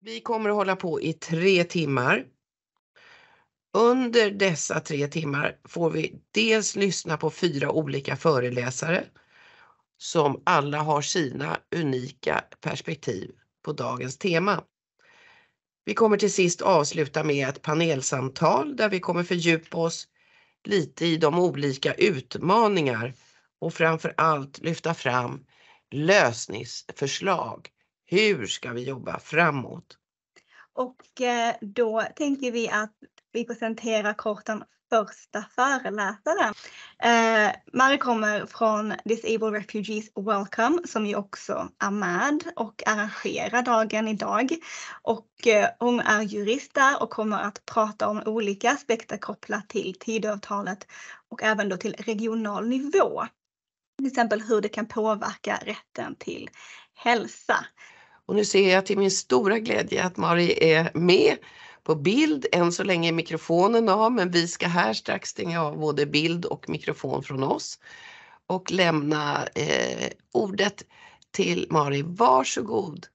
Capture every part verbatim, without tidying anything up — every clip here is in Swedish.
Vi kommer att hålla på i tre timmar. Under dessa tre timmar får vi dels lyssna på fyra olika föreläsare som alla har sina unika perspektiv på dagens tema. Vi kommer till sist avsluta med ett panelsamtal där vi kommer fördjupa oss lite i de olika utmaningar och framför allt lyfta fram lösningsförslag. Hur ska vi jobba framåt? Och eh, då tänker vi att vi presenterar kort den första föreläsaren. Eh, Mari kommer från Disabled Refugees Welcome som ju också är med och arrangerar dagen idag. Och eh, hon är jurist där och kommer att prata om olika aspekter kopplat till Tidöavtalet och även då till regional nivå. Till exempel hur det kan påverka rätten till hälsa. Och nu ser jag till min stora glädje att Mari är med på bild. Än så länge är mikrofonen av, men vi ska här strax stänga av både bild och mikrofon från oss. Och lämna eh, ordet till Mari. Varsågod.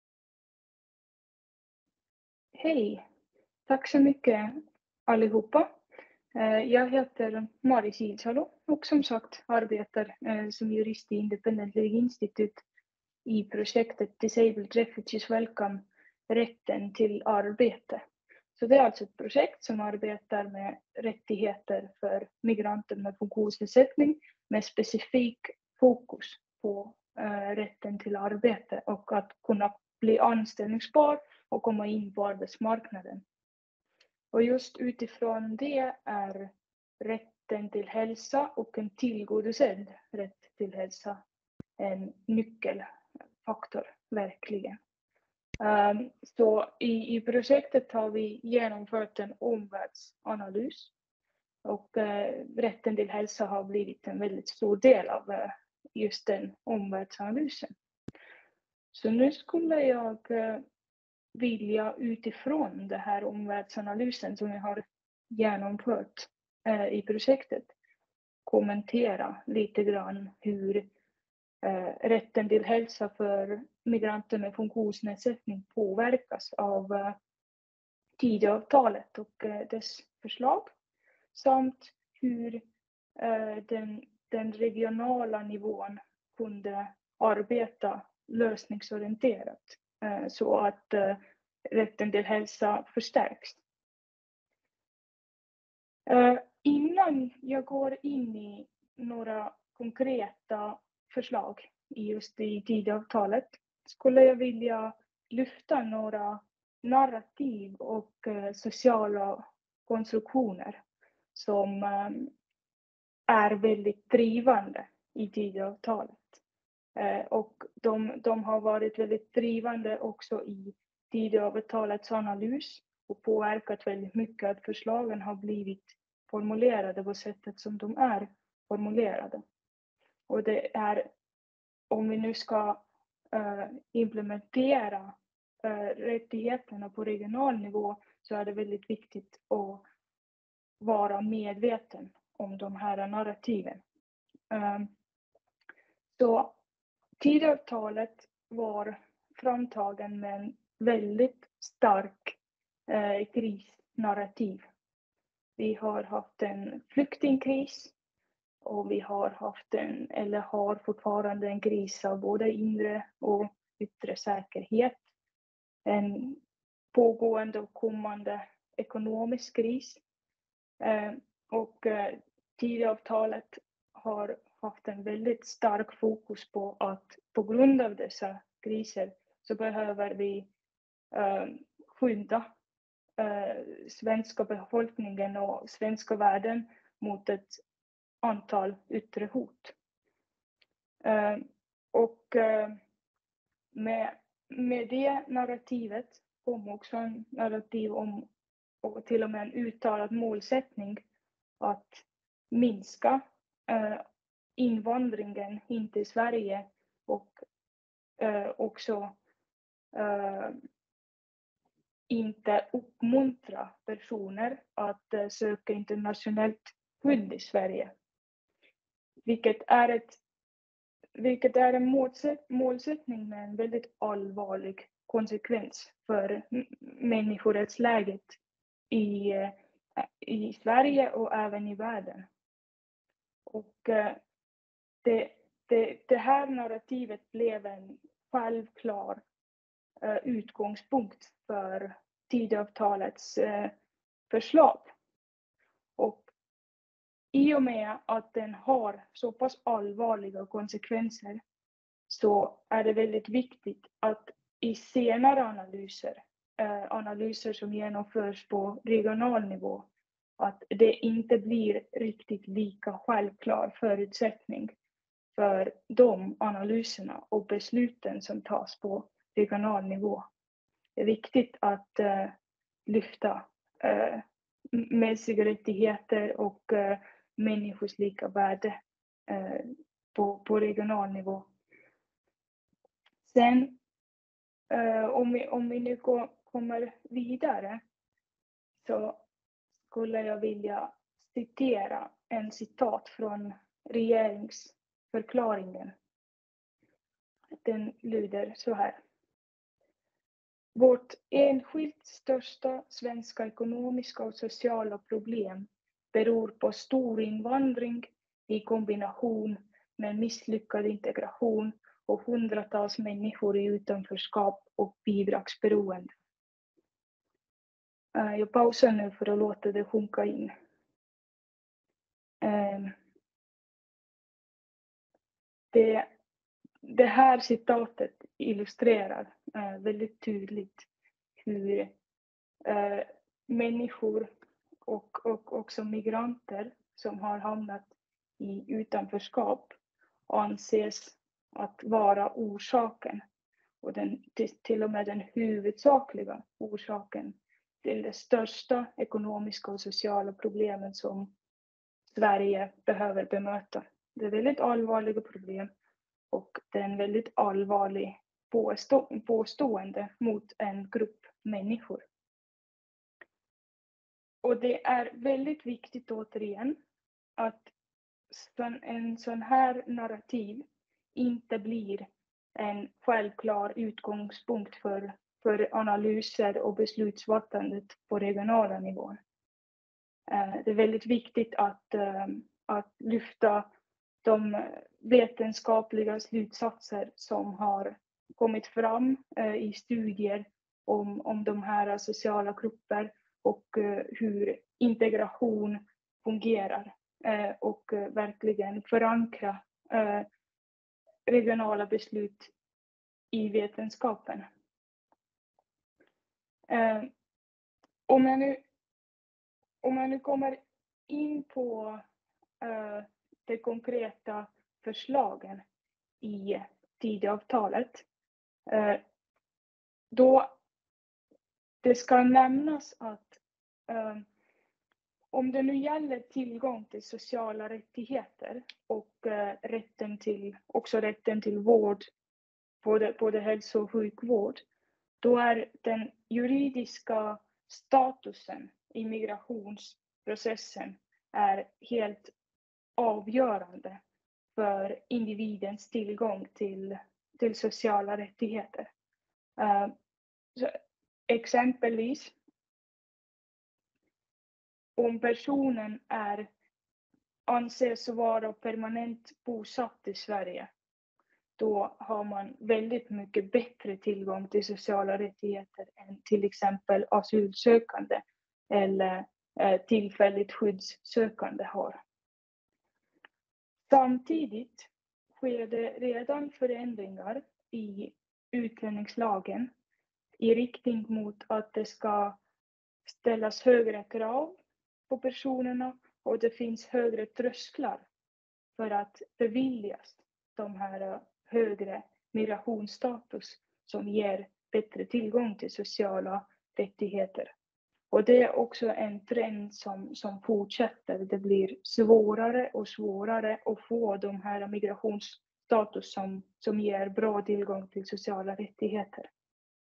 Hej, tack så mycket allihopa. Jag heter Mari Silsalo och som sagt arbetar som jurist i Independent Legal Institute i projektet Disabled Refugees Welcome, rätten till arbete. Så det är alltså ett projekt som arbetar med rättigheter för migranter med funktionsnedsättning med specifik fokus på äh, rätten till arbete och att kunna bli anställningsbar och komma in på arbetsmarknaden. Och just utifrån det är rätten till hälsa och en tillgodosedd rätt till hälsa en nyckelfaktor, verkligen. Um, så i, i projektet har vi genomfört en omvärldsanalys och uh, rätten till hälsa har blivit en väldigt stor del av uh, just den omvärldsanalysen. Så nu skulle jag uh, vilja utifrån den här omvärldsanalysen som jag har genomfört uh, i projektet kommentera lite grann hur Uh, rätten till hälsa för migranter med funktionsnedsättning påverkas av uh, Tidöavtalet och uh, dess förslag samt hur uh, den, den regionala nivån kunde arbeta lösningsorienterat uh, så att uh, rätten till hälsa förstärks. Uh, innan jag går in i några konkreta förslag i just i Tidöavtalet skulle jag vilja lyfta några narrativ och eh, sociala konstruktioner som eh, är väldigt drivande i Tidöavtalet. Eh, och de, de har varit väldigt drivande också i Tidöavtalets analys och påverkat väldigt mycket att förslagen har blivit formulerade på sättet som de är formulerade. Och det är, om vi nu ska uh, implementera uh, rättigheterna på regional nivå så är det väldigt viktigt att vara medveten om de här narrativen. Um, så Tidöavtalet var framtagen med en väldigt stark uh, krisnarrativ. Vi har haft en flyktingkris. Och vi har haft en, eller har fortfarande en kris av både inre och yttre säkerhet. En pågående och kommande ekonomisk kris. Eh, och eh, Tidöavtalet har haft en väldigt stark fokus på att på grund av dessa kriser så behöver vi eh, skydda eh, svenska befolkningen och svenska värden mot ett antal yttre hot. Uh, och uh, med, med det narrativet kom också en narrativ om och till och med en uttalad målsättning att minska uh, invandringen in till Sverige och uh, också uh, inte uppmuntra personer att uh, söka internationellt skydd i Sverige. Vilket är, ett, vilket är en målsätt, målsättning med en väldigt allvarlig konsekvens för människorättsläget i, i Sverige och även i världen. Och det, det, det här narrativet blev en självklar utgångspunkt för Tidöavtalets förslag. Och i och med att den har så pass allvarliga konsekvenser så är det väldigt viktigt att i senare analyser, eh, analyser som genomförs på regional nivå, att det inte blir riktigt lika självklar förutsättning för de analyserna och besluten som tas på regional nivå. Det är viktigt att eh, lyfta eh, mänskliga rättigheter och eh, människors lika värde eh, på, på regional nivå. Sen eh, om, vi, om vi nu går, kommer vidare så skulle jag vilja citera en citat från regeringsförklaringen. Den lyder så här. Vårt enskilt största svenska ekonomiska och sociala problem beror på stor invandring i kombination med misslyckad integration och hundratals människor i utanförskap och bidragsberoende. Jag pausar nu för att låta det sjunka in. Det, det här citatet illustrerar väldigt tydligt hur eh, människor och, och också migranter som har hamnat i utanförskap anses att vara orsaken och den, till och med den huvudsakliga orsaken till det största ekonomiska och sociala problemen som Sverige behöver bemöta. Det är väldigt allvarliga problem och det är en väldigt allvarlig påstå, påstående mot en grupp människor. Och det är väldigt viktigt återigen att en sån här narrativ inte blir en självklar utgångspunkt för, för analyser och beslutsfattandet på regionala nivåer. Det är väldigt viktigt att, att lyfta de vetenskapliga slutsatser som har kommit fram i studier om, om de här sociala grupper och hur integration fungerar och verkligen förankra regionala beslut i vetenskapen. Om jag nu, om jag nu kommer in på de konkreta förslagen i Tidöavtalet, då det ska nämnas att om det nu gäller tillgång till sociala rättigheter och rätten till, också rätten till vård, både, både hälso- och sjukvård, då är den juridiska statusen i migrationsprocessen är helt avgörande för individens tillgång till, till sociala rättigheter. Uh, så exempelvis om personen är, anses vara permanent bosatt i Sverige, då har man väldigt mycket bättre tillgång till sociala rättigheter än till exempel asylsökande eller eh, tillfälligt skyddssökande har. Samtidigt sker det redan förändringar i utlänningslagen i riktning mot att det ska ställas högre krav på personerna och det finns högre trösklar för att beviljas de här högre migrationsstatus som ger bättre tillgång till sociala rättigheter. Och det är också en trend som, som fortsätter. Det blir svårare och svårare att få de här migrationsstatus som, som ger bra tillgång till sociala rättigheter.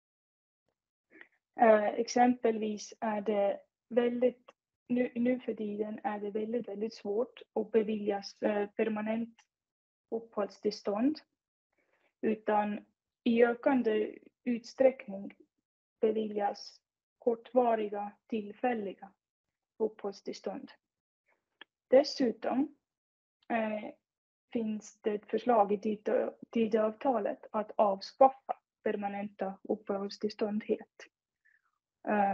Eh, exempelvis är det väldigt, nu, nu för tiden är det väldigt, väldigt svårt att beviljas eh, permanent uppehållstillstånd. Utan i ökande utsträckning beviljas kortvariga tillfälliga uppehållstillstånd. Dessutom eh, finns det ett förslag i Tidöavtalet att avskaffa permanenta uppehållstillstånd helt. Uh,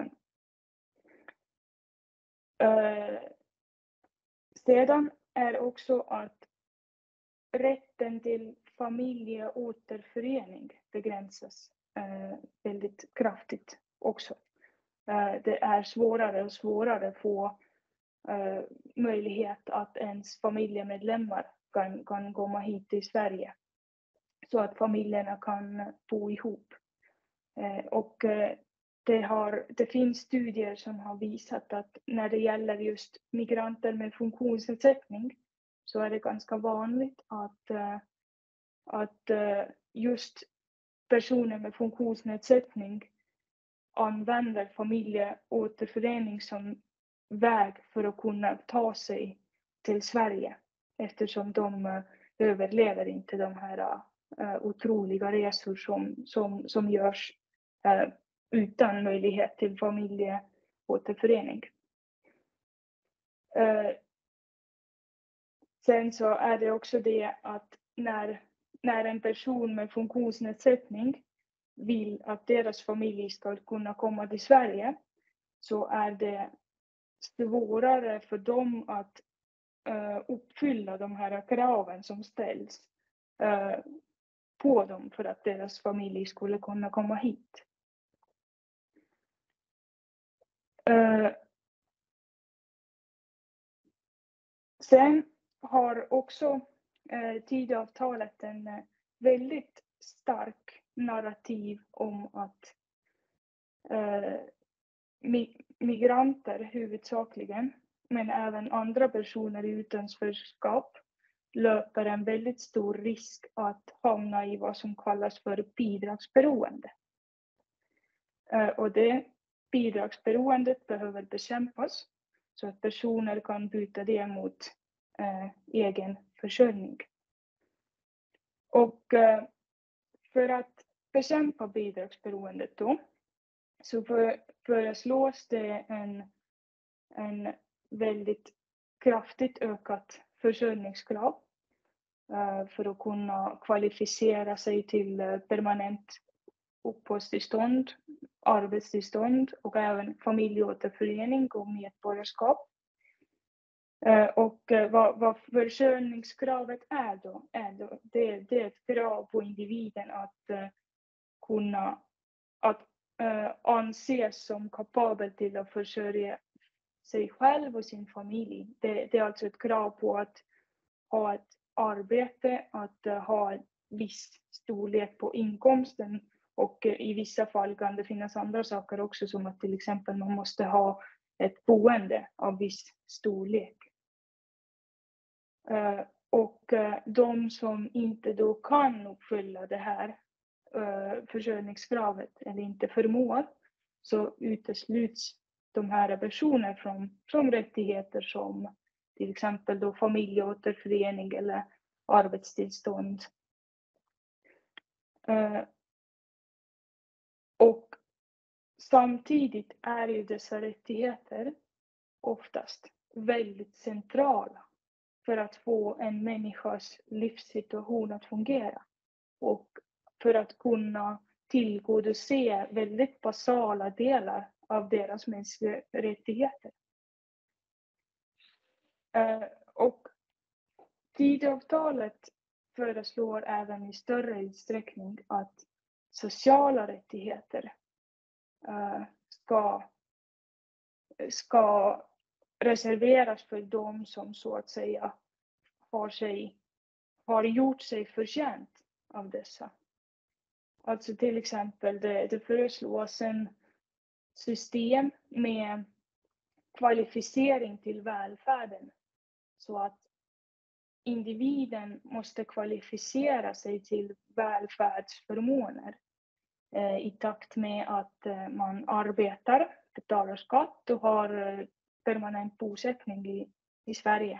uh, sedan är också att rätten till familjeåterförening begränsas uh, väldigt kraftigt också. Uh, det är svårare och svårare att få uh, möjlighet att ens familjemedlemmar kan, kan komma hit till Sverige. Så att familjerna kan bo ihop. Uh, och uh, det, har, det finns studier som har visat att när det gäller just migranter med funktionsnedsättning så är det ganska vanligt att, uh, att uh, just personer med funktionsnedsättning använder familjeåterförening som väg för att kunna ta sig till Sverige. Eftersom de uh, överlever inte de här uh, otroliga resor som, som, som görs uh, utan möjlighet till familjeåterförening. Uh, sen så är det också det att när, när en person med funktionsnedsättning vill att deras familj ska kunna komma till Sverige så är det svårare för dem att uh, uppfylla de här kraven som ställs uh, på dem för att deras familj skulle kunna komma hit. Uh, sen har också uh, Tidöavtalet en uh, väldigt stark narrativ om att uh, mi- migranter huvudsakligen, men även andra personer i utanförskap löper en väldigt stor risk att hamna i vad som kallas för bidragsberoende. Uh, och det bidragsberoendet behöver bekämpas så att personer kan byta det mot eh, egen försörjning. Och eh, för att bekämpa bidragsberoendet då så för, föreslås det en, en väldigt kraftigt ökat försörjningskrav eh, för att kunna kvalificera sig till eh, permanent uppehållstillstånd, arbetstillstånd och även familjeåterförening och medborgarskap. Uh, och uh, vad, vad försörjningskravet är då? Är då det, det är ett krav på individen att uh, kunna att, uh, anses som kapabel till att försörja sig själv och sin familj. Det, det är alltså ett krav på att ha ett arbete, att uh, ha en viss storlek på inkomsten. Och i vissa fall kan det finnas andra saker också, som att till exempel man måste ha ett boende av viss storlek. Uh, och uh, de som inte då kan uppfylla det här uh, försörjningskravet eller inte förmår, så utesluts de här personerna från, från rättigheter som till exempel då familjeåterförening eller arbetstillstånd. Uh, Och samtidigt är ju dessa rättigheter oftast väldigt centrala för att få en människas livssituation att fungera. Och för att kunna tillgodose väldigt basala delar av deras mänskliga rättigheter. Och Tidöavtalet föreslår även i större utsträckning att sociala rättigheter uh, ska, ska reserveras för de som så att säga har, sig, har gjort sig förtjänt av dessa. Alltså till exempel det, det föreslås en system med kvalificering till välfärden så att individen måste kvalificera sig till välfärdsförmåner eh, i takt med att eh, man arbetar, betalar skatt och har eh, permanent bosättning i, i Sverige.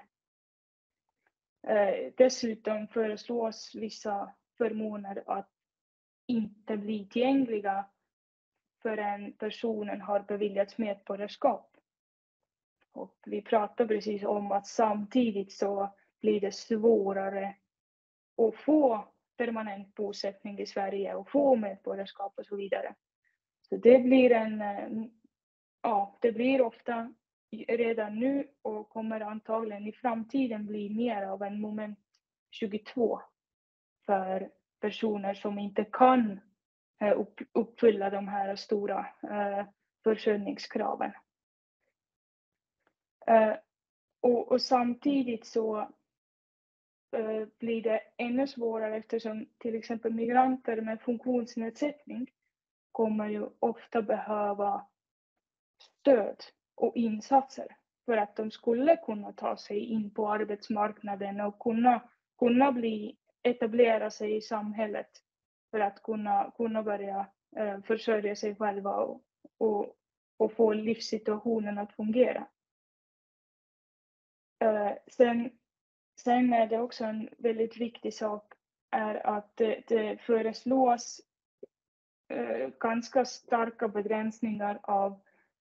Eh, dessutom föreslås vissa förmåner att inte bli tillgängliga förrän personen har beviljats medborgarskap. Och vi pratar precis om att samtidigt så blir det svårare att få permanent bosättning i Sverige och få medborgarskap och så vidare. Så det blir en, ja, det blir ofta redan nu och kommer antagligen i framtiden bli mer av en moment tjugotvå för personer som inte kan uppfylla de här stora försörjningskraven. Och, och samtidigt så blir det ännu svårare eftersom till exempel migranter med funktionsnedsättning kommer ju ofta behöva stöd och insatser för att de skulle kunna ta sig in på arbetsmarknaden och kunna, kunna bli, etablera sig i samhället för att kunna, kunna börja eh, försörja sig själva och, och, och få livssituationen att fungera. Eh, sen, sen är det också en väldigt viktig sak är att det, det föreslås eh, ganska starka begränsningar av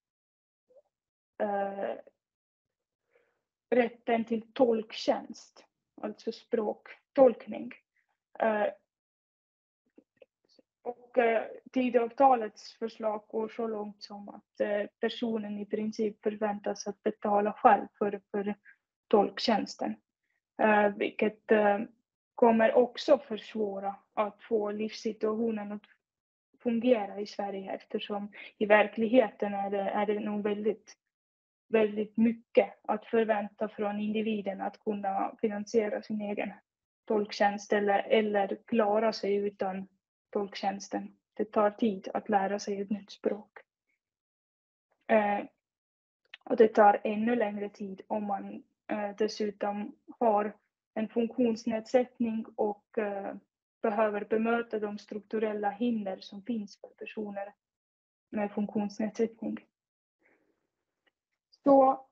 eh, rätten till tolktjänst, alltså språktolkning. Eh, och eh, Tidöavtalets förslag går så långt som att eh, personen i princip förväntas att betala själv för, för tolktjänsten. Eh, vilket eh, kommer också försvåra att få livssituationen att fungera i Sverige eftersom i verkligheten är det, är det nog väldigt, väldigt mycket att förvänta från individen att kunna finansiera sin egen tolktjänst eller, eller klara sig utan tolktjänsten. Det tar tid att lära sig ett nytt språk. Eh, och det tar ännu längre tid om man eh, dessutom har en funktionsnedsättning och eh, behöver bemöta de strukturella hinder som finns för personer med funktionsnedsättning. Så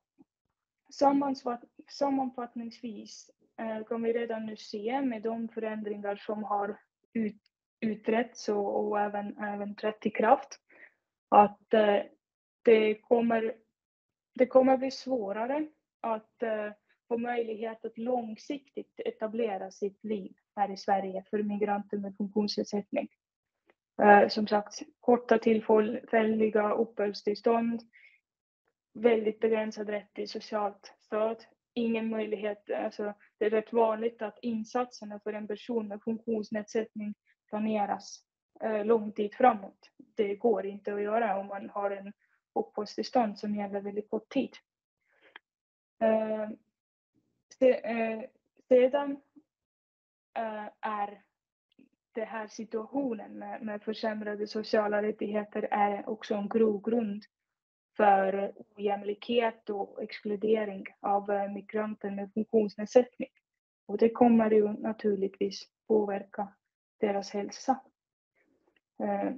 sammanfattningsvis eh, kan vi redan nu se med de förändringar som har ut, utretts och, och även, även trätt i kraft att eh, det, kommer, det kommer bli svårare att eh, få möjlighet att långsiktigt etablera sitt liv här i Sverige för migranter med funktionsnedsättning. Eh, som sagt, korta tillfälliga uppehållstillstånd, väldigt begränsad rätt till socialt stöd, ingen möjlighet, alltså det är rätt vanligt att insatserna för en person med funktionsnedsättning planeras eh, lång tid framåt. Det går inte att göra om man har en uppehållstillstånd som gäller väldigt kort tid. Eh, se, eh, sedan eh, är det här situationen med, med försämrade sociala rättigheter är också en grogrund för ojämlikhet och exkludering av eh, migranter med funktionsnedsättning. Och det kommer ju naturligtvis påverka deras hälsa. Eh,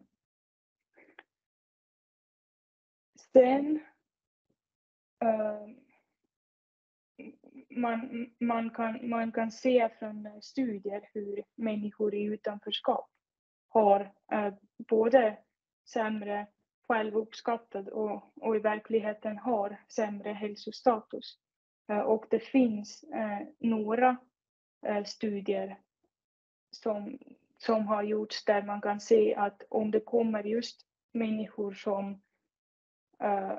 sen eh, man, man, kan, man kan se från studier hur människor i utanförskap har eh, både sämre självuppskattad och, och i verkligheten har sämre hälsostatus. Eh, och det finns eh, några eh, studier som, som har gjorts där man kan se att om det kommer just människor som eh,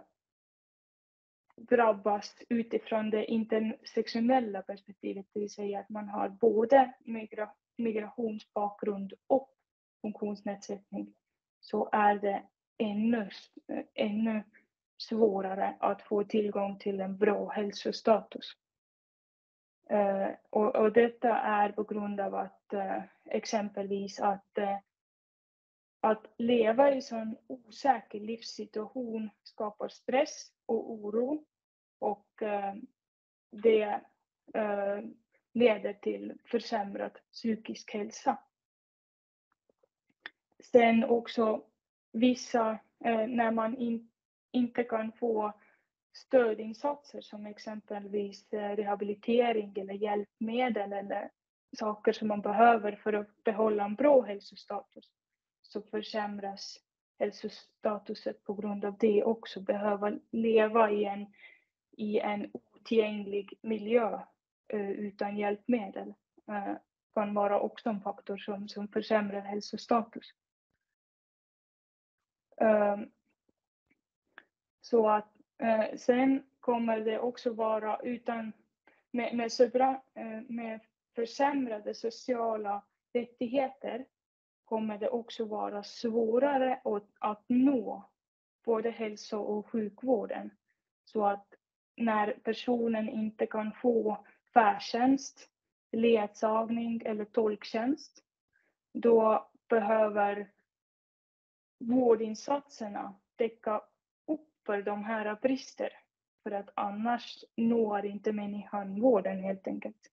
drabbas utifrån det intersektionella perspektivet, det vill säga att man har både migra- migrationsbakgrund och funktionsnedsättning, så är det ännu, ännu svårare att få tillgång till en bra hälsostatus. Uh, och, och detta är på grund av att uh, exempelvis att, uh, att leva i sån osäker livssituation skapar stress och oro och uh, det uh, leder till försämrad psykisk hälsa. Sen också vissa, eh, när man in, inte kan få stödinsatser som exempelvis eh, rehabilitering eller hjälpmedel eller saker som man behöver för att behålla en bra hälsostatus, så försämras hälsostatusen på grund av det också. Behöva leva i en, i en otillgänglig miljö uh, utan hjälpmedel uh, kan vara också en faktor som, som försämrar hälsostatus. Uh, så att uh, sen kommer det också vara utan med, med, så bra, uh, med försämrade sociala rättigheter kommer det också vara svårare att, att nå både hälso- och sjukvården. Så att när personen inte kan få färdtjänst, ledsagning eller tolktjänst, då behöver vårdinsatserna täcka upp för de här brister. För att annars når inte människan vården helt enkelt.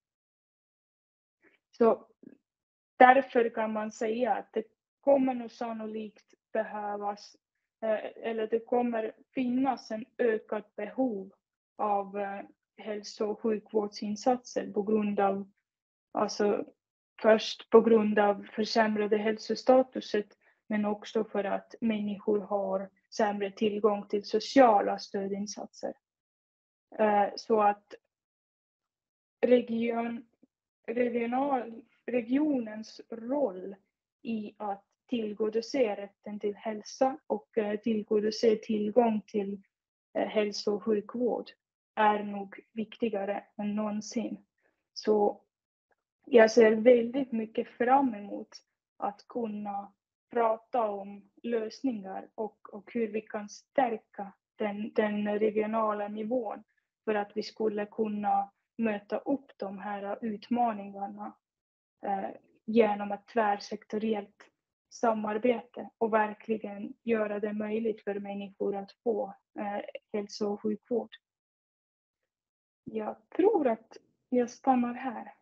Så därför kan man säga att det kommer nog sannolikt behövas, eller det kommer finnas en ökad behov av hälso- och sjukvårdsinsatser på grund av, alltså först på grund av försämrade hälsostatuset, men också för att människor har sämre tillgång till sociala stödinsatser. Så att region, regional, regionens roll i att tillgodose rätten till hälsa och tillgodose tillgång till hälso- och sjukvård är nog viktigare än någonsin. Så jag ser väldigt mycket fram emot att kunna prata om lösningar och, och hur vi kan stärka den, den regionala nivån för att vi skulle kunna möta upp de här utmaningarna eh, genom ett tvärsektoriellt samarbete och verkligen göra det möjligt för människor att få eh, hälso- och sjukvård. Jag tror att jag stannar här.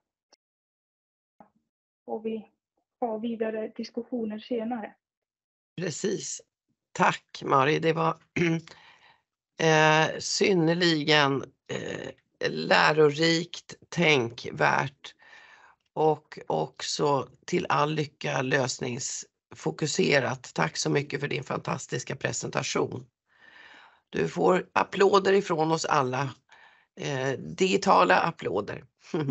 Och vi har vidare diskussioner senare. Precis. Tack Mari, det var eh, synnerligen eh, lärorikt, tänkvärt och också till all lycka lösningsfokuserat. Tack så mycket för din fantastiska presentation. Du får applåder ifrån oss alla, eh, digitala applåder.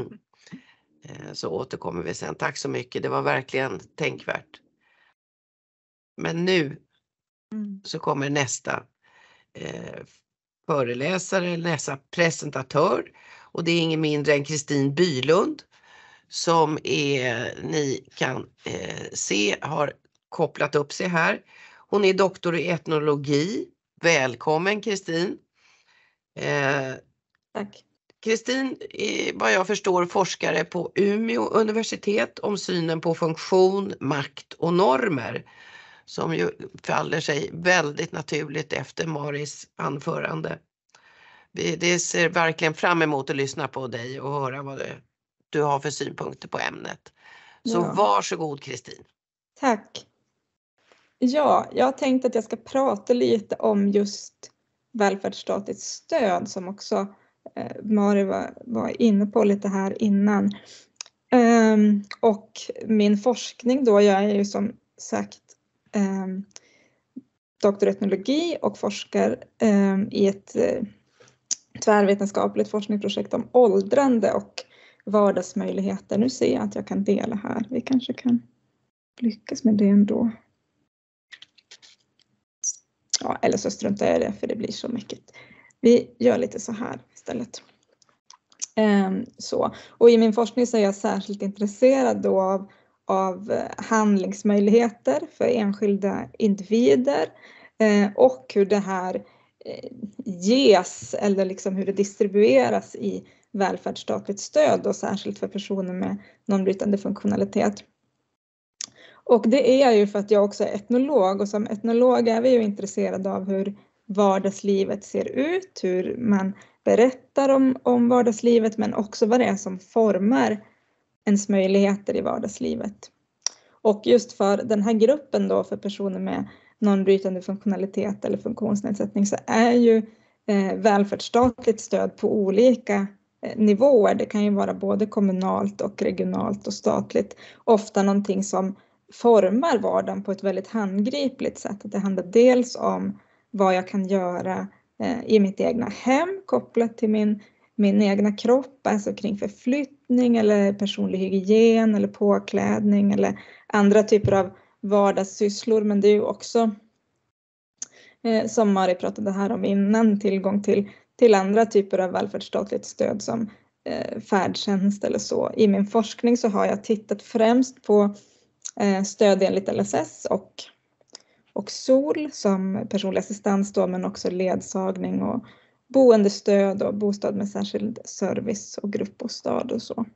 Så återkommer vi sen. Tack så mycket, det var verkligen tänkvärt. Men nu mm. så kommer nästa eh, föreläsare, nästa presentatör, och det är ingen mindre än Kristin Bylund som är, ni kan eh, se har kopplat upp sig här. Hon är doktor i etnologi. Välkommen Kristin. Eh, Tack. Kristin är vad jag förstår forskare på Umeå universitet om synen på funktion, makt och normer, som ju faller sig väldigt naturligt efter Maris anförande. Vi det ser verkligen fram emot att lyssna på dig och höra vad det, du har för synpunkter på ämnet. Så ja. Varsågod Kristin. Tack. Ja, jag tänkte att jag ska prata lite om just välfärdsstatligt stöd som också eh, Mari var, var inne på lite här innan. Um, och min forskning då, jag är ju som sagt um, doktor i etnologi och forskar um, i ett uh, tvärvetenskapligt forskningsprojekt om åldrande och vardagsmöjligheter. Nu ser jag att jag kan dela här. Vi kanske kan lyckas med det ändå. Ja, eller så struntar jag i det för det blir så mycket. Vi gör lite så här istället. Um, så. Och i min forskning så är jag särskilt intresserad då av, av handlingsmöjligheter för enskilda individer eh, och hur det här eh, ges eller liksom hur det distribueras i välfärdsstatligt stöd och särskilt för personer med normbrytande funktionalitet. Och det är jag ju för att jag också är etnolog, och som etnolog är vi ju intresserade av hur vardagslivet ser ut, hur man berättar om, om vardagslivet, men också vad det är som formar ens möjligheter i vardagslivet. Och just för den här gruppen då, för personer med normbrytande funktionalitet eller funktionsnedsättning, så är ju eh, välfärdsstatligt stöd på olika eh, nivåer. Det kan ju vara både kommunalt och regionalt och statligt. Ofta någonting som formar vardagen på ett väldigt handgripligt sätt. Att det handlar dels om vad jag kan göra eh, i mitt egna hem kopplat till min, min egna kropp, alltså kring förflyttning eller personlig hygien eller påklädning eller andra typer av vardagssysslor. Men det är ju också, eh, som Mari pratade här om innan, tillgång till, till andra typer av välfärdsstatligt stöd som eh, färdtjänst eller så. I min forskning så har jag tittat främst på eh, stöd enligt L S S och och S O L som personlig assistans då, men också ledsagning och boendestöd och bostad med särskild service och gruppbostad och så.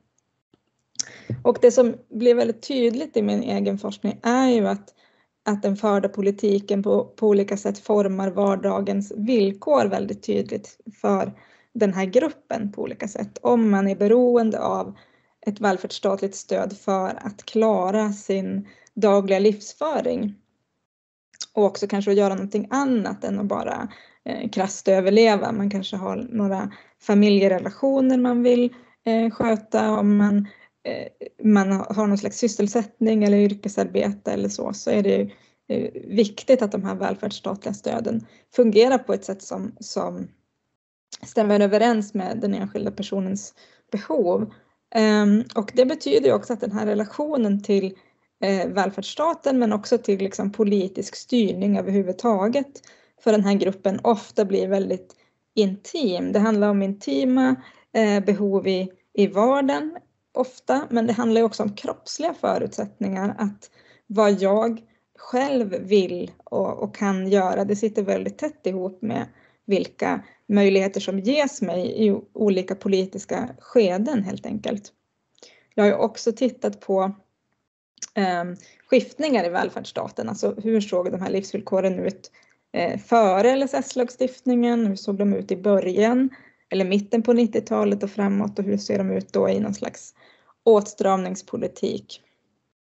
Och det som blir väldigt tydligt i min egen forskning är ju att, att den förda politiken på, på olika sätt formar vardagens villkor väldigt tydligt för den här gruppen på olika sätt. Om man är beroende av ett välfärdsstatligt stöd för att klara sin dagliga livsföring. Och också kanske att göra någonting annat än att bara eh, krasst överleva. Man kanske har några familjerelationer man vill eh, sköta. Om man, eh, man har någon slags sysselsättning eller yrkesarbete eller så. Så är det ju eh, viktigt att de här välfärdsstatliga stöden fungerar på ett sätt som, som stämmer överens med den enskilda personens behov. Eh, och det betyder ju också att den här relationen till Eh, välfärdsstaten men också till liksom, politisk styrning överhuvudtaget för den här gruppen ofta blir väldigt intim. Det handlar om intima eh, behov i, i vardagen ofta, men det handlar också om kroppsliga förutsättningar, att vad jag själv vill och, och kan göra, det sitter väldigt tätt ihop med vilka möjligheter som ges mig i olika politiska skeden helt enkelt. Jag har också tittat på Eh, skiftningar i välfärdsstaten, alltså hur såg de här livsvillkoren ut eh, före L S S-lagstiftningen, hur såg de ut i början eller mitten på nittiotalet och framåt, och hur ser de ut då i någon slags åtstramningspolitik.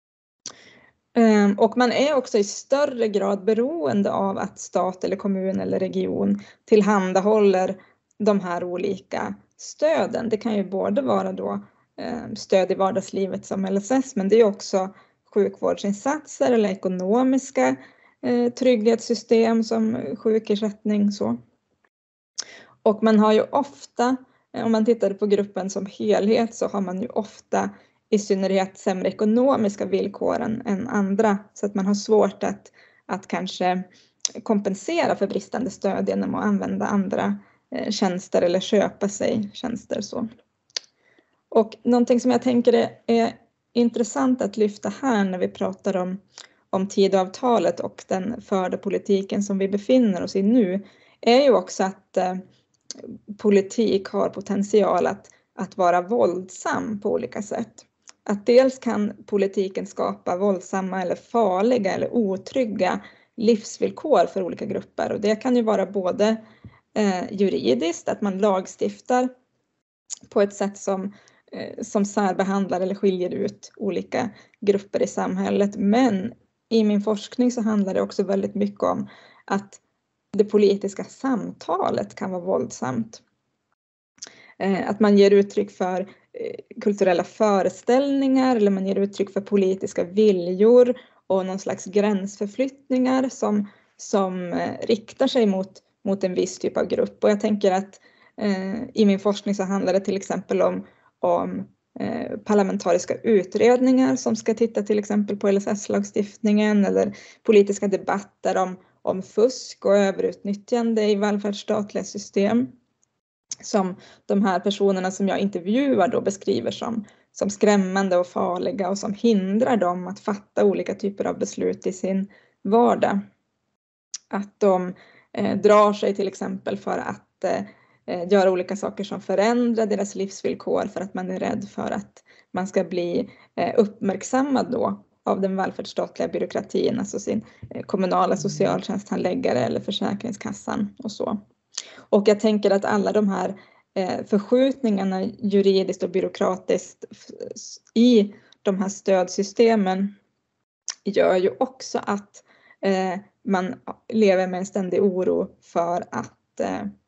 Eh, och man är också i större grad beroende av att stat eller kommun eller region tillhandahåller de här olika stöden. Det kan ju både vara då eh, stöd i vardagslivet som L S S, men det är också sjukvårdsinsatser eller ekonomiska eh, trygghetssystem som sjukersättning. Så. Och man har ju ofta, om man tittar på gruppen som helhet, så har man ju ofta i synnerhet sämre ekonomiska villkor än, än andra. Så att man har svårt att, att kanske kompensera för bristande stöd genom att använda andra eh, tjänster eller köpa sig tjänster. Så. Och någonting som jag tänker är, är intressant att lyfta här när vi pratar om, om Tidöavtalet och den förda politiken som vi befinner oss i nu, är ju också att eh, politik har potential att, att vara våldsam på olika sätt. Att dels kan politiken skapa våldsamma eller farliga eller otrygga livsvillkor för olika grupper, och det kan ju vara både eh, juridiskt, att man lagstiftar på ett sätt som som särbehandlar eller skiljer ut olika grupper i samhället. Men i min forskning så handlar det också väldigt mycket om att det politiska samtalet kan vara våldsamt. Att man ger uttryck för kulturella föreställningar eller man ger uttryck för politiska viljor och någon slags gränsförflyttningar som, som riktar sig mot, mot en viss typ av grupp. Och jag tänker att eh, i min forskning så handlar det till exempel om om eh, parlamentariska utredningar som ska titta till exempel på L S S-lagstiftningen, eller politiska debatter om, om fusk och överutnyttjande i välfärdsstatliga system. Som de här personerna som jag intervjuar då beskriver som, som skrämmande och farliga och som hindrar dem att fatta olika typer av beslut i sin vardag. Att de eh, drar sig till exempel för att eh, göra olika saker som förändrar deras livsvillkor för att man är rädd för att man ska bli uppmärksammad då av den välfärdsstatliga byråkratin, alltså sin kommunala socialtjänsthandläggare eller försäkringskassan och så. Och jag tänker att alla de här förskjutningarna juridiskt och byråkratiskt i de här stödsystemen gör ju också att man lever med en ständig oro för att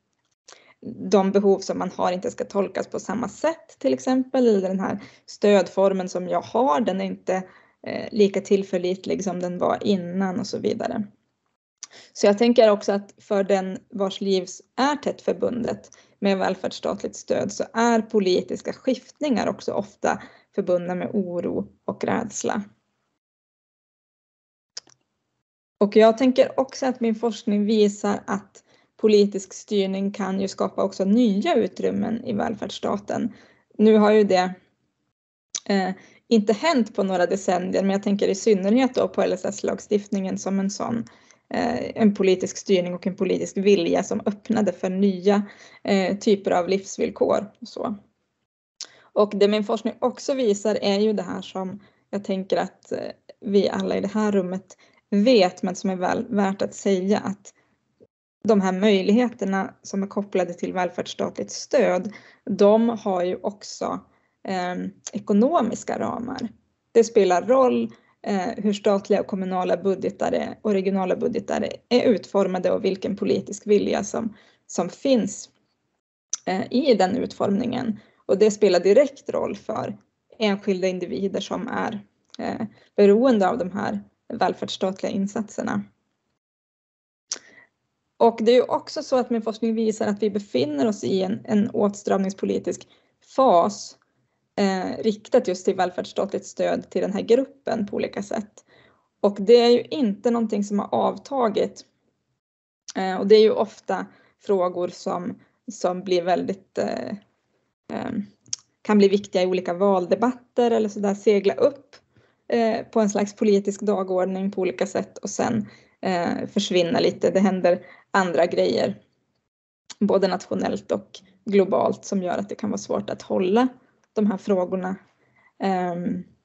de behov som man har inte ska tolkas på samma sätt till exempel. Eller den här stödformen som jag har, den är inte eh, lika tillförlitlig som den var innan och så vidare. Så jag tänker också att för den vars liv är tätt förbundet med välfärdsstatligt stöd så är politiska skiftningar också ofta förbundna med oro och rädsla. Och jag tänker också att min forskning visar att politisk styrning kan ju skapa också nya utrymmen i välfärdsstaten. Nu har ju det eh, inte hänt på några decennier, men jag tänker i synnerhet då på L S S-lagstiftningen som en sån eh, en politisk styrning och en politisk vilja som öppnade för nya eh, typer av livsvillkor. Och, så. Och det min forskning också visar är ju det här som jag tänker att eh, vi alla i det här rummet vet, men som är väl värt att säga, att de här möjligheterna som är kopplade till välfärdsstatligt stöd, de har ju också eh, ekonomiska ramar. Det spelar roll eh, hur statliga och kommunala budgetar och regionala budgetar är utformade och vilken politisk vilja som, som finns eh, i den utformningen. Och det spelar direkt roll för enskilda individer som är eh, beroende av de här välfärdsstatliga insatserna. Och det är ju också så att min forskning visar att vi befinner oss i en, en åtstramningspolitisk fas eh, riktat just till välfärdsstatligt stöd till den här gruppen på olika sätt. Och det är ju inte någonting som har avtagit. Eh, och det är ju ofta frågor som, som blir väldigt, eh, eh, kan bli viktiga i olika valdebatter eller så där, segla upp eh, på en slags politisk dagordning på olika sätt och sen eh, försvinna lite. Det händer andra grejer, både nationellt och globalt, som gör att det kan vara svårt att hålla de här frågorna eh,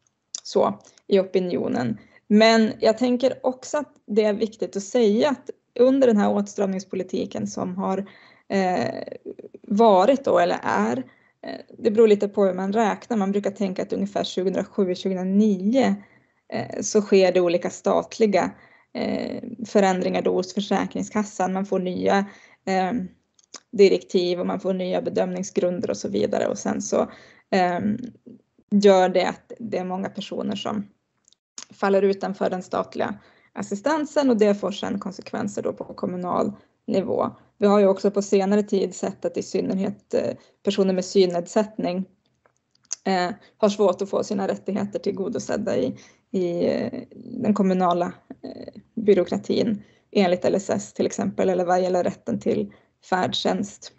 så i opinionen. Men jag tänker också att det är viktigt att säga att under den här åtstramningspolitiken som har eh, varit då eller är, eh, det beror lite på hur man räknar. Man brukar tänka att ungefär tjugohundrasju tjugohundranio eh, så sker det olika statliga eh, förändringar då hos Försäkringskassan. Man får nya eh, direktiv och man får nya bedömningsgrunder och så vidare. Och sen så eh, gör det att det är många personer som faller utanför den statliga assistansen och det får sedan konsekvenser då på kommunal nivå. Vi har ju också på senare tid sett att i synnerhet personer med synnedsättning eh, har svårt att få sina rättigheter tillgodosedda i, i den kommunala eh, byråkratin enligt L S S till exempel, eller vad gäller rätten till färdtjänst.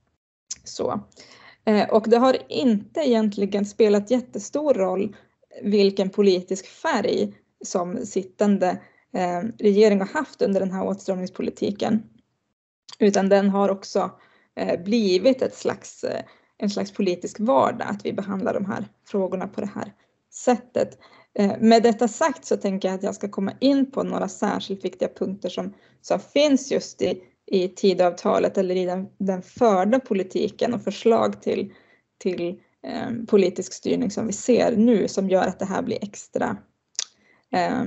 Så. Eh, och det har inte egentligen spelat jättestor roll vilken politisk färg som sittande eh, regering har haft under den här åtstramningspolitiken. Utan den har också eh, blivit ett slags, eh, en slags politisk vardag att vi behandlar de här frågorna på det här sättet. Eh, med detta sagt så tänker jag att jag ska komma in på några särskilt viktiga punkter som, som finns just i, i Tidöavtalet eller i den, den förda politiken och förslag till, till eh, politisk styrning som vi ser nu som gör att det här blir extra eh,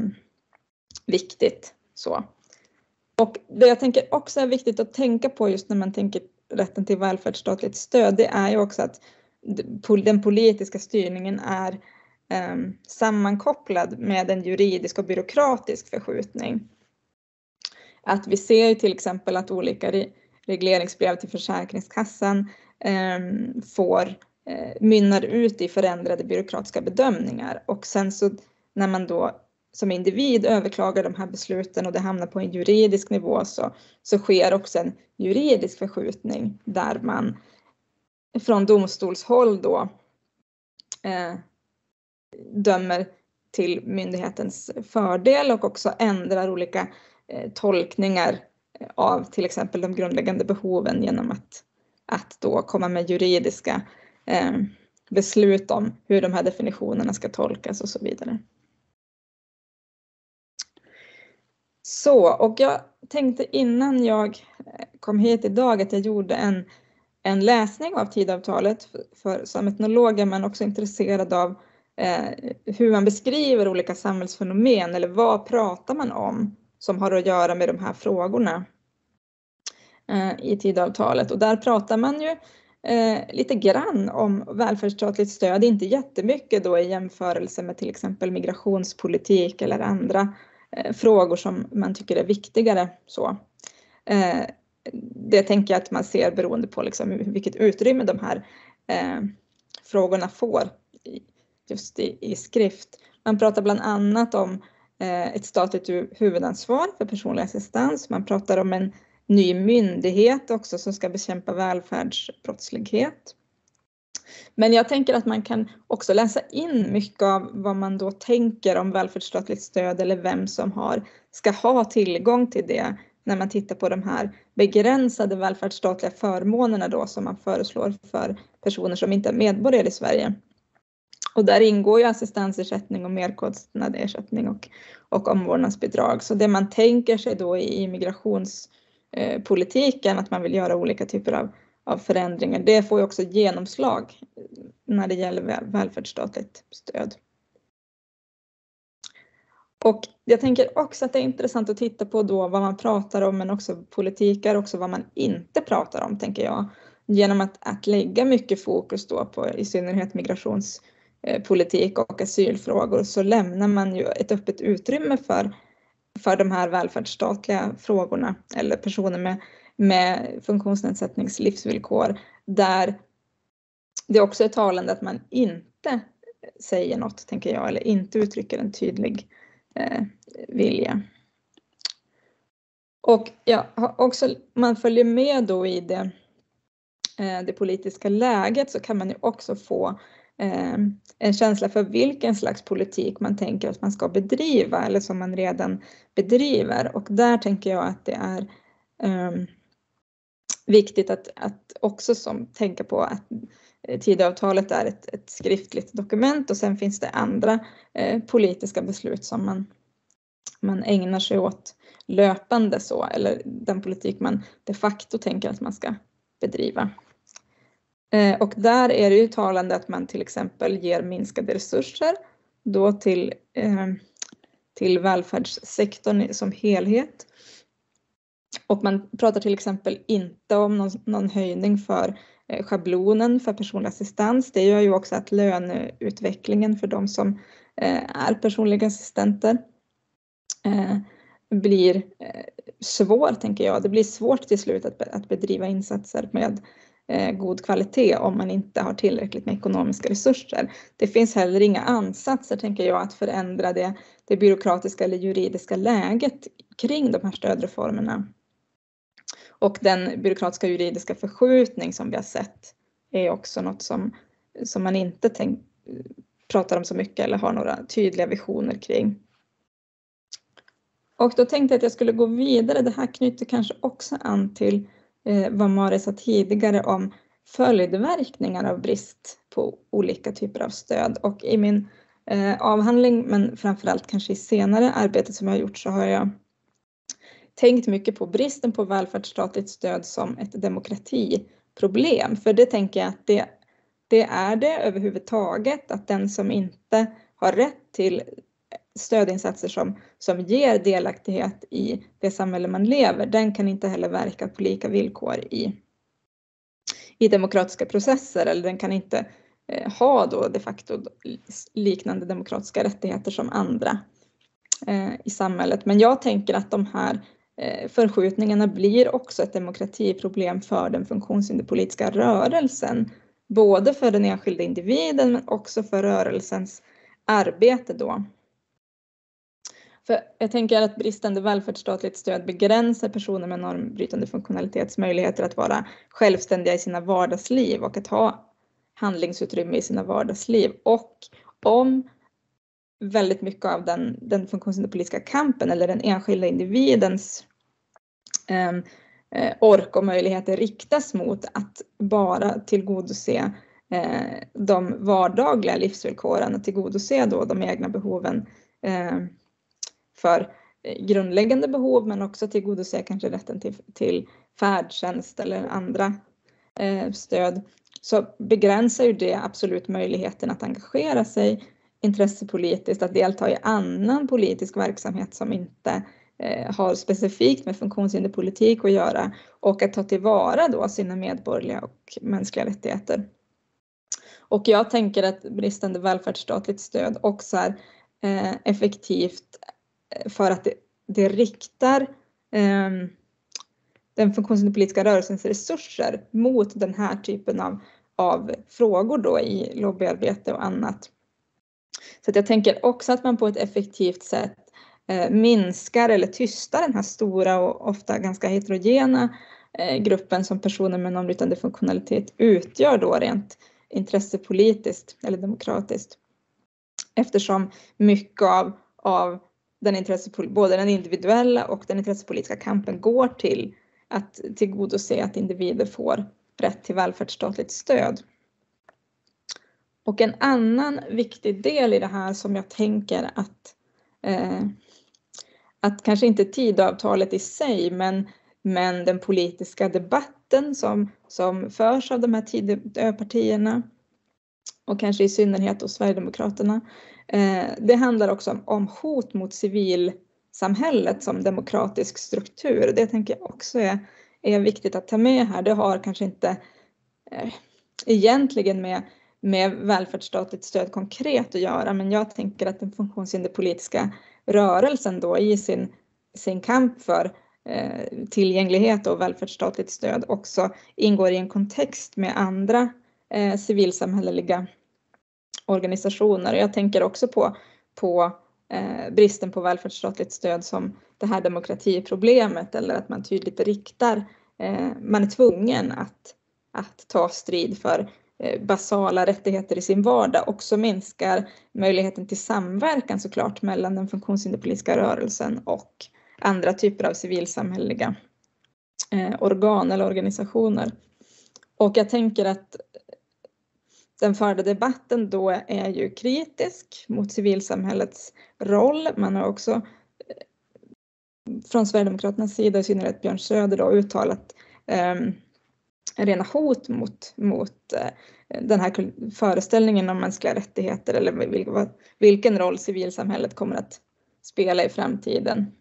viktigt. Så. Och det jag tänker också är viktigt att tänka på just när man tänker rätten till välfärdsstatligt stöd, det är ju också att den politiska styrningen är eh, sammankopplad med en juridisk och byråkratisk förskjutning. Att vi ser till exempel att olika re- regleringsbrev till Försäkringskassan eh, får eh, mynnar ut i förändrade byråkratiska bedömningar och sen så när man då som individ överklagar de här besluten och det hamnar på en juridisk nivå så, så sker också en juridisk förskjutning där man från domstolshåll då eh, dömer till myndighetens fördel och också ändrar olika eh, tolkningar av till exempel de grundläggande behoven genom att, att då komma med juridiska eh, beslut om hur de här definitionerna ska tolkas och så vidare. Så, och jag tänkte innan jag kom hit idag att jag gjorde en, en läsning av Tidöavtalet för, för, som etnolog är man också intresserad av eh, hur man beskriver olika samhällsfenomen eller vad pratar man om som har att göra med de här frågorna eh, i Tidöavtalet. Och där pratar man ju eh, lite grann om välfärdsstatligt stöd, inte jättemycket då i jämförelse med till exempel migrationspolitik eller andra eh, frågor som man tycker är viktigare. Så. Eh, det tänker jag att man ser beroende på liksom vilket utrymme de här eh, frågorna får i, just i, i skrift. Man pratar bland annat om eh, ett statligt huvudansvar för personlig assistans. Man pratar om en ny myndighet också som ska bekämpa välfärdsbrottslighet. Men jag tänker att man kan också läsa in mycket av vad man då tänker om välfärdsstatligt stöd eller vem som har, ska ha tillgång till det när man tittar på de här begränsade välfärdsstatliga förmånerna då som man föreslår för personer som inte är medborgare i Sverige. Och där ingår ju assistansersättning och merkostnadsersättning och, och omvårdnadsbidrag. Så det man tänker sig då i immigrationspolitiken, att man vill göra olika typer av, av förändringar, det får ju också genomslag när det gäller välfärdsstatligt stöd. Och jag tänker också att det är intressant att titta på då vad man pratar om, men också politik är också vad man inte pratar om, tänker jag. Genom att, att lägga mycket fokus då på i synnerhet migrationspolitik och asylfrågor, så lämnar man ju ett öppet utrymme för, för de här välfärdsstatliga frågorna eller personer med, med funktionsnedsättningslivsvillkor, där det också är talande att man inte säger något, tänker jag, eller inte uttrycker en tydlig eh, vilja. Och ja, också, man följer med då i det, eh, det politiska läget, så kan man ju också få eh, en känsla för vilken slags politik man tänker att man ska bedriva eller som man redan bedriver. Och där tänker jag att det är eh, viktigt att, att också som tänka på att Tidöavtalet är ett, ett skriftligt dokument, och sen finns det andra eh, politiska beslut som man, man ägnar sig åt löpande, så, eller den politik man de facto tänker att man ska bedriva. Eh, och där är det ju talande att man till exempel ger minskade resurser då till, eh, till välfärdssektorn som helhet. Och man pratar till exempel inte om någon, någon höjning för eh, schablonen för personlig assistans. Det gör ju också att löneutvecklingen för de som eh, är personliga assistenter eh, blir eh, svår, tänker jag. Det blir svårt till slut att, att bedriva insatser med eh, god kvalitet om man inte har tillräckligt med ekonomiska resurser. Det finns heller inga ansatser, tänker jag, att förändra det, det byråkratiska eller juridiska läget kring de här stödreformerna. Och den byråkratiska juridiska förskjutning som vi har sett är också något som, som man inte tänk, pratar om så mycket eller har några tydliga visioner kring. Och då tänkte jag att jag skulle gå vidare. Det här knyter kanske också an till eh, vad Mari sa tidigare om följdverkningar av brist på olika typer av stöd. Och i min eh, avhandling, men framförallt kanske i senare arbetet som jag har gjort, så har jag tänkt mycket på bristen på välfärdsstatligt stöd som ett demokratiproblem. För det tänker jag att det, det är det överhuvudtaget, att den som inte har rätt till stödinsatser som, som ger delaktighet i det samhälle man lever, den kan inte heller verka på lika villkor i, i demokratiska processer, eller den kan inte eh, ha då de facto liknande demokratiska rättigheter som andra eh, i samhället. Men jag tänker att de här förskjutningarna blir också ett demokratiproblem för den funktionshinderpolitiska rörelsen. Både för den enskilda individen men också för rörelsens arbete då. För jag tänker att bristande välfärdsstatligt stöd begränsar personer med normbrytande funktionalitetsmöjligheter att vara självständiga i sina vardagsliv och att ha handlingsutrymme i sina vardagsliv. Och om väldigt mycket av den, den funktionshinderpolitiska kampen eller den enskilda individens eh, ork och möjligheter riktas mot att bara tillgodose eh, de vardagliga livsvillkoren och tillgodose då de egna behoven eh, för grundläggande behov, men också tillgodose kanske rätten till, till färdtjänst eller andra eh, stöd, så begränsar ju det absolut möjligheten att engagera sig intressepolitiskt, att delta i annan politisk verksamhet som inte eh, har specifikt med funktionshinderpolitik att göra och att ta tillvara då sina medborgerliga och mänskliga rättigheter. Och jag tänker att bristande välfärdsstatligt stöd också är eh, effektivt för att det, det riktar eh, den funktionshinderpolitiska rörelsens resurser mot den här typen av, av frågor då i lobbyarbete och annat. Så att jag tänker också att man på ett effektivt sätt eh, minskar eller tystar den här stora och ofta ganska heterogena eh, gruppen som personer med normbrytande funktionalitet utgör då rent intressepolitiskt eller demokratiskt. Eftersom mycket av, av den intresse, både den individuella och den intressepolitiska kampen går till att tillgodose att individer får rätt till välfärdsstatligt stöd. Och en annan viktig del i det här som jag tänker att, eh, att kanske inte Tidöavtalet i sig, men, men den politiska debatten som, som förs av de här Tidöpartierna och kanske i synnerhet hos Sverigedemokraterna. Eh, det handlar också om, om hot mot civilsamhället som demokratisk struktur. Det tänker jag också är, är viktigt att ta med här. Det har kanske inte eh, egentligen med med välfärdsstatligt stöd konkret att göra, men jag tänker att den funktionshinderpolitiska rörelsen då i sin, sin kamp för eh, tillgänglighet och välfärdsstatligt stöd också ingår i en kontext med andra eh, civilsamhälleliga organisationer. Jag tänker också på, på eh, bristen på välfärdsstatligt stöd som det här demokratiproblemet, eller att man tydligt riktar, eh, man är tvungen att, att ta strid för basala rättigheter i sin vardag, också minskar möjligheten till samverkan såklart mellan den funktionshinderpolitiska rörelsen och andra typer av civilsamhälleliga eh, organ eller organisationer. Och jag tänker att den förda debatten då är ju kritisk mot civilsamhällets roll. Man har också eh, från Sverigedemokraternas sida, i synnerhet Björn Söder, då, uttalat eh, rena hot mot, mot eh, den här föreställningen om mänskliga rättigheter, eller vil, vilken roll civilsamhället kommer att spela i framtiden.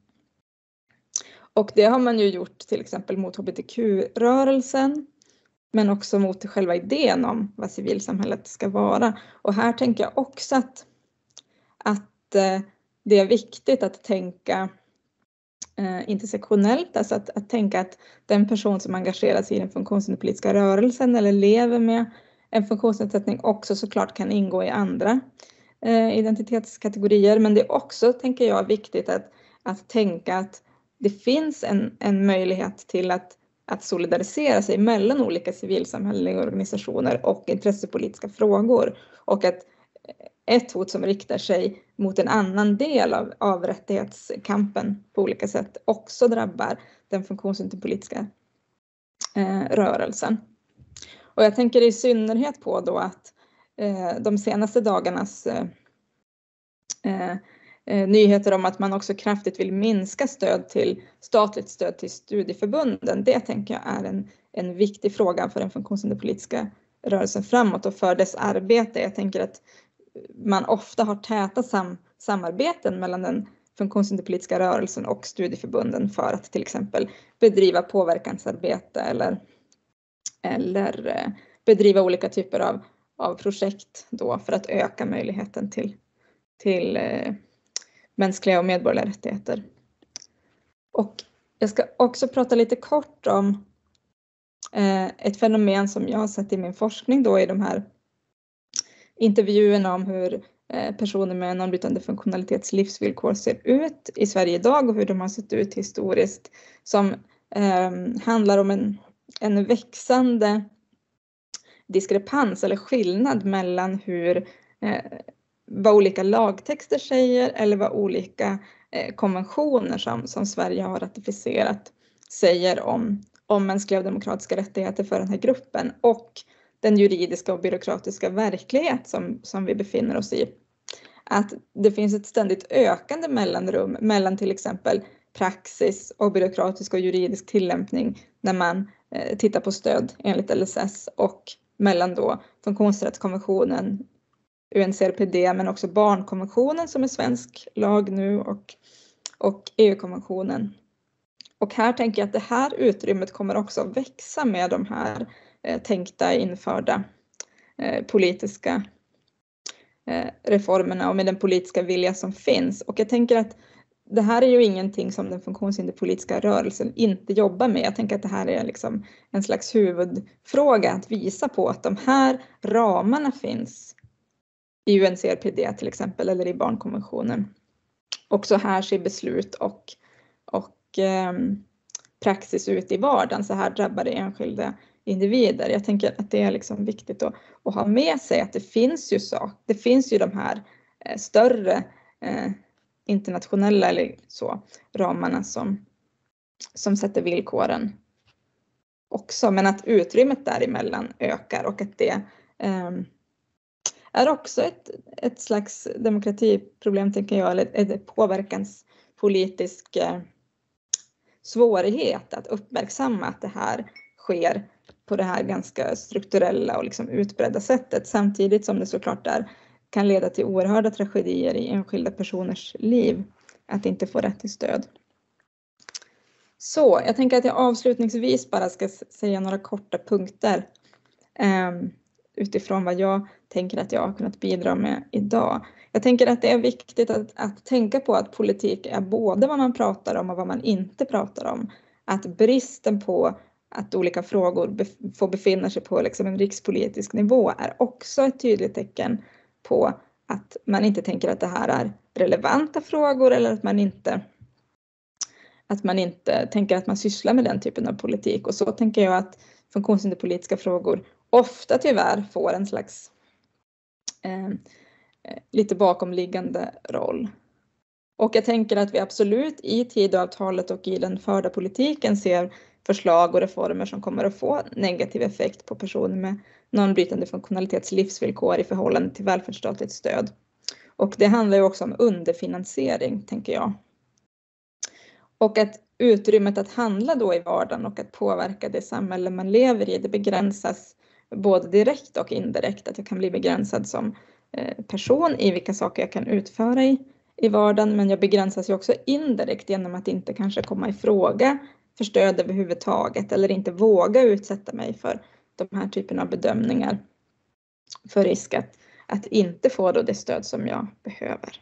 Och det har man ju gjort till exempel mot H B T Q-rörelsen, men också mot själva idén om vad civilsamhället ska vara. Och här tänker jag också att, att eh, det är viktigt att tänka Eh, intersektionellt, alltså att, att tänka att den person som engagerar sig i den funktionshinderpolitiska rörelsen eller lever med en funktionsnedsättning också såklart kan ingå i andra eh, identitetskategorier. Men det är också, tänker jag, viktigt att, att tänka att det finns en, en möjlighet till att, att solidarisera sig mellan olika civilsamhälleliga organisationer och intressepolitiska frågor, och att ett hot som riktar sig mot en annan del av, av rättighetskampen på olika sätt också drabbar den funktionshinderpolitiska eh, rörelsen. Och jag tänker i synnerhet på då att eh, de senaste dagarnas eh, eh, nyheter om att man också kraftigt vill minska stöd till statligt stöd till studieförbunden. Det tänker jag är en, en viktig fråga för den funktionshinderpolitiska rörelsen framåt och för dess arbete. Jag tänker att man ofta har täta sam, samarbeten mellan den funktionshinderpolitiska rörelsen och studieförbunden för att till exempel bedriva påverkansarbete eller, eller bedriva olika typer av, av projekt då för att öka möjligheten till, till eh, mänskliga och medborgerliga rättigheter. Och jag ska också prata lite kort om eh, ett fenomen som jag har sett i min forskning då i de här intervjuerna om hur personer med normbrytande funktionalitets livsvillkor ser ut i Sverige idag och hur de har sett ut historiskt, som eh, handlar om en, en växande diskrepans eller skillnad mellan hur eh, vad olika lagtexter säger eller vad olika eh, konventioner som, som Sverige har ratificerat säger om, om mänskliga och demokratiska rättigheter för den här gruppen och den juridiska och byråkratiska verklighet som, som vi befinner oss i. Att det finns ett ständigt ökande mellanrum mellan till exempel praxis och byråkratisk och juridisk tillämpning när man eh, tittar på stöd enligt L S S och mellan då funktionsrättskonventionen, U N C R P D, men också barnkonventionen som är svensk lag nu och och E U-konventionen. Och här tänker jag att det här utrymmet kommer också att växa med de här eh, tänkta införda eh, politiska eh, reformerna och med den politiska vilja som finns. Och jag tänker att det här är ju ingenting som den funktionshinderpolitiska rörelsen inte jobbar med. Jag tänker att det här är liksom en slags huvudfråga att visa på att de här ramarna finns i U N C R P D till exempel eller i barnkonventionen. Och så här ser beslut och, och eh, praxis ut i vardagen. Så här drabbar det enskilda individer. Jag tänker att det är liksom viktigt att, att ha med sig att det finns ju så. Det finns ju de här eh, större eh, internationella eller så ramarna som, som sätter villkoren också. Men att utrymmet däremellan ökar och att det eh, är också ett, ett slags demokratiproblem tänker jag. Eller ett påverkanspolitisk eh, svårighet att uppmärksamma att det här sker på det här ganska strukturella och liksom utbredda sättet. Samtidigt som det såklart där kan leda till oerhörda tragedier i enskilda personers liv att inte få rätt till stöd. Så jag tänker att jag avslutningsvis bara ska säga några korta punkter eh, utifrån vad jag tänker att jag har kunnat bidra med idag. Jag tänker att det är viktigt att, att tänka på att politik är både vad man pratar om och vad man inte pratar om. Att bristen på att olika frågor bef- får befinna sig på liksom en rikspolitisk nivå är också ett tydligt tecken på att man inte tänker att det här är relevanta frågor eller att man inte, att man inte tänker att man sysslar med den typen av politik. Och så tänker jag att funktionshinderpolitiska frågor ofta tyvärr får en slags eh, lite bakomliggande roll. Och jag tänker att vi absolut i Tidöavtalet och i den förda politiken ser förslag och reformer som kommer att få negativ effekt på personer med normbrytande funktionalitets livsvillkor i förhållande till välfärdsstatligt stöd. Och det handlar ju också om underfinansiering, tänker jag. Och att utrymmet att handla då i vardagen och att påverka det samhälle man lever i, det begränsas både direkt och indirekt. Att jag kan bli begränsad som person i vilka saker jag kan utföra i, i vardagen. Men jag begränsas ju också indirekt genom att inte kanske komma i fråga för stöd överhuvudtaget. Eller inte våga utsätta mig för de här typen av bedömningar. För risk att, att inte få då det stöd som jag behöver.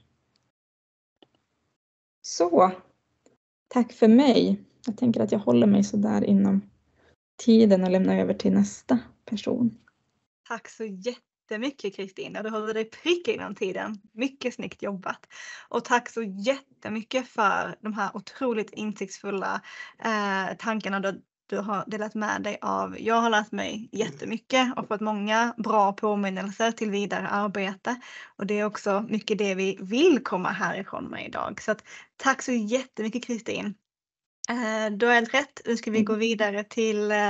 Så, tack för mig. Jag tänker att jag håller mig så där inom tiden och lämnar över till nästa person. Tack så jättemycket Kristina. Du håller dig prick inom tiden. Mycket snyggt jobbat. Och tack så jättemycket för de här otroligt insiktsfulla eh, tankarna du, du har delat med dig av. Jag har lärt mig jättemycket och fått många bra påminnelser till vidare arbete. Och det är också mycket det vi vill komma härifrån med idag. Så att, tack så jättemycket Kristin. Eh, du har helt rätt. Nu ska vi gå vidare till eh,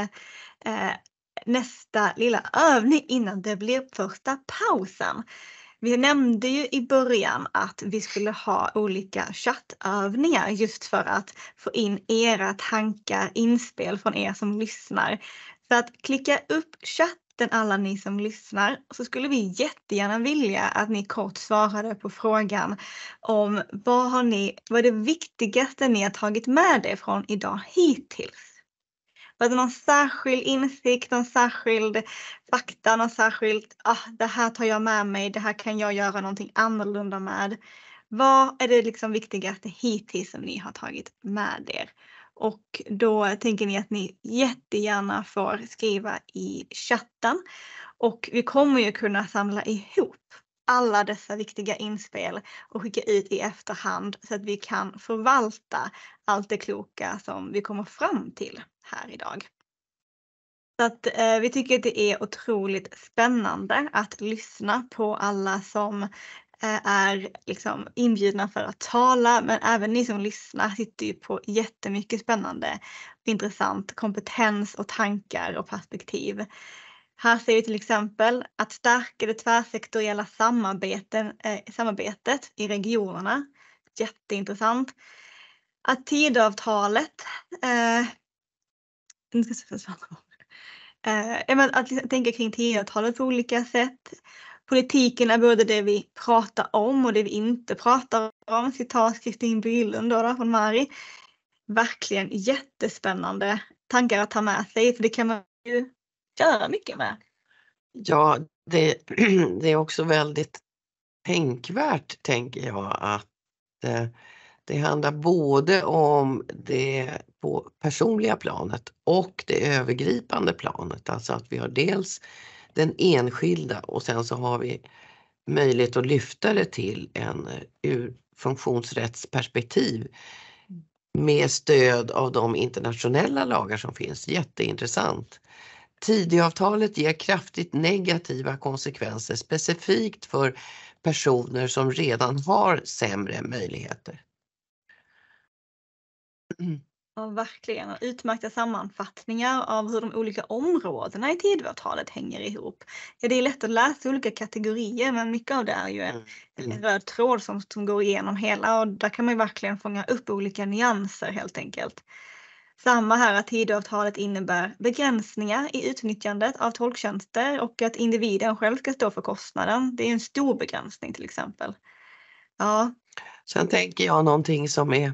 nästa lilla övning innan det blir första pausen. Vi nämnde ju i början att vi skulle ha olika chattövningar just för att få in era tankar, inspel från er som lyssnar. Så att klicka upp chatten alla ni som lyssnar, så skulle vi jättegärna vilja att ni kort svarade på frågan om vad har ni, vad är det viktigaste ni har tagit med er från idag hittills? Var det någon särskild insikt, någon särskild fakta, någon särskild, ah, det här tar jag med mig, det här kan jag göra någonting annorlunda med. Vad är det liksom viktigaste hittills som ni har tagit med er? Och då tänker ni att ni jättegärna får skriva i chatten. Och vi kommer ju kunna samla ihop alla dessa viktiga inspel och skicka ut i efterhand så att vi kan förvalta allt det kloka som vi kommer fram till här idag. Så att eh, vi tycker att det är otroligt spännande att lyssna på alla som eh, är liksom inbjudna för att tala, men även ni som lyssnar sitter ju på jättemycket spännande, intressant kompetens och tankar och perspektiv. Här ser vi till exempel att stärka det tvärsektoriella samarbeten, eh, samarbetet i regionerna. Jätteintressant. Att Tidöavtalet eh, eh, att tänka kring Tidöavtalet på olika sätt. politiken är både det vi pratar om och det vi inte pratar om. Citat Kristin Bylund då, då från Mari. Verkligen jättespännande tankar att ta med sig, för det kan man ju göra mycket med. Ja, det, det är också väldigt tänkvärt, tänker jag, att eh, det handlar både om det på personliga planet och det övergripande planet. Alltså att vi har dels den enskilda och sen så har vi möjlighet att lyfta det till en ur funktionsrättsperspektiv med stöd av de internationella lagar som finns. Jätteintressant. Tidöavtalet ger kraftigt negativa konsekvenser specifikt för personer som redan har sämre möjligheter. Mm. Ja, verkligen. Och utmärkta sammanfattningar av hur de olika områdena i Tidöavtalet hänger ihop. Ja, det är lätt att läsa olika kategorier, men mycket av det är ju en, Mm. en röd tråd som, som går igenom hela, och där kan man ju verkligen fånga upp olika nyanser helt enkelt. Samma här, att Tidöavtalet innebär begränsningar i utnyttjandet av tolktjänster och att individen själv ska stå för kostnaden. Det är en stor begränsning till exempel. Ja. Sen tänker jag någonting som är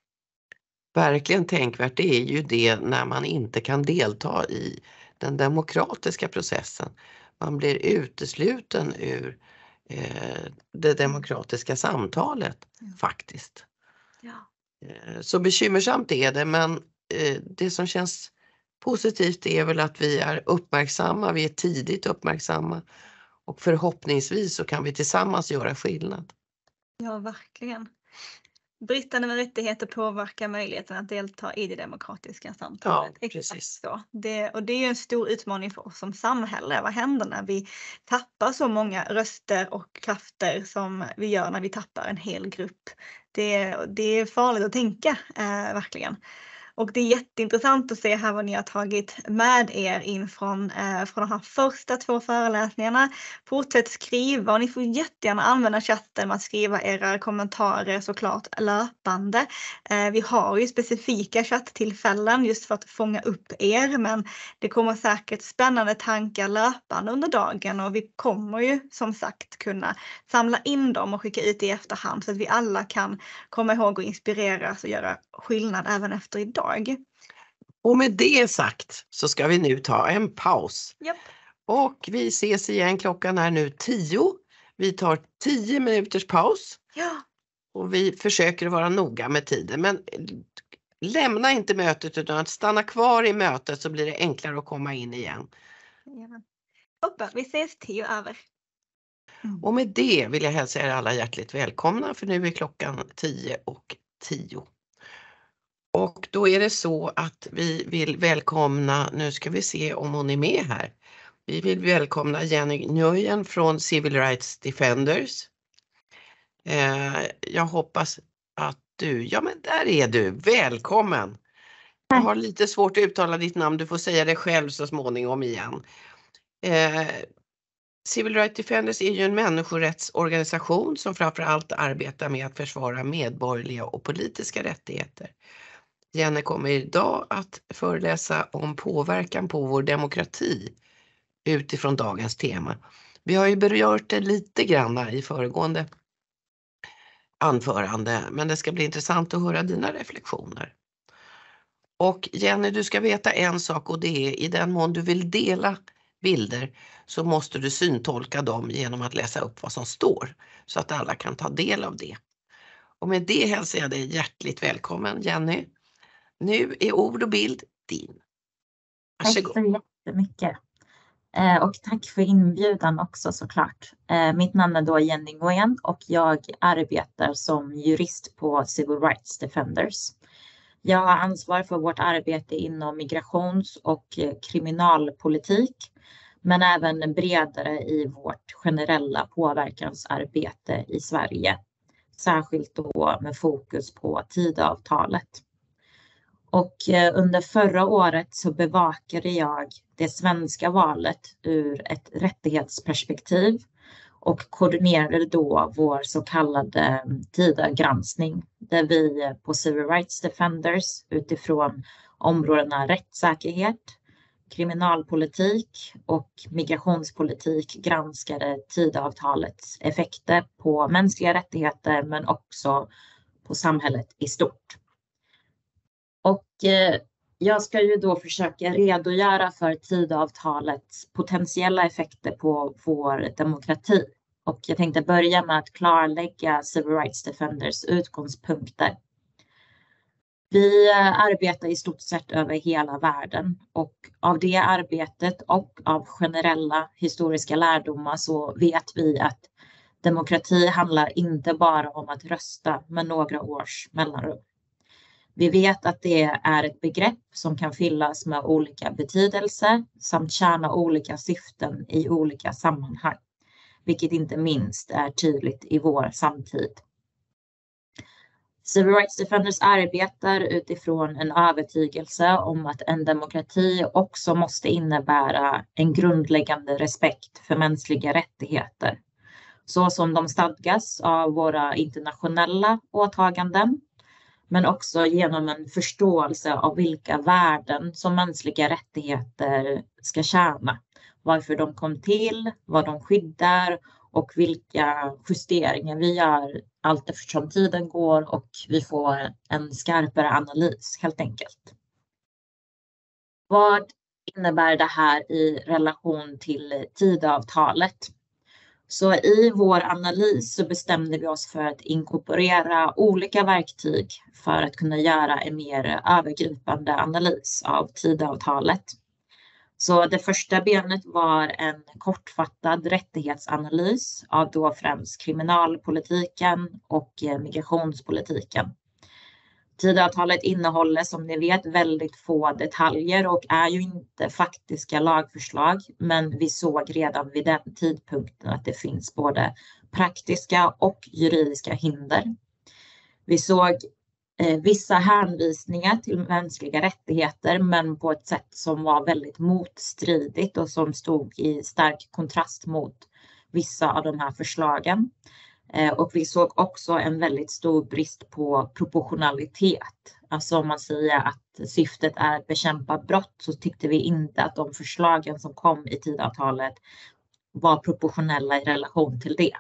verkligen tänkvärt, det är ju det när man inte kan delta i den demokratiska processen. Man blir utesluten ur eh, det demokratiska samtalet Mm. faktiskt. Ja. Eh, så bekymmersamt är det, men eh, det som känns positivt är väl att vi är uppmärksamma, vi är tidigt uppmärksamma och förhoppningsvis så kan vi tillsammans göra skillnad. Ja, verkligen. Bristande rättigheter påverkar möjligheten att delta i det demokratiska samtalet. Ja, Exakt precis. så. Det, och det är ju en stor utmaning för oss som samhälle. Vad händer när vi tappar så många röster och krafter som vi gör när vi tappar en hel grupp? Det, det är farligt att tänka, eh, verkligen. Och det är jätteintressant att se här vad ni har tagit med er in från, eh, från de här första två föreläsningarna. Fortsätt skriva, och ni får jättegärna använda chatten med att skriva era kommentarer såklart löpande. Eh, vi har ju specifika chatttillfällen just för att fånga upp er, men det kommer säkert spännande tankar löpande under dagen, och vi kommer ju som sagt kunna samla in dem och skicka ut i efterhand så att vi alla kan komma ihåg och inspireras och göra skillnad även efter idag. Och med det sagt så ska vi nu ta en paus. Japp. Och vi ses igen, klockan är nu tio. Vi tar tio minuters paus Ja. och vi försöker vara noga med tiden. Men lämna inte mötet utan att stanna kvar i mötet så blir det enklare att komma in igen. Jajamän. Toppen, vi ses tio över. Mm. Och med det vill jag hälsa er alla hjärtligt välkomna, för nu är klockan tio och tio. Och då är det så att vi vill välkomna, nu ska vi se om hon är med här. Vi vill välkomna Jenny Nguyen från Civil Rights Defenders. Eh, jag hoppas att du, ja men där är du, välkommen. Jag har lite svårt att uttala ditt namn, du får säga det själv så småningom igen. Eh, Civil Rights Defenders är ju en människorättsorganisation som framförallt arbetar med att försvara medborgerliga och politiska rättigheter. Jenny kommer idag att föreläsa om påverkan på vår demokrati utifrån dagens tema. Vi har ju berört det lite grann i föregående anförande, men det ska bli intressant att höra dina reflektioner. Och Jenny, du ska veta en sak, och det är i den mån du vill dela bilder så måste du syntolka dem genom att läsa upp vad som står så att alla kan ta del av det. Och med det hälsar jag dig hjärtligt välkommen, Jenny. Nu är ord och bild din. Varsågod. Tack så jättemycket. Eh, och tack för inbjudan också såklart. Eh, mitt namn är då Jenny Nguyen och jag arbetar som jurist på Civil Rights Defenders. Jag har ansvar för vårt arbete inom migrations- och kriminalpolitik, men även bredare i vårt generella påverkansarbete i Sverige. Särskilt då med fokus på Tidöavtalet. Och under förra året så bevakade jag det svenska valet ur ett rättighetsperspektiv och koordinerade då vår så kallade Tidögranskning där vi på Civil Rights Defenders utifrån områdena rättssäkerhet, kriminalpolitik och migrationspolitik granskade Tidöavtalets effekter på mänskliga rättigheter men också på samhället i stort. Och eh, jag ska ju då försöka redogöra för Tidöavtalets potentiella effekter på vår demokrati. Och jag tänkte börja med att klarlägga Civil Rights Defenders utgångspunkter. Vi arbetar i stort sett över hela världen och av det arbetet och av generella historiska lärdomar så vet vi att demokrati handlar inte bara om att rösta med några års mellanrum. Vi vet att det är ett begrepp som kan fyllas med olika betydelser samt tjäna olika syften i olika sammanhang, vilket inte minst är tydligt i vår samtid. Civil Rights Defenders arbetar utifrån en övertygelse om att en demokrati också måste innebära en grundläggande respekt för mänskliga rättigheter, så som de stadgas av våra internationella åtaganden, men också genom en förståelse av vilka värden som mänskliga rättigheter ska tjäna, varför de kom till, vad de skyddar och vilka justeringar vi gör allt eftersom tiden går och vi får en skarpare analys helt enkelt. Vad innebär det här i relation till Tidöavtalet? Så i vår analys så bestämde vi oss för att inkorporera olika verktyg för att kunna göra en mer övergripande analys av Tidöavtalet. Så det första benet var en kortfattad rättighetsanalys av då främst kriminalpolitiken och migrationspolitiken. Tidöavtalet innehåller som ni vet väldigt få detaljer och är ju inte faktiska lagförslag, men vi såg redan vid den tidpunkten att det finns både praktiska och juridiska hinder. Vi såg eh, vissa hänvisningar till mänskliga rättigheter, men på ett sätt som var väldigt motstridigt och som stod i stark kontrast mot vissa av de här förslagen. Och vi såg också en väldigt stor brist på proportionalitet. Alltså om man säger att syftet är att bekämpa brott så tyckte vi inte att de förslagen som kom i Tidöavtalet var proportionella i relation till det.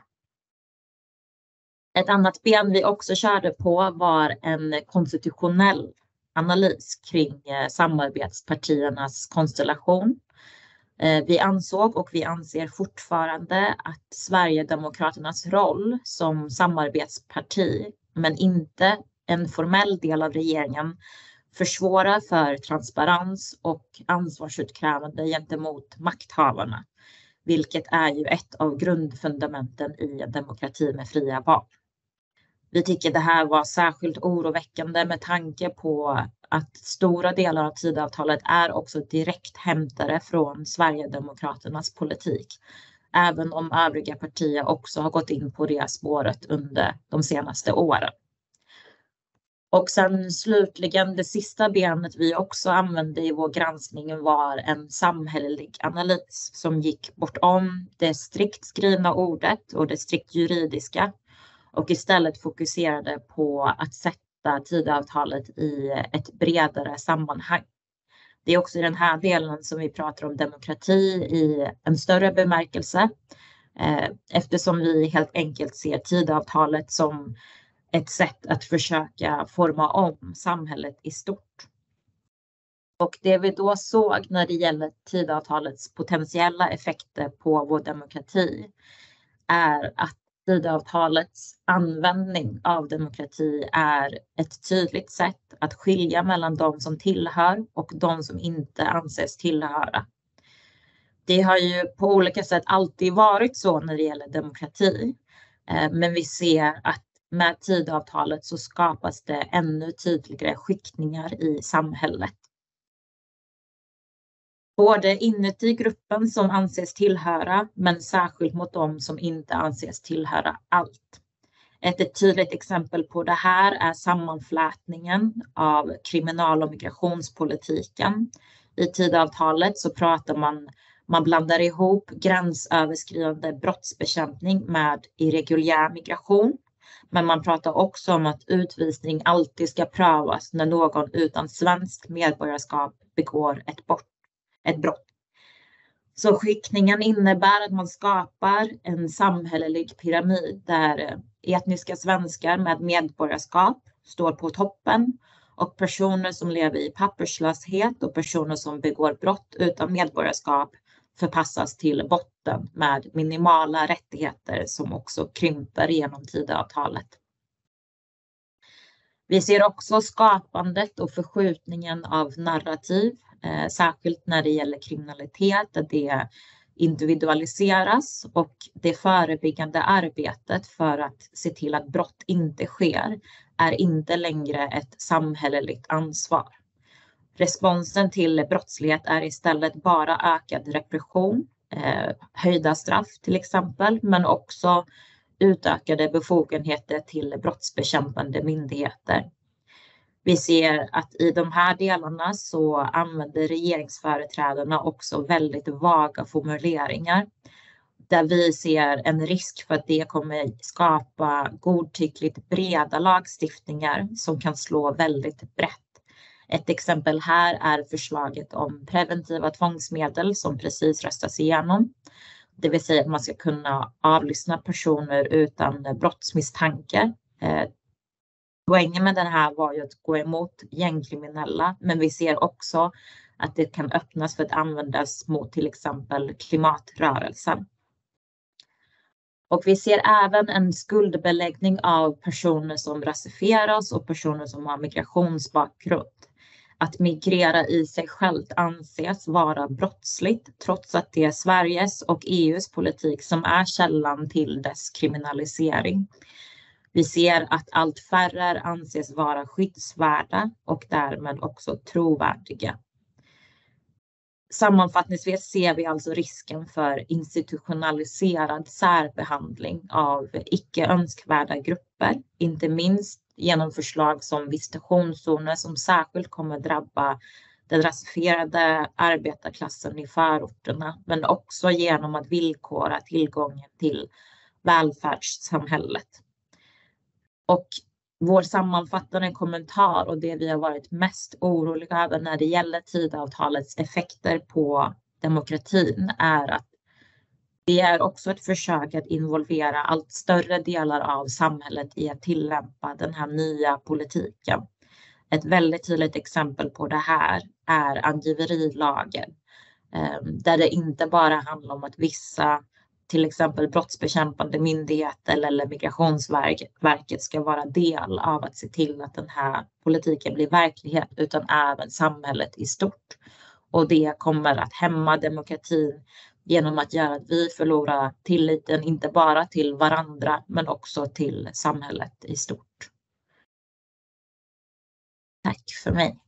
Ett annat ben vi också körde på var en konstitutionell analys kring samarbetspartiernas konstellation. Vi ansåg och vi anser fortfarande att Sverigedemokraternas roll som samarbetsparti, men inte en formell del av regeringen, försvårar för transparens och ansvarsutkrävande gentemot makthavarna, vilket är ju ett av grundfundamenten i en demokrati med fria val. Vi tycker det här var särskilt oroväckande med tanke på att stora delar av Tidöavtalet är också direkt hämtade från Sverigedemokraternas politik. Även om övriga partier också har gått in på det spåret under de senaste åren. Och sen slutligen det sista benet vi också använde i vår granskning var en samhällelig analys som gick bortom det strikt skrivna ordet och det strikt juridiska. Och istället fokuserade på att sätta Tidöavtalet i ett bredare sammanhang. Det är också i den här delen som vi pratar om demokrati i en större bemärkelse. Eftersom vi helt enkelt ser Tidöavtalet som ett sätt att försöka forma om samhället i stort. Och det vi då såg när det gäller Tidöavtalets potentiella effekter på vår demokrati är att Tidöavtalets användning av demokrati är ett tydligt sätt att skilja mellan de som tillhör och de som inte anses tillhöra. Det har ju på olika sätt alltid varit så när det gäller demokrati, men vi ser att med Tidöavtalet så skapas det ännu tydligare skiktningar i samhället. Både inuti gruppen som anses tillhöra, men särskilt mot de som inte anses tillhöra allt. Ett tydligt exempel på det här är sammanflätningen av kriminal- och migrationspolitiken. I Tidöavtalet så pratar man, man blandar ihop gränsöverskridande brottsbekämpning med irreguljär migration. Men man pratar också om att utvisning alltid ska prövas när någon utan svenskt medborgarskap begår ett brott. ett brott. Så skiktningen innebär att man skapar en samhällelig pyramid där etniska svenskar med medborgarskap står på toppen och personer som lever i papperslöshet och personer som begår brott utan medborgarskap förpassas till botten med minimala rättigheter som också krymper genom Tidöavtalet. Vi ser också skapandet och förskjutningen av narrativ, eh, särskilt när det gäller kriminalitet, där det individualiseras och det förebyggande arbetet för att se till att brott inte sker är inte längre ett samhälleligt ansvar. Responsen till brottslighet är istället bara ökad repression, eh, höjda straff till exempel, men också utökade befogenheter till brottsbekämpande myndigheter. Vi ser att i de här delarna så använder regeringsföreträdarna också väldigt vaga formuleringar där vi ser en risk för att det kommer skapa godtyckligt breda lagstiftningar som kan slå väldigt brett. Ett exempel här är förslaget om preventiva tvångsmedel som precis röstas igenom. Det vill säga att man ska kunna avlyssna personer utan brottsmisstanke. Eh, poängen med den här var ju att gå emot gängkriminella, men vi ser också att det kan öppnas för att användas mot till exempel klimatrörelsen. Och vi ser även en skuldbeläggning av personer som rasifieras och personer som har migrationsbakgrund. Att migrera i sig självt anses vara brottsligt trots att det är Sveriges och E U:s politik som är källan till dess kriminalisering. Vi ser att allt färre anses vara skyddsvärda och därmed också trovärdiga. Sammanfattningsvis ser vi alltså risken för institutionaliserad särbehandling av icke önskvärda grupper, inte minst genom förslag som visitationszoner som särskilt kommer drabba den rasifierade arbetarklassen i förorterna, men också genom att villkora tillgången till välfärdssamhället. Och vår sammanfattande kommentar och det vi har varit mest oroliga över när det gäller Tidöavtalets effekter på demokratin är att det är också ett försök att involvera allt större delar av samhället i att tillämpa den här nya politiken. Ett väldigt tydligt exempel på det här är angiverilagen, där det inte bara handlar om att vissa till exempel brottsbekämpande myndigheter eller Migrationsverket ska vara del av att se till att den här politiken blir verklighet, utan även samhället i stort. Och det kommer att hämma demokratin genom att göra att vi förlorar tilliten inte bara till varandra men också till samhället i stort. Tack för mig.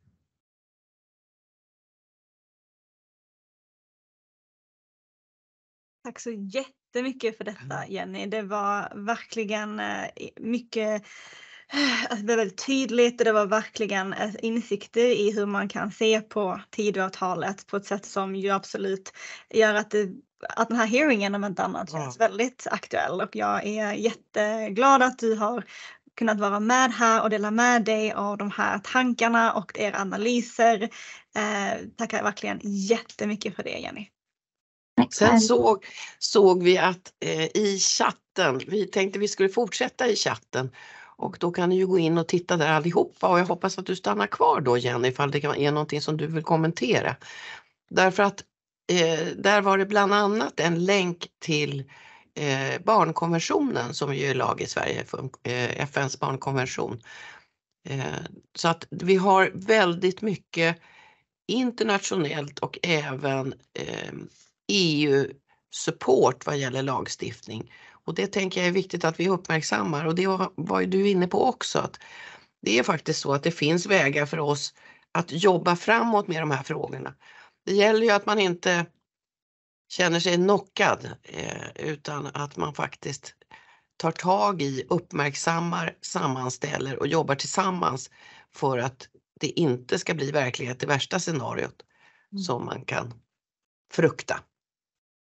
Tack så jättemycket för detta, Jenny. Det var verkligen mycket, alltså det var väldigt tydligt och det var verkligen insikter i hur man kan se på Tidöavtalet på ett sätt som ju absolut gör att, det, att den här hearingen om inte annat känns ja. väldigt aktuell. Och jag är jätteglad att du har kunnat vara med här och dela med dig av de här tankarna och era analyser. Eh, tackar verkligen jättemycket för det, Jenny. Sen såg, såg vi att eh, i chatten, vi tänkte vi skulle fortsätta i chatten och då kan ni ju gå in och titta där allihopa och jag hoppas att du stannar kvar då, Jenny, ifall det är någonting som du vill kommentera. Därför att eh, där var det bland annat en länk till eh, barnkonventionen som ju är lag i Sverige, för, eh, F N:s barnkonvention. Eh, så att vi har väldigt mycket internationellt och även eh, E U-support vad gäller lagstiftning. Och det tänker jag är viktigt att vi uppmärksammar och det var ju du inne på också. Att det är faktiskt så att det finns vägar för oss att jobba framåt med de här frågorna. Det gäller ju att man inte känner sig knockad eh, utan att man faktiskt tar tag i, uppmärksammar, sammanställer och jobbar tillsammans för att det inte ska bli verklighet, det värsta scenariot mm. som man kan frukta.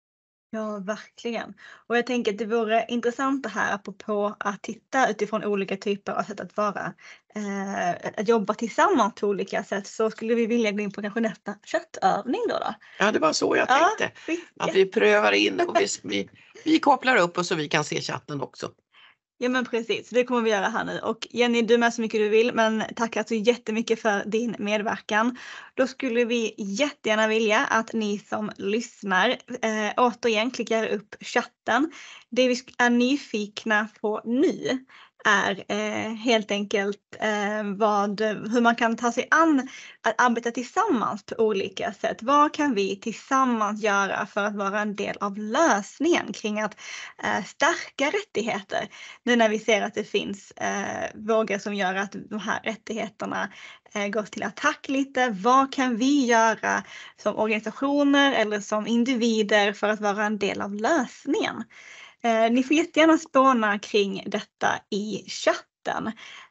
Ja, verkligen. Och jag tänker att det vore intressant det här apropå att titta utifrån olika typer av sätt att vara. Eh, att jobba tillsammans på olika sätt. Så skulle vi vilja gå in på kanske nästa köttövning då. då. Ja, det var så jag Ja, tänkte. visst. Att vi prövar in och vi, vi, vi kopplar upp och så vi kan se chatten också. Ja men precis, det kommer vi göra här nu. Och Jenny, du är med så mycket du vill, men tack alltså jättemycket för din medverkan. Då skulle vi jättegärna vilja att ni som lyssnar eh, återigen klickar upp chatten. Det vi är nyfikna på nu är eh, helt enkelt eh, vad, hur man kan ta sig an att arbeta tillsammans på olika sätt. Vad kan vi tillsammans göra för att vara en del av lösningen kring att eh, stärka rättigheter? Nu när vi ser att det finns eh, vågor som gör att de här rättigheterna eh, går till attack lite. Vad kan vi göra som organisationer eller som individer för att vara en del av lösningen? Eh, ni får jättegärna spåna kring detta i chatten.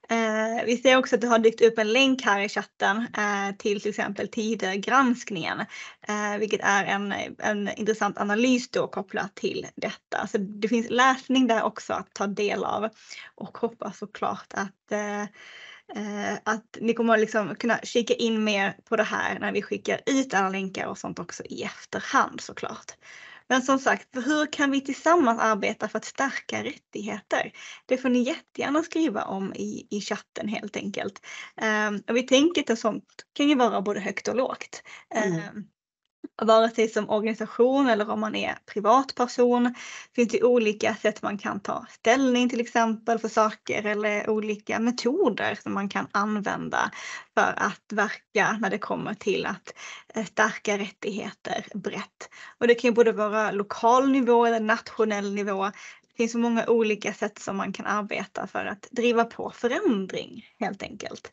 Eh, vi ser också att det har dykt upp en länk här i chatten eh, till till exempel Tidögranskningen, eh, vilket är en, en intressant analys då kopplat till detta. Så det finns läsning där också att ta del av och hoppas såklart att eh, eh, att ni kommer liksom kunna kika in mer på det här när vi skickar ut alla länkar och sånt också i efterhand såklart. Men som sagt, hur kan vi tillsammans arbeta för att stärka rättigheter? Det får ni jättegärna skriva om i, i chatten helt enkelt. Um, och vi tänker att sånt kan ju vara både högt och lågt. Mm. Um, vare sig som organisation eller om man är privatperson. Finns det olika sätt man kan ta ställning till exempel för saker eller olika metoder som man kan använda för att verka när det kommer till att stärka rättigheter brett. Och det kan ju både vara lokal nivå eller nationell nivå. Det finns så många olika sätt som man kan arbeta för att driva på förändring helt enkelt.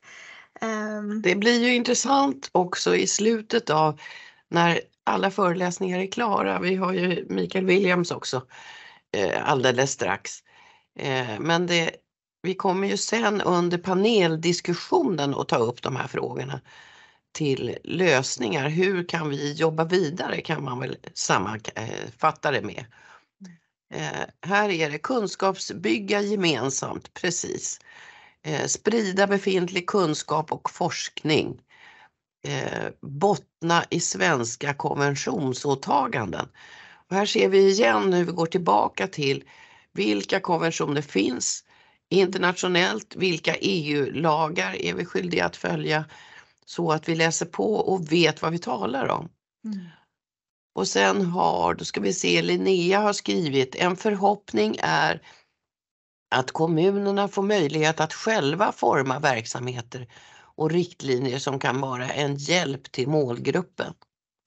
Um, Det blir ju intressant också i slutet av när alla föreläsningar är klara. Vi har ju Mikael Williams också eh, alldeles strax. Eh, men det, vi kommer ju sen under paneldiskussionen att ta upp de här frågorna till lösningar. Hur kan vi jobba vidare kan man väl sammanfatta det med. Eh, här är det kunskapsbygga gemensamt, precis. Eh, sprida befintlig kunskap och forskning. Eh, bottna i svenska konventionsåtaganden. Och här ser vi igen hur vi går tillbaka till vilka konventioner finns internationellt, vilka E U-lagar är vi skyldiga att följa så att vi läser på och vet vad vi talar om. mm. Och sen har, då ska vi se, Linnea har skrivit, en förhoppning är att kommunerna får möjlighet att själva forma verksamheter och riktlinjer som kan vara en hjälp till målgruppen.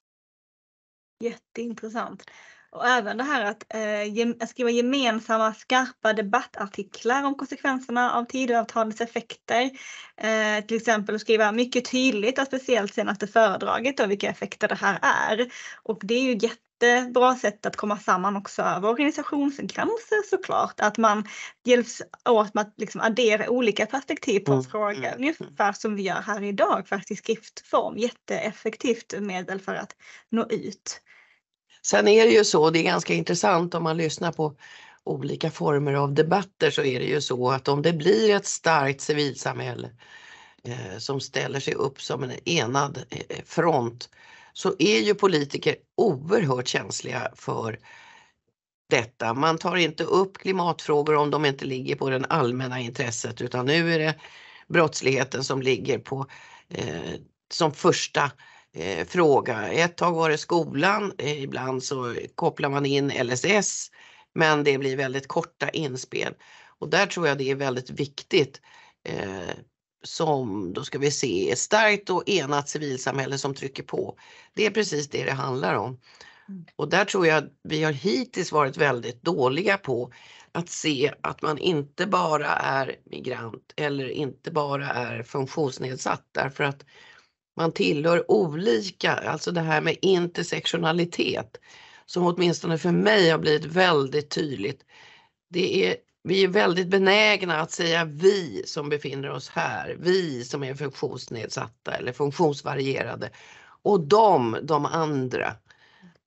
Jätteintressant. Och även det här att, eh, gem- att skriva gemensamma skarpa debattartiklar om konsekvenserna av Tidöavtalets effekter. Eh, till exempel att skriva mycket tydligt, och speciellt senaste föredraget och vilka effekter det här är. Och det är ju ett jättebra sätt att komma samman också över organisationsgränser såklart. Att man hjälps åt med att liksom addera olika perspektiv på en Mm, fråga. mm, Ungefär som vi gör här idag, faktiskt i skriftform. Jätteeffektivt medel för att nå ut. Sen är det ju så, det är ganska intressant om man lyssnar på olika former av debatter, så är det ju så att om det blir ett starkt civilsamhälle eh, som ställer sig upp som en enad eh, front, så är ju politiker oerhört känsliga för detta. Man tar inte upp klimatfrågor om de inte ligger på den allmänna intresset, utan nu är det brottsligheten som ligger på eh, som första eh, fråga. Ett tag var det skolan, eh, ibland så kopplar man in L S S, men det blir väldigt korta inspel. Och där tror jag det är väldigt viktigt eh, som, då ska vi se, ett starkt och enat civilsamhälle som trycker på. Det är precis det det handlar om. Och där tror jag att vi har hittills varit väldigt dåliga på att se att man inte bara är migrant eller inte bara är funktionsnedsatt, därför att man tillhör olika, alltså det här med intersektionalitet som åtminstone för mig har blivit väldigt tydligt. Det är, vi är väldigt benägna att säga vi som befinner oss här, vi som är funktionsnedsatta eller funktionsvarierade, och de, de andra.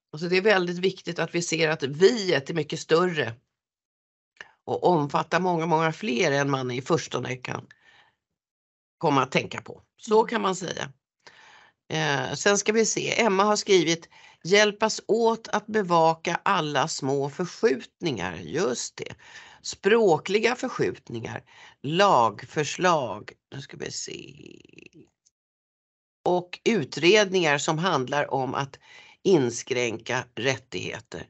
Alltså det är väldigt viktigt att vi ser att viet är mycket större och omfattar många, många fler än man i förstone kan komma att tänka på. Så kan man säga. Eh, sen ska vi se, Emma har skrivit hjälpas åt att bevaka alla små förskjutningar, just det. Språkliga förskjutningar, lagförslag, nu ska vi se. Och utredningar som handlar om att inskränka rättigheter.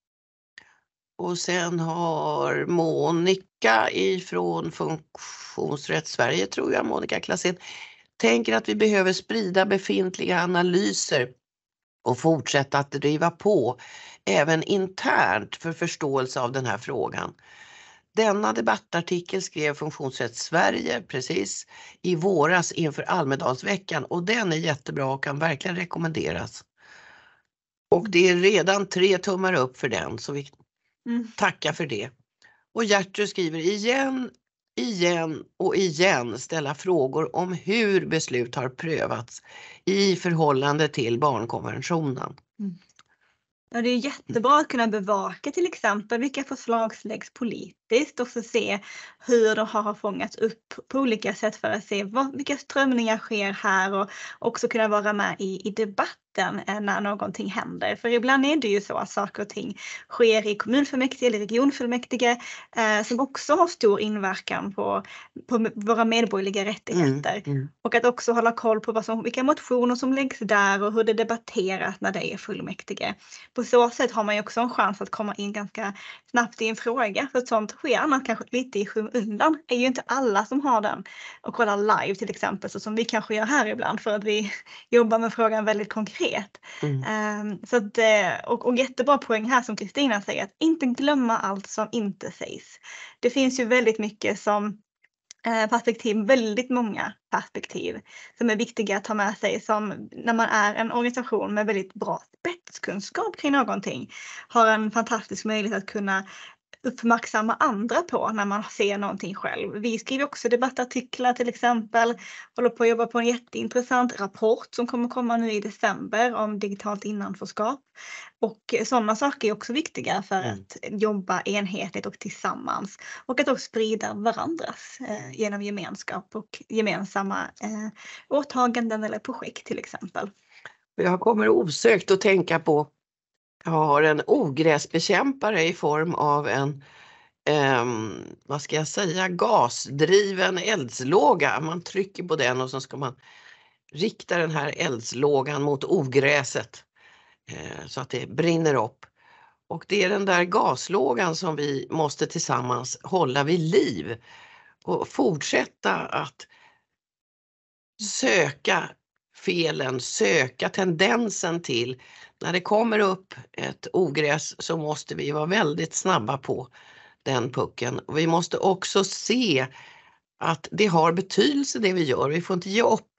Och sen har Monica ifrån Funktionsrätt Sverige, tror jag, Monica Klassen, tänker att vi behöver sprida befintliga analyser och fortsätta att driva på även internt för förståelse av den här frågan. Denna debattartikel skrev Funktionsrätt Sverige precis i våras inför Almedalsveckan och den är jättebra och kan verkligen rekommenderas. Och det är redan tre tummar upp för den, så vi mm. tackar för det. Och Gertrud skriver igen, igen och igen ställa frågor om hur beslut har prövats i förhållande till barnkonventionen. Mm. Ja, det är jättebra att kunna bevaka till exempel vilka förslag läggs politiskt och så se hur de har fångats upp på olika sätt för att se vad, vilka strömningar sker här och också kunna vara med i, i debatten när någonting händer. För ibland är det ju så att saker och ting sker i kommunfullmäktige eller regionfullmäktige eh, som också har stor inverkan på, på våra medborgerliga rättigheter. Mm, mm. Och att också hålla koll på vad som, vilka motioner som läggs där och hur det debatteras när det är fullmäktige. På så sätt har man ju också en chans att komma in ganska snabbt i en fråga. För sånt sker annars kanske lite i skymundan. Det är ju inte alla som har den. Och kolla live till exempel, så som vi kanske gör här ibland för att vi jobbar med frågan väldigt konkret. Mm. Um, så att, och, och jättebra poäng här som Kristina säger, att inte glömma allt som inte sägs. Det finns ju väldigt mycket som perspektiv, väldigt många perspektiv som är viktiga att ta med sig, som när man är en organisation med väldigt bra spetskunskap kring någonting har en fantastisk möjlighet att kunna uppmärksamma andra på när man ser någonting själv. Vi skriver också debattartiklar till exempel, håller på att jobba på en jätteintressant rapport som kommer komma nu i december om digitalt innanförskap. Och sådana saker är också viktiga för mm. att jobba enhetligt och tillsammans. Och att också sprida varandras eh, genom gemenskap och gemensamma eh, åtaganden eller projekt till exempel. Jag kommer osökt att tänka på, jag har en ogräsbekämpare i form av en, eh, vad ska jag säga, gasdriven eldslåga. Man trycker på den och så ska man rikta den här eldslågan mot ogräset eh, så att det brinner upp. Och det är den där gaslågan som vi måste tillsammans hålla vid liv och fortsätta att söka felen, söka tendensen till. När det kommer upp ett ogräs så måste vi vara väldigt snabba på den pucken. Och vi måste också se att det har betydelse det vi gör. Vi får inte ge upp.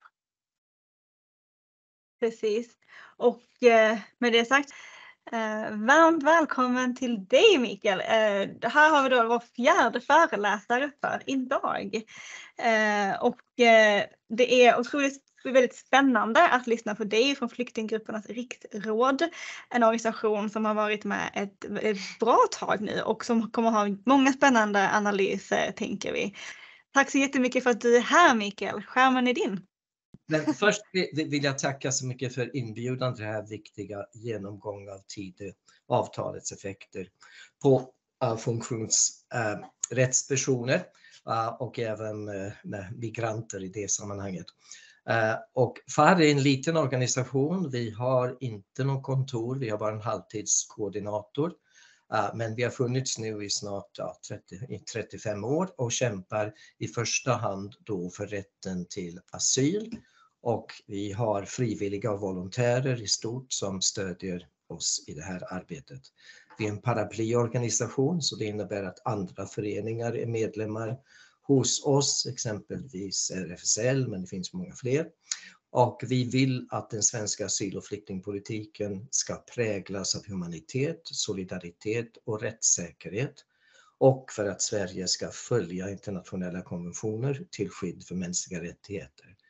Precis. Och eh, med det sagt, eh, varmt välkommen till dig Mikael. Eh, här har vi då vår fjärde föreläsare för idag. Eh, och eh, det är otroligt Det är väldigt spännande att lyssna på dig från Flyktinggruppernas riksråd. En organisation som har varit med ett, ett bra tag nu och som kommer ha många spännande analyser, tänker vi. Tack så jättemycket för att du är här Mikael. Skärmen är din. Men först vill jag tacka så mycket för inbjudan till det här viktiga genomgång av Tidöavtalets effekter på uh, funktionsrättspersoner uh, och även uh, migranter i det sammanhanget. Uh, och F A R är en liten organisation, vi har inte någon kontor, vi har bara en halvtidskoordinator. Uh, men vi har funnits nu i snart ja, trettio, i trettiofem år och kämpar i första hand då för rätten till asyl. Och vi har frivilliga och volontärer i stort som stödjer oss i det här arbetet. Vi är en paraplyorganisation, så det innebär att andra föreningar är medlemmar hos oss, exempelvis R F S L, men det finns många fler. Och vi vill att den svenska asyl- och flyktingpolitiken ska präglas av humanitet, solidaritet och rättssäkerhet. Och för att Sverige ska följa internationella konventioner till skydd för mänskliga rättigheter.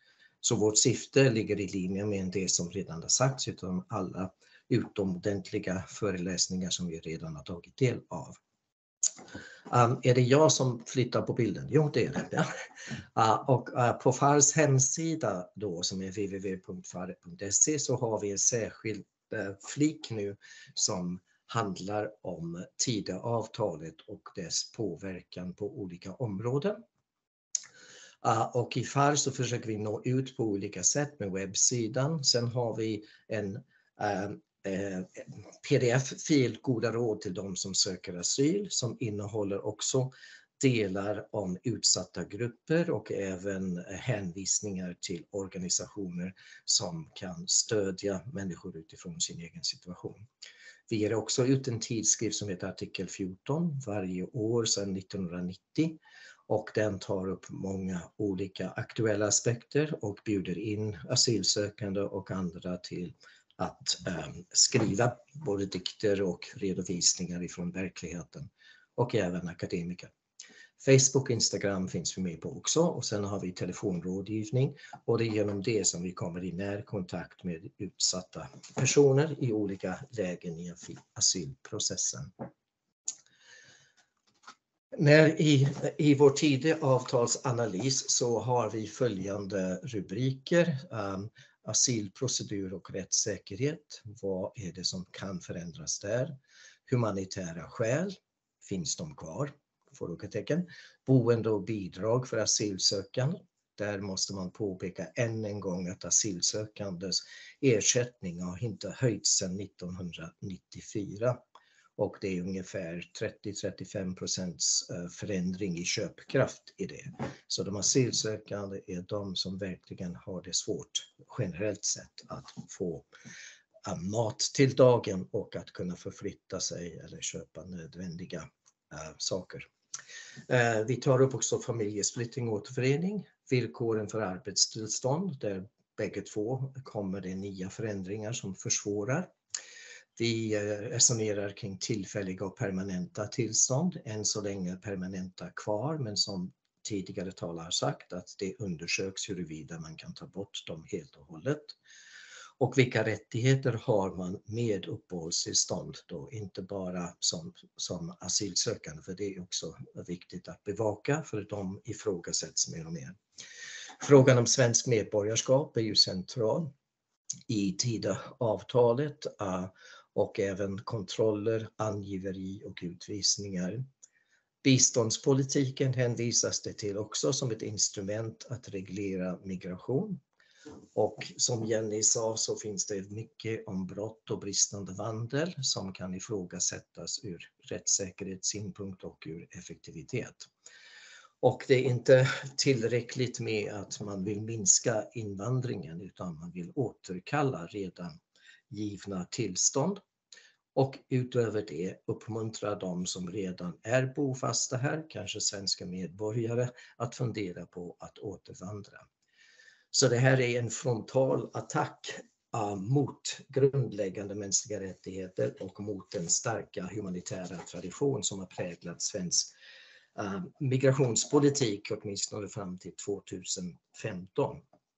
Så vårt syfte ligger i linje med det som redan har sagts utan alla utomordentliga föreläsningar som vi redan har tagit del av. Um, är det jag som flyttar på bilden? Jo, det är det. Ja. Uh, och uh, på F A R:s hemsida då, som är w w w punkt fare punkt se, så har vi en särskild uh, flik nu som handlar om Tidöavtalet och dess påverkan på olika områden. Uh, och i F A R så försöker vi nå ut på olika sätt med webbsidan. Sen har vi en uh, uh, P D F-fil, goda råd till de som söker asyl, som innehåller också delar om utsatta grupper och även hänvisningar till organisationer som kan stödja människor utifrån sin egen situation. Vi ger också ut en tidskrift som heter Artikel fjorton varje år sedan nittonhundranittio. Och den tar upp många olika aktuella aspekter och bjuder in asylsökande och andra till att um, skriva både dikter och redovisningar ifrån verkligheten, och även akademiker. Facebook och Instagram finns vi med på också, och sen har vi telefonrådgivning, och det är genom det som vi kommer i närkontakt med utsatta personer i olika lägen i asylprocessen. När i, i vår Tidöavtalsanalys så har vi följande rubriker: um, asylprocedur och rättssäkerhet. Vad är det som kan förändras där? Humanitära skäl, finns de kvar? Frågetecken. Boende och bidrag för asylsökande. Där måste man påpeka än en gång att asylsökandes ersättning har inte höjts sedan nittonhundranittiofyra. Och det är ungefär trettio till trettiofem procents förändring i köpkraft i det. Så de asylsökande är de som verkligen har det svårt generellt sett att få mat till dagen och att kunna förflytta sig eller köpa nödvändiga uh, saker. Uh, vi tar upp också familjesplittring och återförening, villkoren för arbetstillstånd, där bägge två kommer det nya förändringar som försvårar. Vi resonerar kring tillfälliga och permanenta tillstånd, än så länge permanenta kvar, men som tidigare talare har sagt att det undersöks huruvida man kan ta bort dem helt och hållet. Och vilka rättigheter har man med uppehållstillstånd då, inte bara som, som asylsökande, för det är också viktigt att bevaka, för de ifrågasätts mer och mer. Frågan om svensk medborgarskap är ju central i Tidöavtalet, uh, och även kontroller, angiveri och utvisningar. Biståndspolitiken hänvisas det till också som ett instrument att reglera migration. Och som Jenny sa så finns det mycket om brott och bristande vandel som kan ifrågasättas ur rättssäkerhetssynpunkt och ur effektivitet. Och det är inte tillräckligt med att man vill minska invandringen, utan man vill återkalla redan givna tillstånd. Och utöver det uppmuntra de som redan är bofasta här, kanske svenska medborgare, att fundera på att återvandra. Så det här är en frontal attack uh, mot grundläggande mänskliga rättigheter och mot den starka humanitära tradition som har präglat svensk uh, migrationspolitik åtminstone fram till tjugohundrafemton.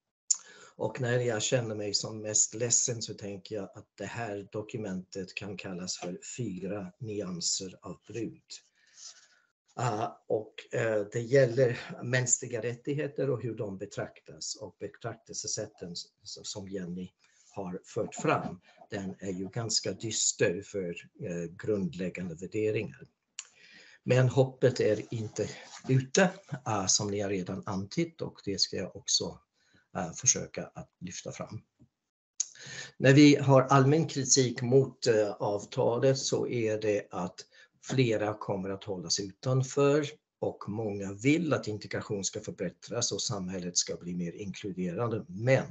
Och när jag känner mig som mest ledsen så tänker jag att det här dokumentet kan kallas för fyra nyanser av brunt. Uh, och uh, det gäller mänskliga rättigheter och hur de betraktas, och betraktelsesätten som Jenny har fört fram, den är ju ganska dyster för uh, grundläggande värderingar. Men hoppet är inte ute, uh, som ni har redan antytt, och det ska jag också uh, försöka att lyfta fram. När vi har allmän kritik mot uh, avtalet så är det att flera kommer att hållas utanför, och många vill att integration ska förbättras och samhället ska bli mer inkluderande. Men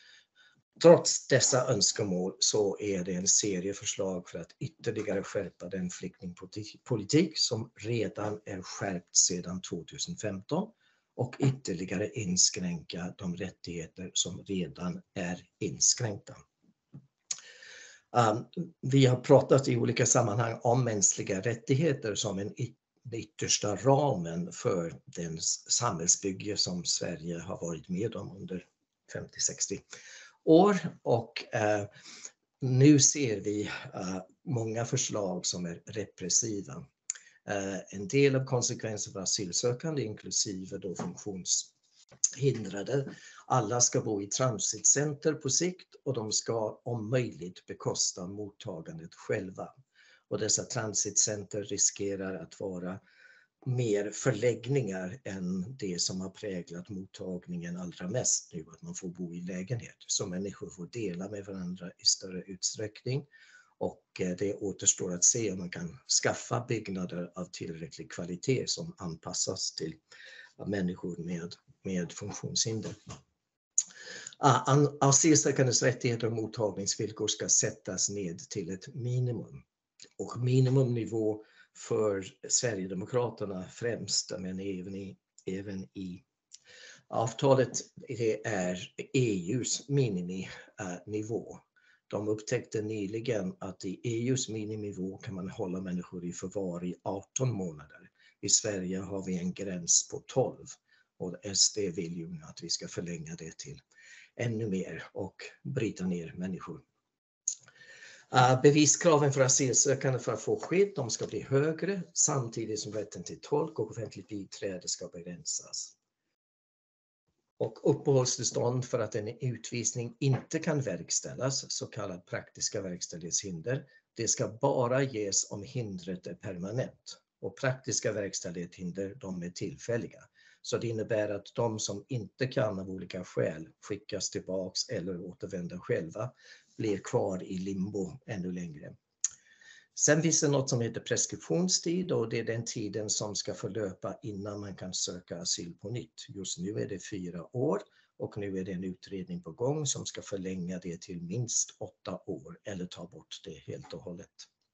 trots dessa önskemål så är det en serie förslag för att ytterligare skärpa den flyktingpolitik som redan är skärpt sedan tjugohundrafemton och ytterligare inskränka de rättigheter som redan är inskränkta. Um, vi har pratat i olika sammanhang om mänskliga rättigheter som en yttersta ramen för den samhällsbygge som Sverige har varit med om under femtio sextio år och eh, nu ser vi eh, många förslag som är repressiva. Eh, en del av konsekvenser för asylsökande inklusive då funktionshindrade. Alla ska bo i transitcenter på sikt och de ska om möjligt bekosta mottagandet själva. Och dessa transitcenter riskerar att vara mer förläggningar än det som har präglat mottagningen allra mest nu, att man får bo i lägenhet. Så människor får dela med varandra i större utsträckning. Och det återstår att se om man kan skaffa byggnader av tillräcklig kvalitet som anpassas till människor med, med funktionshinder. Asylsökandes rättigheter och mottagningsvillkor ska sättas ned till ett minimum. Och minimumnivå för Sverigedemokraterna främst, men även i, även i avtalet, det är E U:s miniminivå. De upptäckte nyligen att i E U:s miniminivå kan man hålla människor i förvar i arton månader. I Sverige har vi en gräns på tolv och S D vill ju att vi ska förlänga det till ännu mer och bryta ner människor. Uh, beviskraven för asylsökande för att få skydd, de ska bli högre samtidigt som rätten till tolk och offentligt biträde ska begränsas. Och uppehållstillstånd för att en utvisning inte kan verkställas, så kallad praktiska verkställighetshinder, det ska bara ges om hindret är permanent. Och praktiska verkställighetshinder, de är tillfälliga. Så det innebär att de som inte kan av olika skäl skickas tillbaks eller återvända själva blir kvar i limbo ännu längre. Sen finns det något som heter preskriptionstid och det är den tiden som ska förlöpa innan man kan söka asyl på nytt. Just nu är det fyra år och nu är det en utredning på gång som ska förlänga det till minst åtta år eller ta bort det helt och hållet.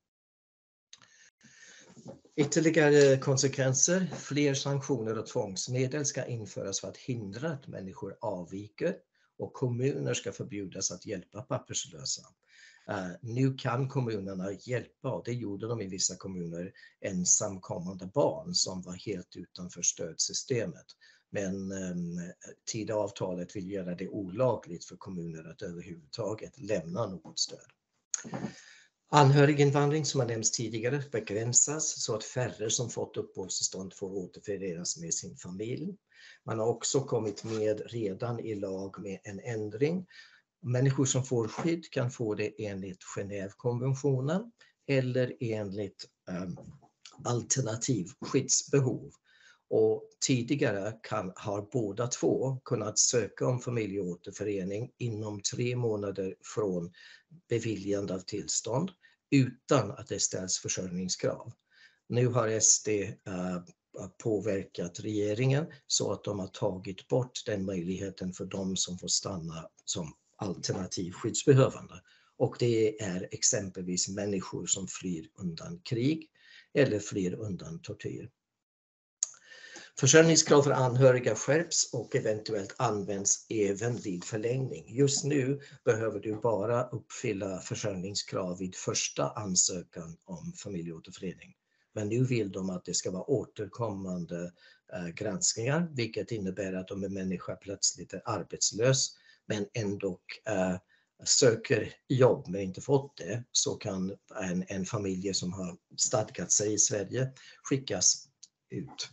Ytterligare konsekvenser, fler sanktioner och tvångsmedel ska införas för att hindra att människor avviker och kommuner ska förbjudas att hjälpa papperslösa. Uh, nu kan kommunerna hjälpa, och det gjorde de i vissa kommuner, ensamkommande barn som var helt utanför stödsystemet. Men um, Tidöavtalet vill göra det olagligt för kommuner att överhuvudtaget lämna något stöd. Anhöriginvandring som har nämnts tidigare begränsas så att färre som fått uppehållstillstånd får återförenas med sin familj. Man har också kommit med redan i lag med en ändring. Människor som får skydd kan få det enligt Genèvekonventionen eller enligt um, alternativ skyddsbehov. Och tidigare kan, har båda två kunnat söka om familjeåterförening inom tre månader från beviljande av tillstånd utan att det ställs försörjningskrav. Nu har S D uh, påverkat regeringen så att de har tagit bort den möjligheten för de som får stanna som alternativ skyddsbehövande. Och det är exempelvis människor som flyr undan krig eller flyr undan tortyr. Försörjningskrav för anhöriga skärps och eventuellt används även vid förlängning. Just nu behöver du bara uppfylla försörjningskrav vid första ansökan om familjeåterförening. Men nu vill de att det ska vara återkommande eh, granskningar, vilket innebär att om en människa plötsligt är arbetslös men ändå eh, söker jobb men inte fått det, så kan en, en familj som har stadgat sig i Sverige skickas ut.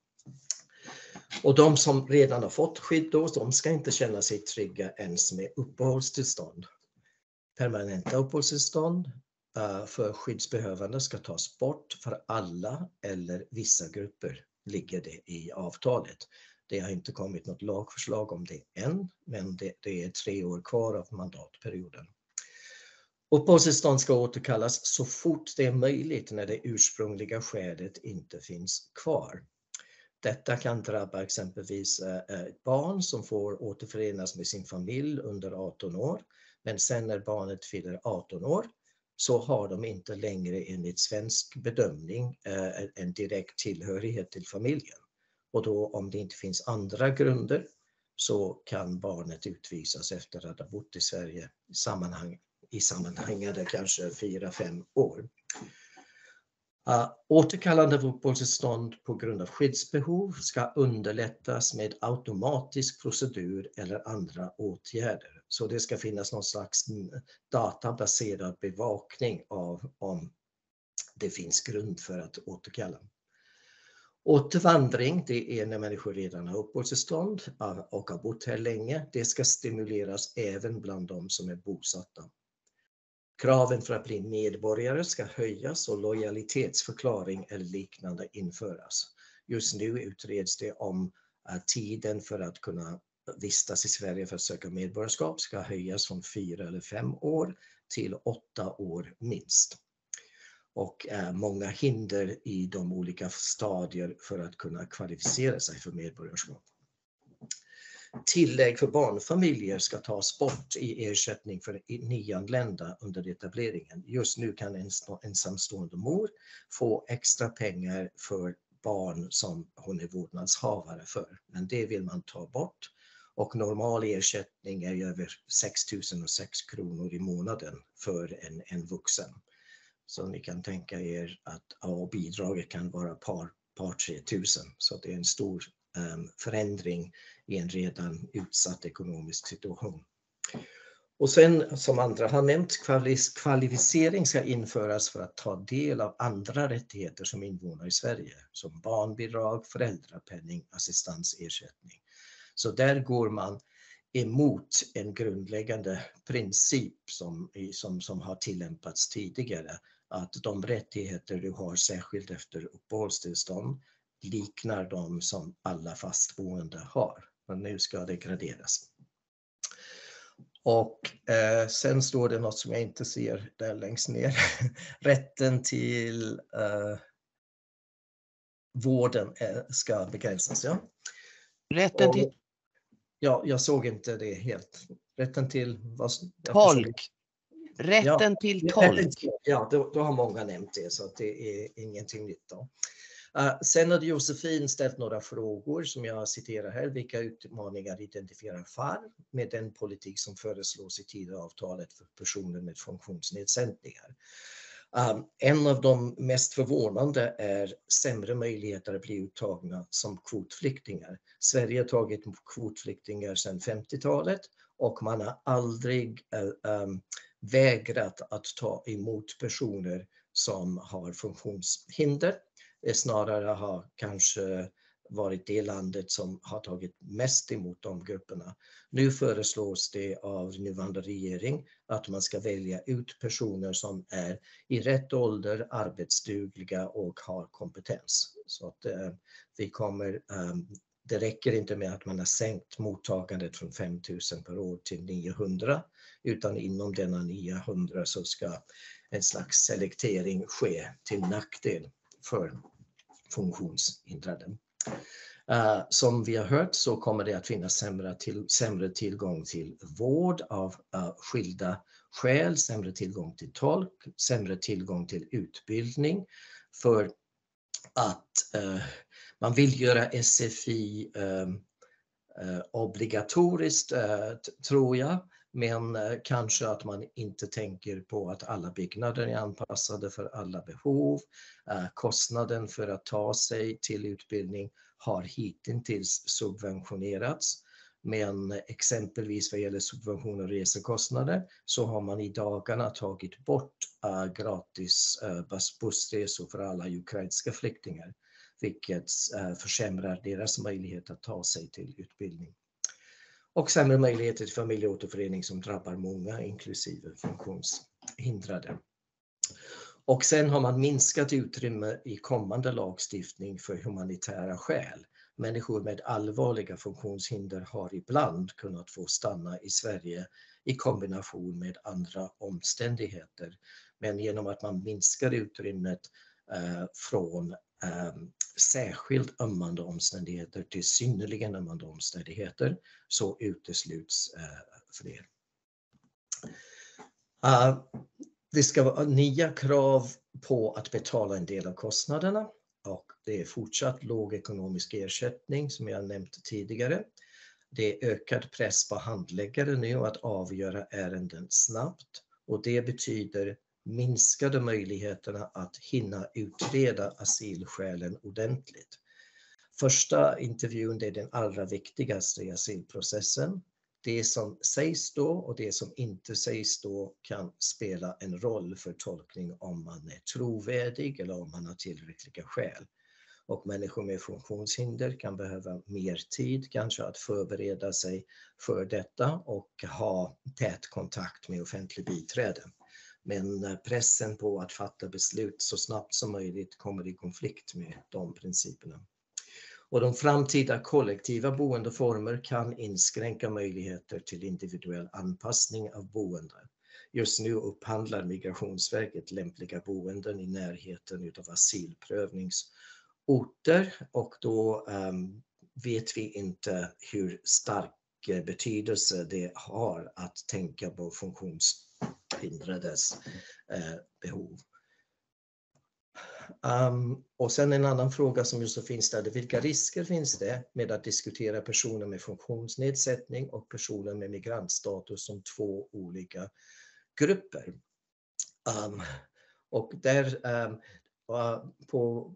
Och de som redan har fått skydd då, de ska inte känna sig trygga ens med uppehållstillstånd. Permanenta uppehållstillstånd uh, för skyddsbehövande ska tas bort för alla eller vissa grupper, ligger det i avtalet. Det har inte kommit något lagförslag om det än, men det, det är tre år kvar av mandatperioden. Uppehållstillstånd ska återkallas så fort det är möjligt när det ursprungliga skälet inte finns kvar. Detta kan drabba exempelvis ett barn som får återförenas med sin familj under arton år, men sen när barnet fyller arton år så har de inte längre enligt svensk bedömning en direkt tillhörighet till familjen. Och då om det inte finns andra grunder så kan barnet utvisas efter att ha bott i Sverige i sammanhang, i sammanhang där kanske fyra, fem år. Uh, återkallande av uppehållstillstånd på grund av skyddsbehov ska underlättas med automatisk procedur eller andra åtgärder. Så det ska finnas någon slags databaserad bevakning av om det finns grund för att återkalla. Återvandring, det är när människor redan har uppehållstillstånd och har bott här länge. Det ska stimuleras även bland de som är bosatta. Kraven för att bli medborgare ska höjas och lojalitetsförklaring eller liknande införas. Just nu utreds det om uh, tiden för att kunna vistas i Sverige för att söka medborgarskap ska höjas från fyra eller fem år till åtta år minst. Och uh, många hinder i de olika stadier för att kunna kvalificera sig för medborgarskap. Tillägg för barnfamiljer ska tas bort i ersättning för nyanlända under etableringen. Just nu kan en ensamstående mor få extra pengar för barn som hon är vårdnadshavare för. Men det vill man ta bort. Och normal ersättning är över sex tusen sex kronor i månaden för en, en vuxen. Så ni kan tänka er att ja, bidraget kan vara par, par tre tusen. Så det är en stor um, förändring i en redan utsatt ekonomisk situation. Och sen som andra har nämnt, kvalificering ska införas för att ta del av andra rättigheter som invånare i Sverige. Som barnbidrag, föräldrapenning, assistansersättning. Så där går man emot en grundläggande princip som, som, som har tillämpats tidigare. Att de rättigheter du har särskilt efter uppehållstillstånd liknar de som alla fastboende har. Men nu ska det graderas. Och eh, sen står det något som jag inte ser där längst ner. Rätten till eh, vården eh, ska begränsas. Ja? Rätten till... Och, ja, jag såg inte det helt. Rätten till... Vad, tolk. Rätten ja, till tolk. Ja, då, då har många nämnt det, så att det är ingenting nytt då. Uh, sen har Josefin ställt några frågor som jag citerar här. Vilka utmaningar identifierar F A R med den politik som föreslås i Tidöavtalet för personer med funktionsnedsättningar? Um, en av de mest förvånande är sämre möjligheter att bli uttagna som kvotflyktingar. Sverige har tagit kvotflyktingar sedan femtiotalet och man har aldrig uh, um, vägrat att ta emot personer som har funktionshinder. Det snarare har kanske varit det landet som har tagit mest emot de grupperna. Nu föreslås det av nuvarande regering att man ska välja ut personer som är i rätt ålder, arbetsdugliga och har kompetens. Så att eh, vi kommer, eh, det räcker inte med att man har sänkt mottagandet från fem tusen per år till niohundra, utan inom denna niohundra så ska en slags selektering ske till nackdel för funktionshindrade. Uh, som vi har hört så kommer det att finnas sämre, till, sämre tillgång till vård av uh, skilda skäl, sämre tillgång till tolk, sämre tillgång till utbildning för att uh, man vill göra S F I uh, uh, obligatoriskt, uh, tror jag. Men eh, kanske att man inte tänker på att alla byggnader är anpassade för alla behov. Eh, kostnaden för att ta sig till utbildning har hittills subventionerats. Men exempelvis vad gäller subventioner och resekostnader så har man i dagarna tagit bort eh, gratis eh, bussresor för alla ukrainska flyktingar. Vilket eh, försämrar deras möjlighet att ta sig till utbildning. Och sämre möjligheter till familjeåterförening som drabbar många, inklusive funktionshindrade. Och sen har man minskat utrymme i kommande lagstiftning för humanitära skäl. Människor med allvarliga funktionshinder har ibland kunnat få stanna i Sverige i kombination med andra omständigheter. Men genom att man minskar utrymmet eh, från eh, särskilt ömmande omständigheter till synnerligen ömmande omständigheter så utesluts uh, fler. Uh, det ska vara nya krav på att betala en del av kostnaderna och det är fortsatt låg ekonomisk ersättning som jag nämnt tidigare. Det är ökad press på handläggare nu att avgöra ärenden snabbt och det betyder minskade möjligheterna att hinna utreda asylskälen ordentligt. Första intervjun är den allra viktigaste i asylprocessen. Det som sägs då och det som inte sägs då kan spela en roll för tolkning om man är trovärdig eller om man har tillräckliga skäl. Och människor med funktionshinder kan behöva mer tid kanske att förbereda sig för detta och ha tät kontakt med offentlig biträde. Men pressen på att fatta beslut så snabbt som möjligt kommer i konflikt med de principerna. Och de framtida kollektiva boendeformer kan inskränka möjligheter till individuell anpassning av boende. Just nu upphandlar Migrationsverket lämpliga boenden i närheten av asylprövningsorter och då um, vet vi inte hur stark betydelse det har att tänka på funktionshindrades eh, behov. Um, och sen en annan fråga som just finns där, vilka risker finns det med att diskutera personer med funktionsnedsättning och personer med migrantstatus som två olika grupper? Um, och där um, uh, på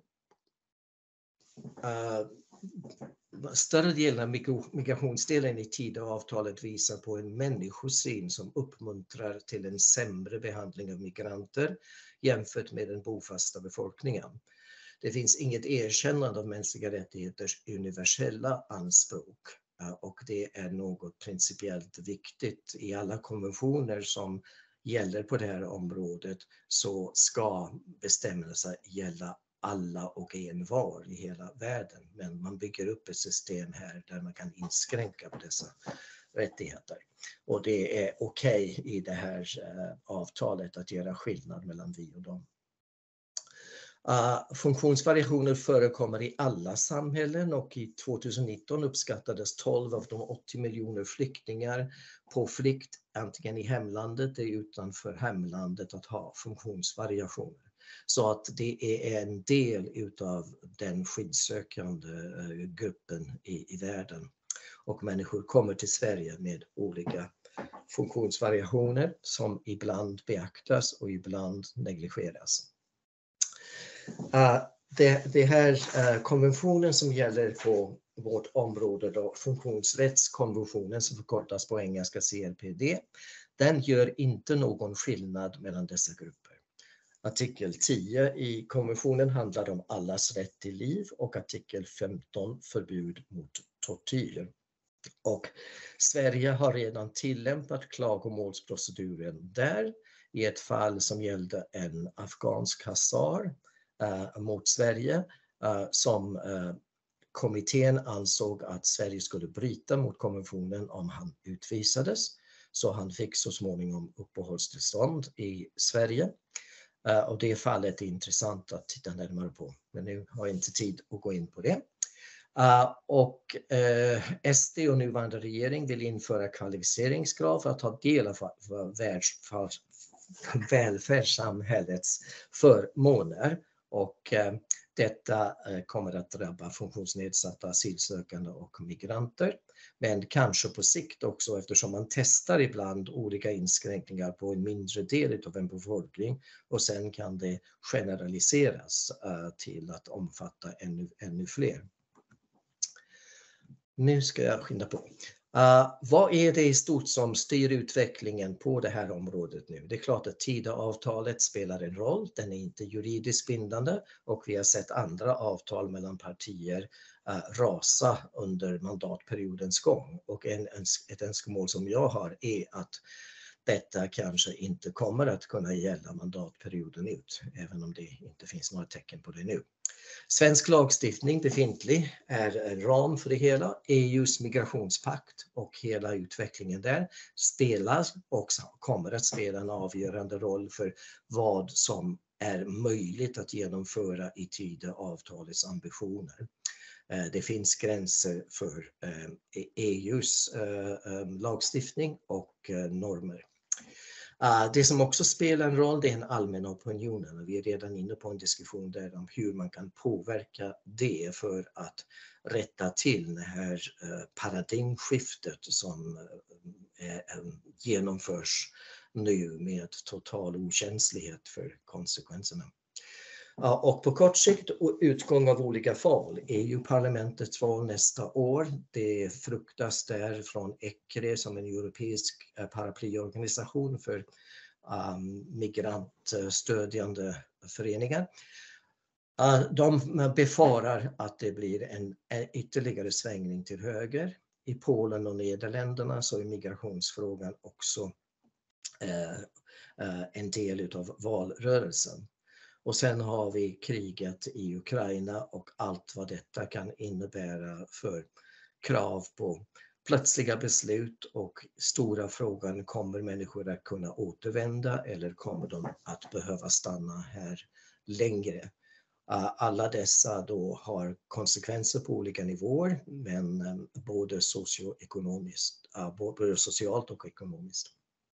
uh, större delen av migrationsdelen i Tidöavtalet visar på en människosyn som uppmuntrar till en sämre behandling av migranter jämfört med den bofasta befolkningen. Det finns inget erkännande av mänskliga rättigheters universella anspråk och det är något principiellt viktigt. I alla konventioner som gäller på det här området så ska bestämmelser gälla alla och envar i hela världen. Men man bygger upp ett system här där man kan inskränka på dessa rättigheter. Och det är okej okay i det här uh, avtalet att göra skillnad mellan vi och dem. Uh, funktionsvariationer förekommer i alla samhällen och i tjugonitton uppskattades tolv av de åttio miljoner flyktingar på flykt antingen i hemlandet eller utanför hemlandet att ha funktionsvariationer. Så att det är en del utav den skyddssökande gruppen i, i världen. Och människor kommer till Sverige med olika funktionsvariationer som ibland beaktas och ibland negligeras. Uh, det, det här uh, konventionen som gäller på vårt område då, funktionsrättskonventionen som förkortas på engelska C R P D, den gör inte någon skillnad mellan dessa grupper. Artikel tio i konventionen handlar om allas rätt till liv och artikel femton förbud mot tortyr. Och Sverige har redan tillämpat klagomålsproceduren där i ett fall som gällde en afghansk hazar uh, mot Sverige uh, som uh, kommittén ansåg att Sverige skulle bryta mot konventionen om han utvisades. Så han fick så småningom uppehållstillstånd i Sverige. Uh, och det fallet är intressant att titta närmare på. Men nu har jag inte tid att gå in på det. Uh, och uh, S D och nuvarande regering vill införa kvalificeringskrav för att ta del av välfärdssamhällets förmåner. Och uh, detta uh, kommer att drabba funktionsnedsatta asylsökande och migranter. Men kanske på sikt också eftersom man testar ibland olika inskränkningar på en mindre del av en befolkning och sen kan det generaliseras uh, till att omfatta ännu, ännu fler. Nu ska jag skynda på. Uh, vad är det i stort som styr utvecklingen på det här området nu? Det är klart att Tidöavtalet spelar en roll, den är inte juridiskt bindande och vi har sett andra avtal mellan partier uh, rasa under mandatperiodens gång. Och en, ett önskemål som jag har är att detta kanske inte kommer att kunna gälla mandatperioden ut, även om det inte finns några tecken på det nu. Svensk lagstiftning befintlig är en ram för det hela. E U:s migrationspakt och hela utvecklingen där spelar och kommer att spela en avgörande roll för vad som är möjligt att genomföra i Tidöavtalets ambitioner. Det finns gränser för E U:s lagstiftning och normer. Uh, det som också spelar en roll det är en allmän opinionen. Vi är redan inne på en diskussion där om hur man kan påverka det för att rätta till det här uh, paradigmskiftet som uh, uh, genomförs nu med total okänslighet för konsekvenserna. Ja, och på kort sikt och utgång av olika val. E U-parlamentets val nästa år. Det fruktas där från E C R E som en europeisk paraplyorganisation för um, migrantstödjande föreningar. Uh, de befarar att det blir en, en ytterligare svängning till höger. I Polen och Nederländerna så är migrationsfrågan också uh, uh, en del av valrörelsen. Och sen har vi kriget i Ukraina och allt vad detta kan innebära för krav på plötsliga beslut och stora frågan, kommer människor att kunna återvända eller kommer de att behöva stanna här längre? Alla dessa då har konsekvenser på olika nivåer, men både socioekonomiskt, både socialt och ekonomiskt.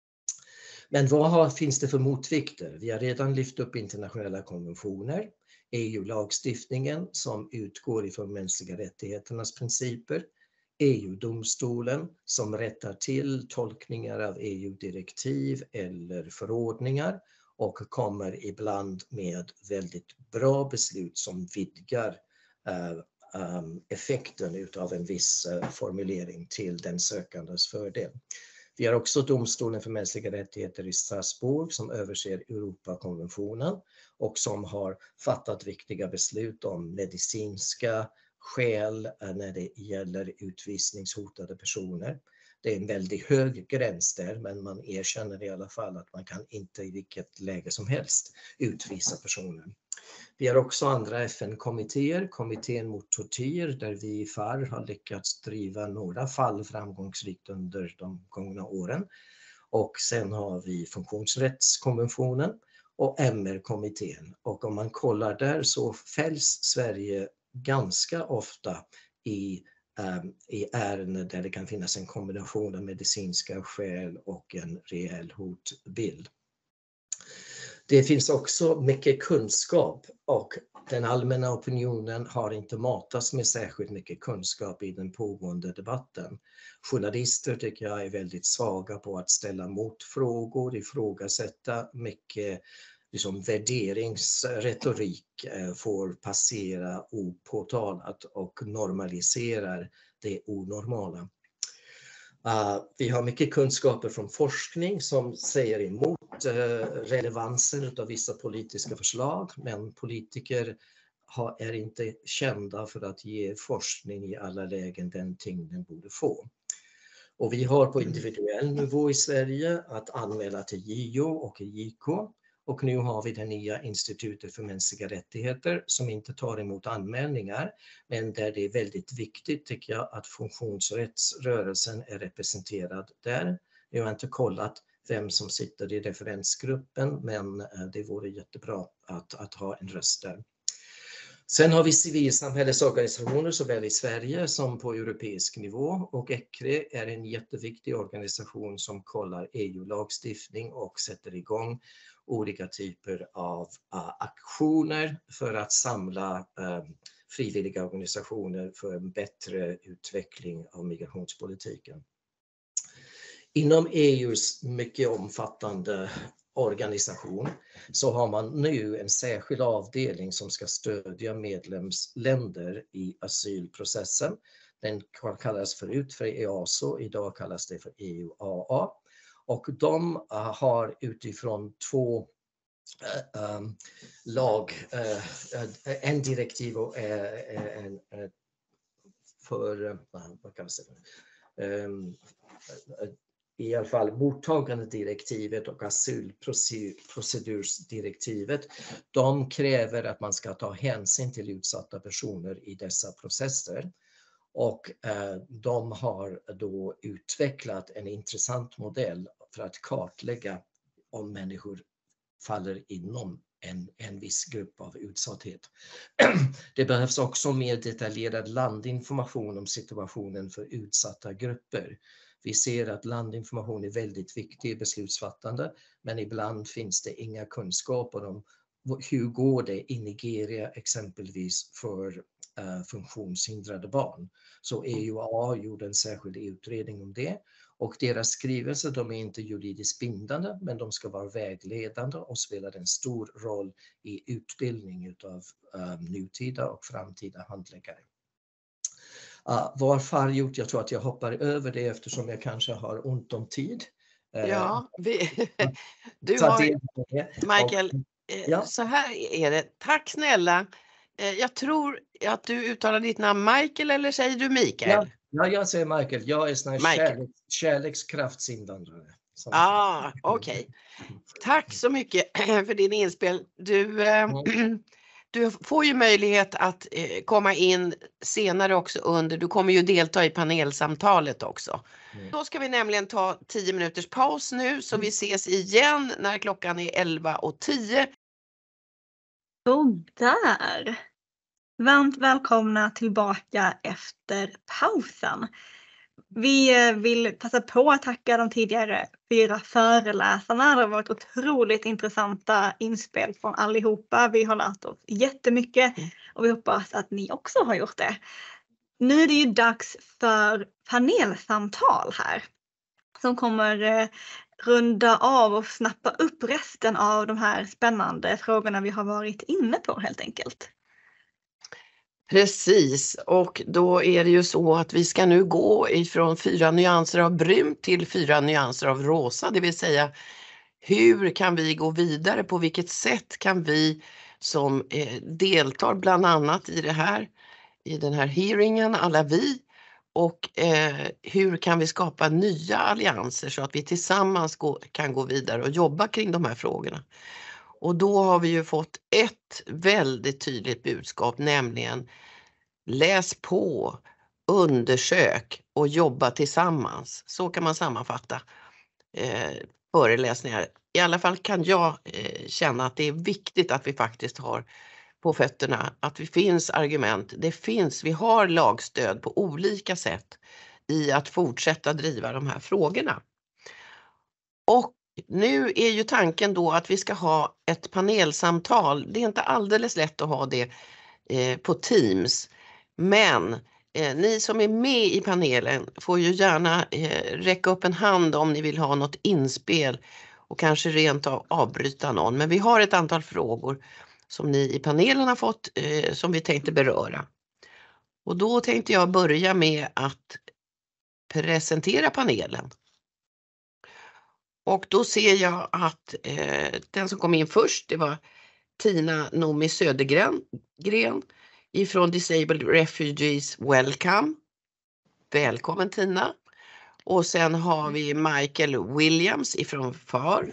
Men vad har, finns det för motvikter? Vi har redan lyft upp internationella konventioner, E U-lagstiftningen som utgår ifrån mänskliga rättigheternas principer, E U-domstolen som rättar till tolkningar av E U-direktiv eller förordningar och kommer ibland med väldigt bra beslut som vidgar uh, um, effekten av en viss uh, formulering till den sökandes fördel. Vi har också domstolen för mänskliga rättigheter i Strasbourg som överser Europakonventionen och som har fattat viktiga beslut om medicinska skäl när det gäller utvisningshotade personer. Det är en väldigt hög gräns där, men man erkänner i alla fall att man kan inte i vilket läge som helst utvisa personer. Vi har också andra F N-kommittéer, kommittén mot tortyr, där vi i F A R har lyckats driva några fall framgångsrikt under de gångna åren. Och sen har vi funktionsrättskonventionen och M R-kommittén. Och om man kollar där så fälls Sverige ganska ofta i, um, i ärenden där det kan finnas en kombination av medicinska skäl och en reell hotbild. Det finns också mycket kunskap och den allmänna opinionen har inte matats med särskilt mycket kunskap i den pågående debatten. Journalister tycker jag är väldigt svaga på att ställa motfrågor, ifrågasätta mycket. Liksom värderingsretorik får passera opåtalat och normaliserar det onormala. Uh, vi har mycket kunskaper från forskning som säger emot uh, relevansen av vissa politiska förslag, men politiker har, är inte kända för att ge forskning i alla lägen den tyngd den borde få. Och vi har på individuell nivå i Sverige att anmäla till J O och J K. Och nu har vi det nya institutet för mänskliga rättigheter som inte tar emot anmälningar, men där det är väldigt viktigt tycker jag att funktionsrättsrörelsen är representerad där. Jag har inte kollat vem som sitter i referensgruppen, men det vore jättebra att, att ha en röst där. Sen har vi civilsamhällesorganisationer såväl i Sverige som på europeisk nivå, och E C R E är en jätteviktig organisation som kollar E U-lagstiftning och sätter igång olika typer av uh, aktioner för att samla uh, frivilliga organisationer för en bättre utveckling av migrationspolitiken. Inom E U:s mycket omfattande organisation så har man nu en särskild avdelning som ska stödja medlemsländer i asylprocessen. Den kallas förut för E A S O, idag kallas det för E U A A. Och de har utifrån två äh, ähm, lag, äh, en direktiv och äh, en äh, för, äh, vad kan man säga, ähm, i alla fall mottagandedirektivet och asylprocedursdirektivet. De kräver att man ska ta hänsyn till utsatta personer i dessa processer. Och eh, de har då utvecklat en intressant modell för att kartlägga om människor faller inom en, en viss grupp av utsatthet. Det behövs också mer detaljerad landinformation om situationen för utsatta grupper. Vi ser att landinformation är väldigt viktig i beslutsfattande, men ibland finns det inga kunskaper om hur går det i Nigeria exempelvis för uh, funktionshindrade barn. Så E U A A gjorde en särskild utredning om det, Och deras skrivelser, de är inte juridiskt bindande, men de ska vara vägledande och spelar en stor roll i utbildning av um, nutida och framtida handläggare. Uh, vad FAR gjort? Jag tror att jag hoppar över det eftersom jag kanske har ont om tid. Ja, vi, du Så att har, det- Michael, och- eh, ja. så här är det. Tack snälla. Eh, Jag tror att du uttalar ditt namn Michael, eller säger du Mikael? Ja, ja, jag säger Michael. Jag är sån här Michael. kärlek, kärlekskraftsinvandrare. Som- Ah, okej. Tack så mycket för din inspel. Du, eh, du får ju möjlighet att eh, komma in senare också under, du kommer ju delta i panelsamtalet också. Mm. Då ska vi nämligen ta tio minuters paus nu, så vi ses igen när klockan är elva och tio. Så där. Varmt välkomna tillbaka efter pausen. Vi vill passa på att tacka de tidigare fyra föreläsarna. Det har varit otroligt intressanta inspel från allihopa. Vi har lärt oss jättemycket och vi hoppas att ni också har gjort det. Nu är det ju dags för panelsamtal här som kommer runda av och snappa upp resten av de här spännande frågorna vi har varit inne på helt enkelt. Precis, och då är det ju så att vi ska nu gå ifrån fyra nyanser av brunt till fyra nyanser av rosa, det vill säga hur kan vi gå vidare, på vilket sätt kan vi som eh, deltar bland annat i det här, i den här hearingen, alla vi, och eh, hur kan vi skapa nya allianser så att vi tillsammans gå, kan gå vidare och jobba kring de här frågorna. Och då har vi ju fått ett väldigt tydligt budskap, nämligen läs på, undersök och jobba tillsammans. Så kan man sammanfatta eh, föreläsningar. I alla fall kan jag eh, känna att det är viktigt att vi faktiskt har på fötterna, att det finns argument. Det finns, vi har lagstöd på olika sätt i att fortsätta driva de här frågorna. Och nu är ju tanken då att vi ska ha ett panelsamtal. Det är inte alldeles lätt att ha det eh, på Teams. Men eh, ni som är med i panelen får ju gärna eh, räcka upp en hand om ni vill ha något inspel och kanske rent av avbryta någon. Men vi har ett antal frågor som ni i panelen har fått eh, som vi tänkte beröra. Och då tänkte jag börja med att presentera panelen. Och då ser jag att eh, den som kom in först, det var Tina Nomi Södergren gren, ifrån Disabled Refugees Welcome. Välkommen Tina. Och sen har vi Michael Williams ifrån FAR.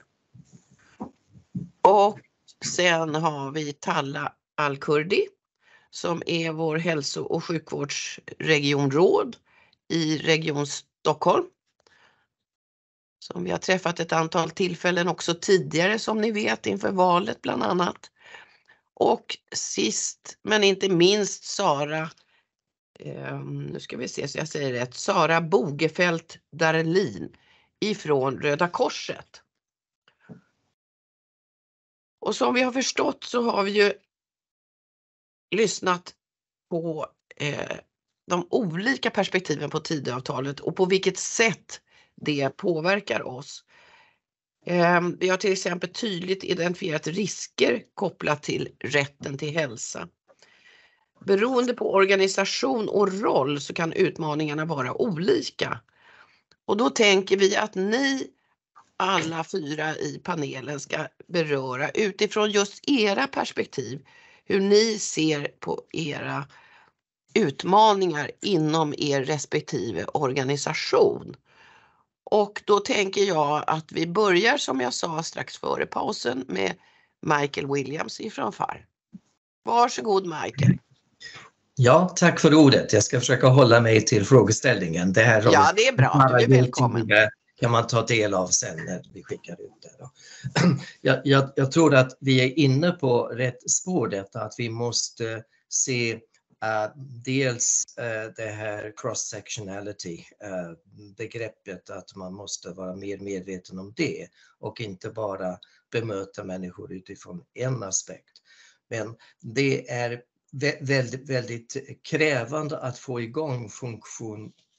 Och sen har vi Talla Al-Kurdi som är vår hälso- och sjukvårdsregionråd i Region Stockholm. Som vi har träffat ett antal tillfällen också tidigare, som ni vet, inför valet bland annat. Och sist men inte minst Sara, eh, nu ska vi se så jag säger rätt, Sara Bogefelt Darlin ifrån Röda Korset. Och som vi har förstått så har vi ju lyssnat på eh, de olika perspektiven på Tidöavtalet och på vilket sätt det påverkar oss. Eh, vi har till exempel tydligt identifierat risker kopplat till rätten till hälsa. Beroende på organisation och roll så kan utmaningarna vara olika. Och då tänker vi att ni alla fyra i panelen ska beröra utifrån just era perspektiv hur ni ser på era utmaningar inom er respektive organisation. Och då tänker jag att vi börjar, som jag sa strax före pausen, med Michael Williams ifrån FAR. Varsågod Michael. Ja, tack för ordet. Jag ska försöka hålla mig till frågeställningen. Det här Ja, det är bra. Du är välkommen. Kan man ta del av sen när vi skickar ut det. Då. Jag, jag, jag tror att vi är inne på rätt spår, detta att vi måste se uh, dels uh, det här cross-sectionality, uh, begreppet att man måste vara mer medveten om det och inte bara bemöta människor utifrån en aspekt. Men det är väldigt, väldigt krävande att få igång funktion,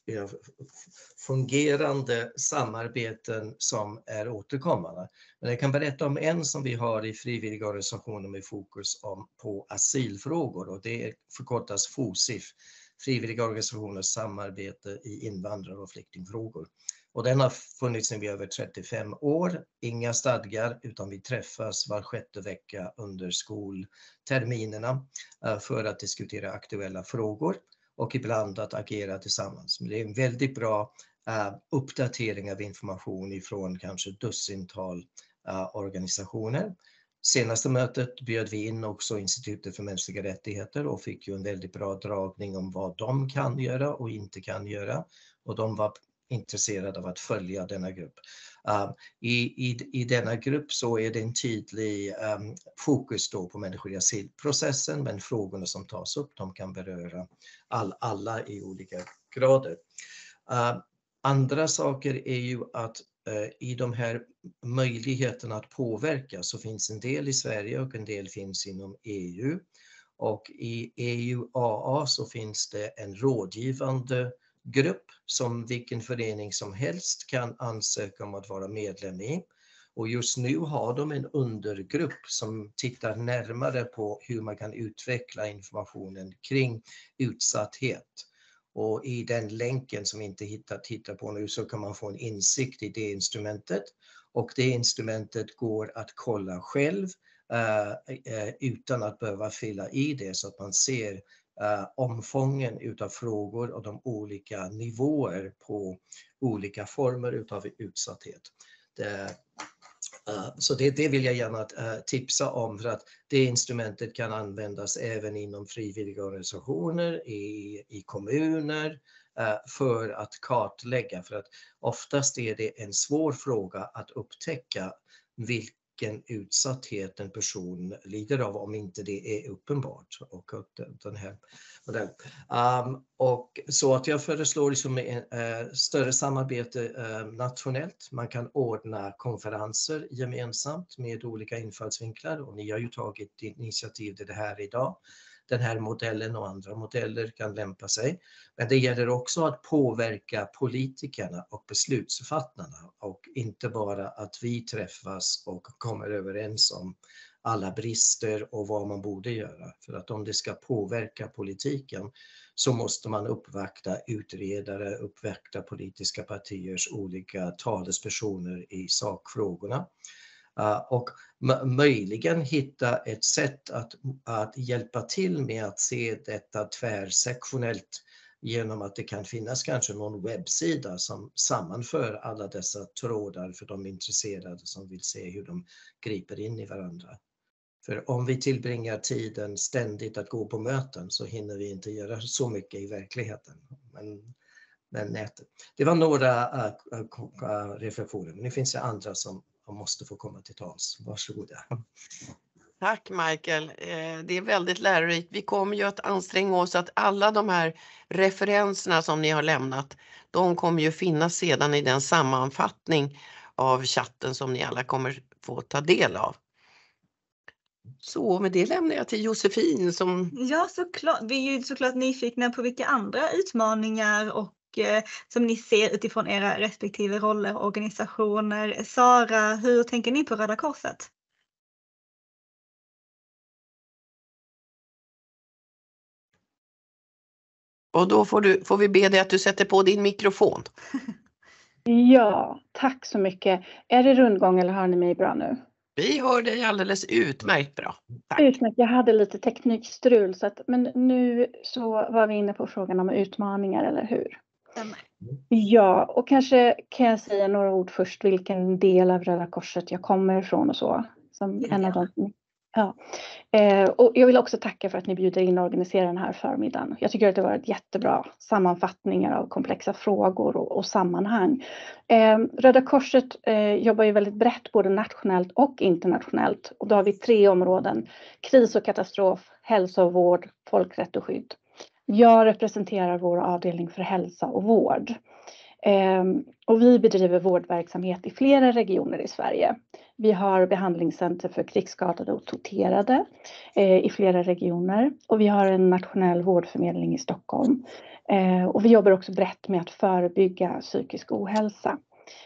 fungerande samarbeten som är återkommande. Men jag kan berätta om en som vi har i frivilliga organisationer med fokus om, på asylfrågor, och det förkortas FOSIF, frivilliga organisationers samarbete i invandrar- och flyktingfrågor. Och den har funnits i över trettiofem år, inga stadgar, utan vi träffas var sjätte vecka under skolterminerna för att diskutera aktuella frågor och ibland att agera tillsammans. Men det är en väldigt bra uh, uppdatering av information ifrån kanske dussintal uh, organisationer. Senaste mötet bjöd vi in också Institutet för mänskliga rättigheter och fick ju en väldigt bra dragning om vad de kan göra och inte kan göra. Och de var intresserade av att följa denna grupp. Uh, i, i, I denna grupp så är det en tydlig um, fokus då på människor i asylprocessen, men frågorna som tas upp, de kan beröra all, alla i olika grader. Uh, andra saker är ju att uh, i de här möjligheterna att påverka så finns en del i Sverige och en del finns inom E U. Och i E U A A så finns det en rådgivande grupp som vilken förening som helst kan ansöka om att vara medlem i. Och just nu har de en undergrupp som tittar närmare på hur man kan utveckla informationen kring utsatthet. Och i den länken som inte hittar tittar på nu så kan man få en insikt i det instrumentet. Och det instrumentet går att kolla själv uh, uh, utan att behöva fylla i det, så att man ser Uh, omfången utav frågor och de olika nivåer på olika former utav utsatthet. Det, uh, så det, det vill jag gärna uh, tipsa om, för att det instrumentet kan användas även inom frivilliga organisationer, i, i kommuner, uh, för att kartlägga, för att oftast är det en svår fråga att upptäcka vilka vilken utsatthet en person lider av om inte det är uppenbart. Och den här modellen. Um, och så att jag föreslår liksom en uh, större samarbete uh, nationellt. Man kan ordna konferenser gemensamt med olika infallsvinklar, och ni har ju tagit initiativ till det här idag. Den här modellen och andra modeller kan lämpa sig. Men det gäller också att påverka politikerna och beslutsfattarna, och inte bara att vi träffas och kommer överens om alla brister och vad man borde göra. För att om det ska påverka politiken så måste man uppvakta utredare, uppvakta politiska partiers olika talespersoner i sakfrågorna. Uh, och möjligen hitta ett sätt att, att hjälpa till med att se detta tvärsektionellt, genom att det kan finnas kanske någon webbsida som sammanför alla dessa trådar för de intresserade som vill se hur de griper in i varandra. För om vi tillbringar tiden ständigt att gå på möten så hinner vi inte göra så mycket i verkligheten. Men, men nätet. Det var några uh, uh, reflektioner, men det finns ju andra som man måste få komma till tals. Varsågoda. Tack Michael. Det är väldigt lärorikt. Vi kommer ju att anstränga oss att alla de här referenserna som ni har lämnat, de kommer ju finnas sedan i den sammanfattning av chatten som ni alla kommer få ta del av. Så med det lämnar jag till Josefin som... Ja, såklart. Vi är ju såklart nyfikna på vilka andra utmaningar och som ni ser utifrån era respektive roller och organisationer. Sara, hur tänker ni på Röda Korset? Och då får, du, får vi be dig att du sätter på din mikrofon. Ja, tack så mycket. Är det rundgång eller hör ni mig bra nu? Vi hör dig alldeles utmärkt bra. Tack. Utmärkt, jag hade lite teknikstrul, så att, men nu så var vi inne på frågan om utmaningar, eller hur? Ja, och kanske kan jag säga några ord först vilken del av Röda Korset jag kommer ifrån och så. Som ja. en av dem. Ja. Eh, och jag vill också tacka för att ni bjuder in och organiserar den här förmiddagen. Jag tycker att det var ett jättebra sammanfattningar av komplexa frågor och, och sammanhang. Eh, Röda Korset eh, jobbar ju väldigt brett både nationellt och internationellt. Och då har vi tre områden: kris och katastrof, hälsa och vård, folkrätt och skydd. Jag representerar vår avdelning för hälsa och vård. Eh, och vi bedriver vårdverksamhet i flera regioner i Sverige. Vi har behandlingscenter för krigsskadade och torterade. i flera regioner och vi har en nationell vårdförmedling i Stockholm. Och vi jobbar också brett med att förebygga psykisk ohälsa.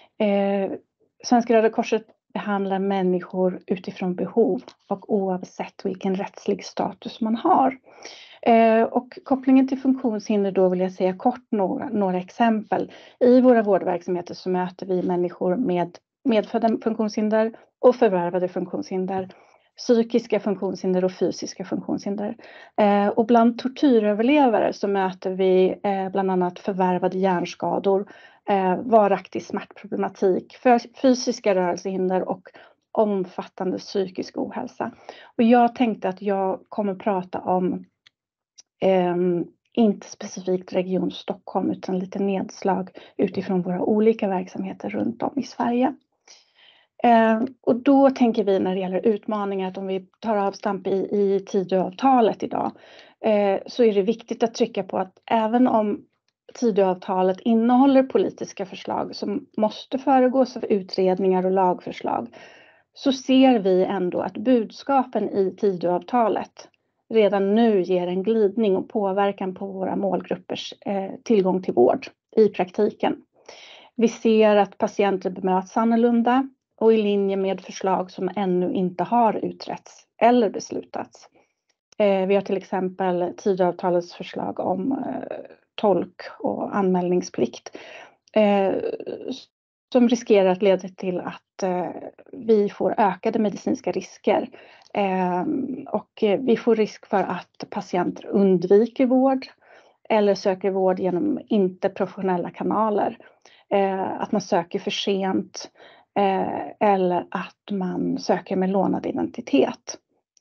Svenska Röda Korset behandlar människor utifrån behov och oavsett vilken rättslig status man har. Och kopplingen till funktionshinder då vill jag säga kort några, några exempel. I våra vårdverksamheter så möter vi människor med medfödda funktionshinder och förvärvade funktionshinder, psykiska funktionshinder och fysiska funktionshinder. Och bland tortyröverlevare så möter vi bland annat förvärvade hjärnskador, varaktig smärtproblematik, fysiska rörelsehinder och omfattande psykisk ohälsa. Och jag tänkte att jag kommer prata om eh, inte specifikt Region Stockholm utan lite nedslag utifrån våra olika verksamheter runt om i Sverige. Eh, och då tänker vi när det gäller utmaningar att om vi tar avstamp i, i Tidöavtalet idag eh, så är det viktigt att trycka på att även om Tidöavtalet innehåller politiska förslag som måste föregås av utredningar och lagförslag så ser vi ändå att budskapen i Tidöavtalet redan nu ger en glidning och påverkan på våra målgruppers eh, tillgång till vård i praktiken. Vi ser att patienter bemöts annorlunda och i linje med förslag som ännu inte har utretts eller beslutats. Eh, vi har till exempel Tidöavtalets förslag om eh, tolk och anmälningsplikt eh, som riskerar att leda till att eh, vi får ökade medicinska risker eh, och vi får risk för att patienter undviker vård eller söker vård genom inte professionella kanaler. Eh, att man söker för sent eh, eller att man söker med lånad identitet.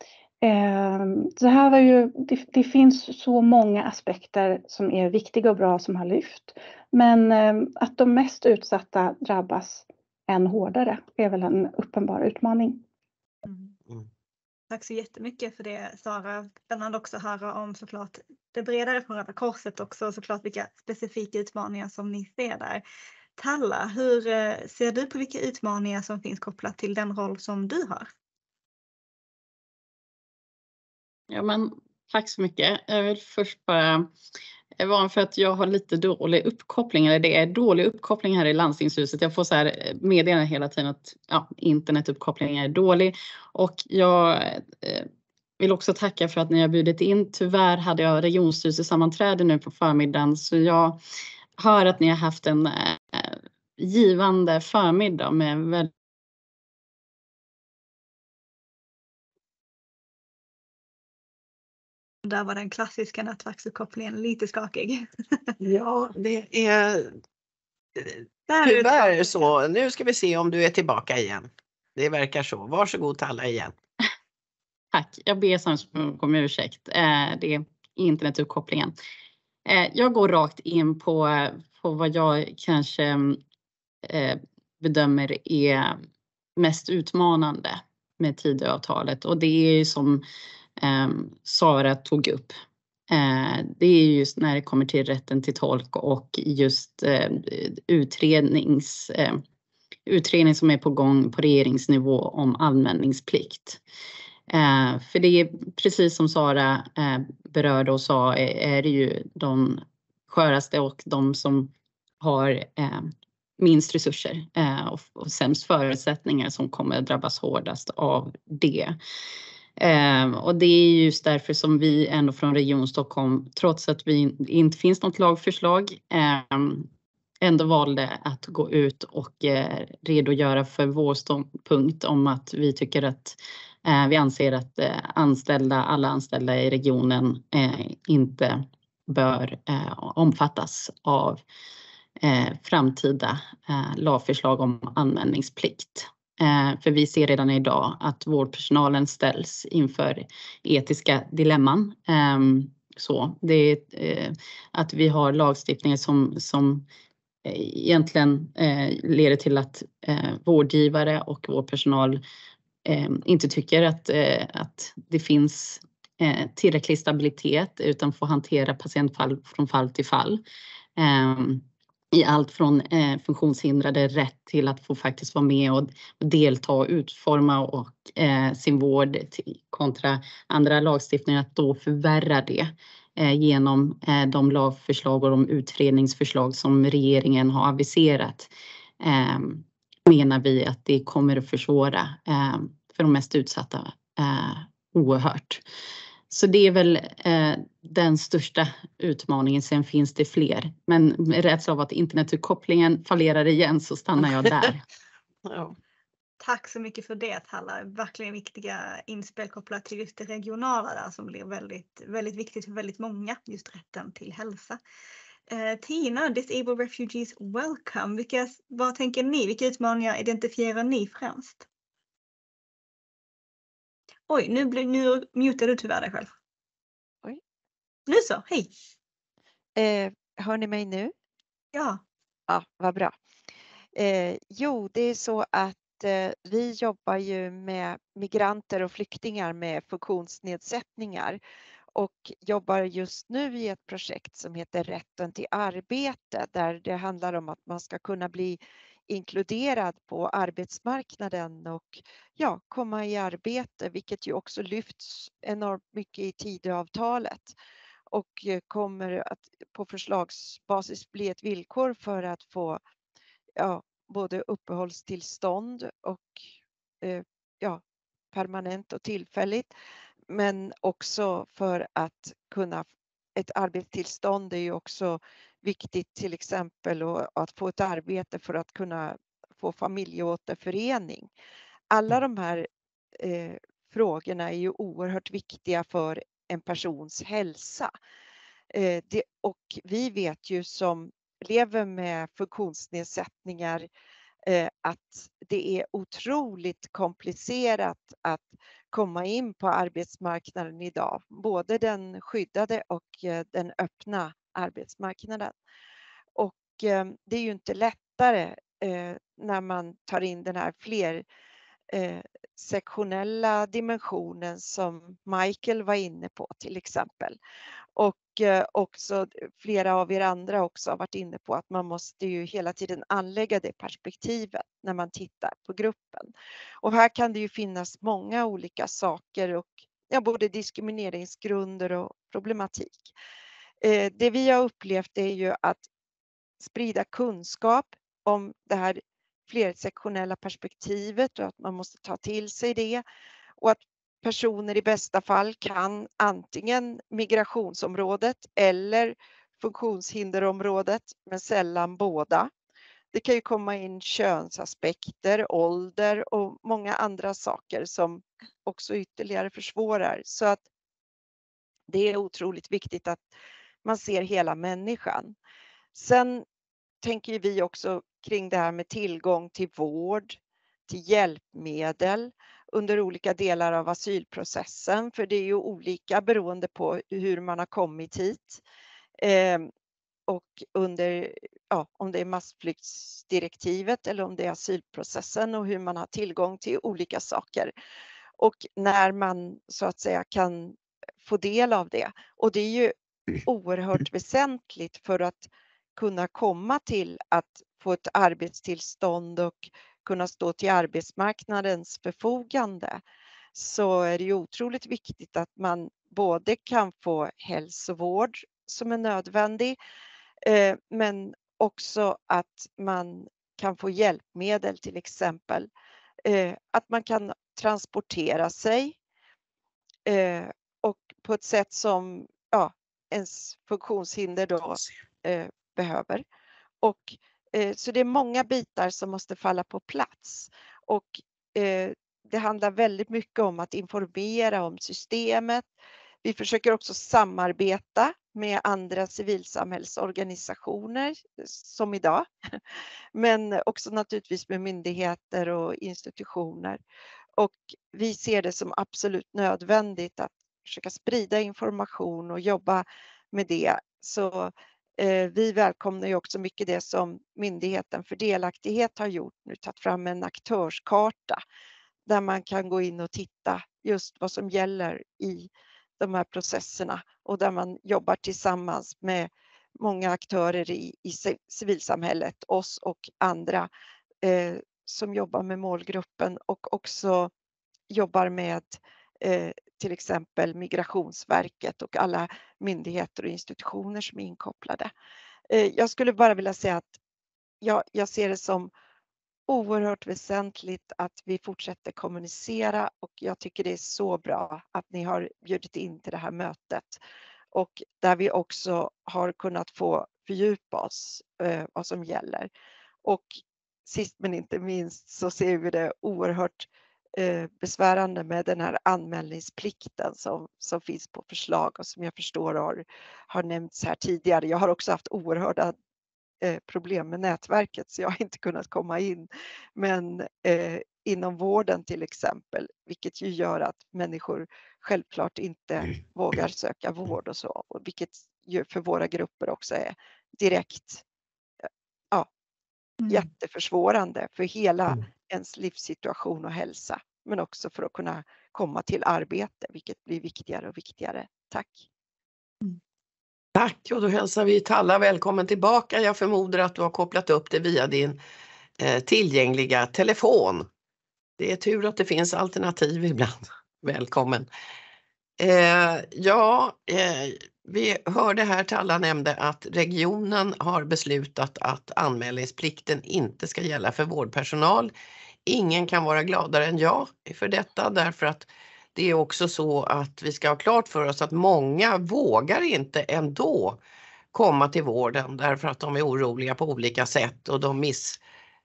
Det här var ju, det, det finns så många aspekter som är viktiga och bra som har lyft. Men att de mest utsatta drabbas än hårdare är väl en uppenbar utmaning. Mm. Mm. Tack så jättemycket för det, Sara. Spännande också att höra om såklart det bredare från Röda Korset också, såklart vilka specifika utmaningar som ni ser där. Talla, hur ser du på vilka utmaningar som finns kopplat till den roll som du har? Ja, men tack så mycket. Jag vill först bara vara för att jag har lite dålig uppkoppling, eller det är dålig uppkoppling här i landstingshuset. Jag får så här meddelanden hela tiden att ja, internetuppkopplingen är dålig. Och jag eh, vill också tacka för att ni har bjudit in. Tyvärr hade jag regionstyrelsesammanträde nu på förmiddagen, så jag hör att ni har haft en eh, givande förmiddag med väldigt Där var den klassiska nätverksuppkopplingen lite skakig. Ja, det är tyvärr så. Nu ska vi se om du är tillbaka igen. Det verkar så. Varsågod Talla igen. Tack, jag ber samtidigt om ursäkt. Det är internetuppkopplingen. Jag går rakt in på, på vad jag kanske bedömer är mest utmanande med Tidöavtalet. Och det är ju som Um, Sara tog upp. Uh, det är just när det kommer till rätten till tolk och just uh, utrednings, uh, utredning som är på gång på regeringsnivå om anmälningsplikt. Uh, för det är precis som Sara uh, berörde och sa är, är det ju de sköraste och de som har uh, minst resurser uh, och, och sämst förutsättningar som kommer att drabbas hårdast av det. Um, och det är just därför som vi ändå från Region Stockholm, trots att vi inte finns något lagförslag, um, ändå valde att gå ut och uh, redogöra för vår ståndpunkt om att vi tycker att uh, vi anser att uh, anställda, alla anställda i regionen uh, inte bör uh, omfattas av uh, framtida uh, lagförslag om anmälningsplikt. Eh, för vi ser redan idag att vårdpersonalen ställs inför etiska dilemman. Eh, så det är eh, att vi har lagstiftningar som, som eh, egentligen eh, leder till att eh, vårdgivare och vårdpersonal eh, inte tycker att, eh, att det finns eh, tillräcklig stabilitet utan får hantera patientfall från fall till fall. Eh, i allt från eh, funktionshindrade rätt till att få faktiskt vara med och delta och utforma och eh, sin vård till, kontra andra lagstiftningar, att då förvärra det eh, genom eh, de lagförslag och de utredningsförslag som regeringen har aviserat. Eh, menar vi att det kommer att försvåra eh, för de mest utsatta eh, oerhört. Så det är väl eh, den största utmaningen. Sen finns det fler. Men med rädsla av att internetuppkopplingen fallerar igen så stannar jag där. Ja. Tack så mycket för det, Halla. Verkligen viktiga inspel kopplat till just det regionala där som blir väldigt, väldigt viktigt för väldigt många. Just rätten till hälsa. Eh, Tina, Disabled Refugees Welcome. Vilka, vad tänker ni? Vilka utmaningar identifierar ni främst? Oj, nu, blir, nu mutar du tyvärr dig själv. Oj. Nu så, hej. Eh, hör ni mig nu? Ja. Ja, vad bra. Eh, jo, det är så att eh, vi jobbar ju med migranter och flyktingar med funktionsnedsättningar och jobbar just nu i ett projekt som heter Rätten till arbete, där det handlar om att man ska kunna bli inkluderad på arbetsmarknaden och ja, komma i arbete, vilket ju också lyfts enormt mycket i Tidöavtalet och kommer att på förslagsbasis bli ett villkor för att få ja, både uppehållstillstånd och eh, ja, permanent och tillfälligt, men också för att kunna, ett arbetstillstånd är ju också viktigt till exempel och att få ett arbete för att kunna få familjeåterförening. Alla de här eh, frågorna är ju oerhört viktiga för en persons hälsa. Eh, det, och vi vet ju som lever med funktionsnedsättningar eh, att det är otroligt komplicerat att komma in på arbetsmarknaden idag. Både den skyddade och eh, den öppna arbetsmarknaden. Och eh, det är ju inte lättare eh, när man tar in den här fler eh, sektionella dimensionen som Michael var inne på till exempel. Och eh, också flera av er andra också har varit inne på att man måste ju hela tiden anlägga det perspektivet när man tittar på gruppen. Och här kan det ju finnas många olika saker och ja, både diskrimineringsgrunder och problematik. Eh, det vi har upplevt är ju att sprida kunskap om det här flersektionella perspektivet och att man måste ta till sig det och att personer i bästa fall kan antingen migrationsområdet eller funktionshinderområdet, men sällan båda. Det kan ju komma in könsaspekter, ålder och många andra saker som också ytterligare försvårar. Så att det är otroligt viktigt att man ser hela människan. Sen tänker vi också kring det här med tillgång till vård, till hjälpmedel under olika delar av asylprocessen, för det är ju olika beroende på hur man har kommit hit eh, och under, ja, om det är massflyktsdirektivet eller om det är asylprocessen och hur man har tillgång till olika saker och när man så att säga kan få del av det. Och det är ju oerhört väsentligt för att kunna komma till att få ett arbetstillstånd och kunna stå till arbetsmarknadens förfogande, så är det ju otroligt viktigt att man både kan få hälsovård som är nödvändig, eh, men också att man kan få hjälpmedel till exempel. Eh, att man kan transportera sig eh, och på ett sätt som ja, ens funktionshinder då eh, behöver. Och eh, så det är många bitar som måste falla på plats och eh, det handlar väldigt mycket om att informera om systemet. Vi försöker också samarbeta med andra civilsamhällsorganisationer som idag, men också naturligtvis med myndigheter och institutioner. Och vi ser det som absolut nödvändigt att försöka sprida information och jobba med det. Så eh, vi välkomnar ju också mycket det som Myndigheten för delaktighet har gjort nu, tagit fram en aktörskarta där man kan gå in och titta just vad som gäller i de här processerna och där man jobbar tillsammans med många aktörer i, i civilsamhället, oss och andra eh, som jobbar med målgruppen och också jobbar med eh, till exempel Migrationsverket och alla myndigheter och institutioner som är inkopplade. Eh, jag skulle bara vilja säga att jag, jag ser det som oerhört väsentligt att vi fortsätter kommunicera och jag tycker det är så bra att ni har bjudit in till det här mötet och där vi också har kunnat få fördjupa oss eh, vad som gäller. Och sist men inte minst så ser vi det oerhört eh, besvärande med den här anmälningsplikten som, som finns på förslag och som jag förstår har, har nämnts här tidigare. Jag har också haft oerhörda problem med nätverket så jag har inte kunnat komma in. Men eh, inom vården till exempel, vilket ju gör att människor självklart inte mm. vågar söka vård och så. Och vilket ju för våra grupper också är direkt ja, mm. jätteförsvårande för hela mm. ens livssituation och hälsa. Men också för att kunna komma till arbete, vilket blir viktigare och viktigare. Tack! Mm. Tack, och då hälsar vi Talla välkommen tillbaka. Jag förmodar att du har kopplat upp det via din eh, tillgängliga telefon. Det är tur att det finns alternativ ibland. Välkommen. Eh, ja, eh, vi hörde här Talla nämnde att regionen har beslutat att anmälningsplikten inte ska gälla för vårdpersonal. Ingen kan vara gladare än jag för detta därför att det är också så att vi ska ha klart för oss att många vågar inte ändå komma till vården därför att de är oroliga på olika sätt och de miss,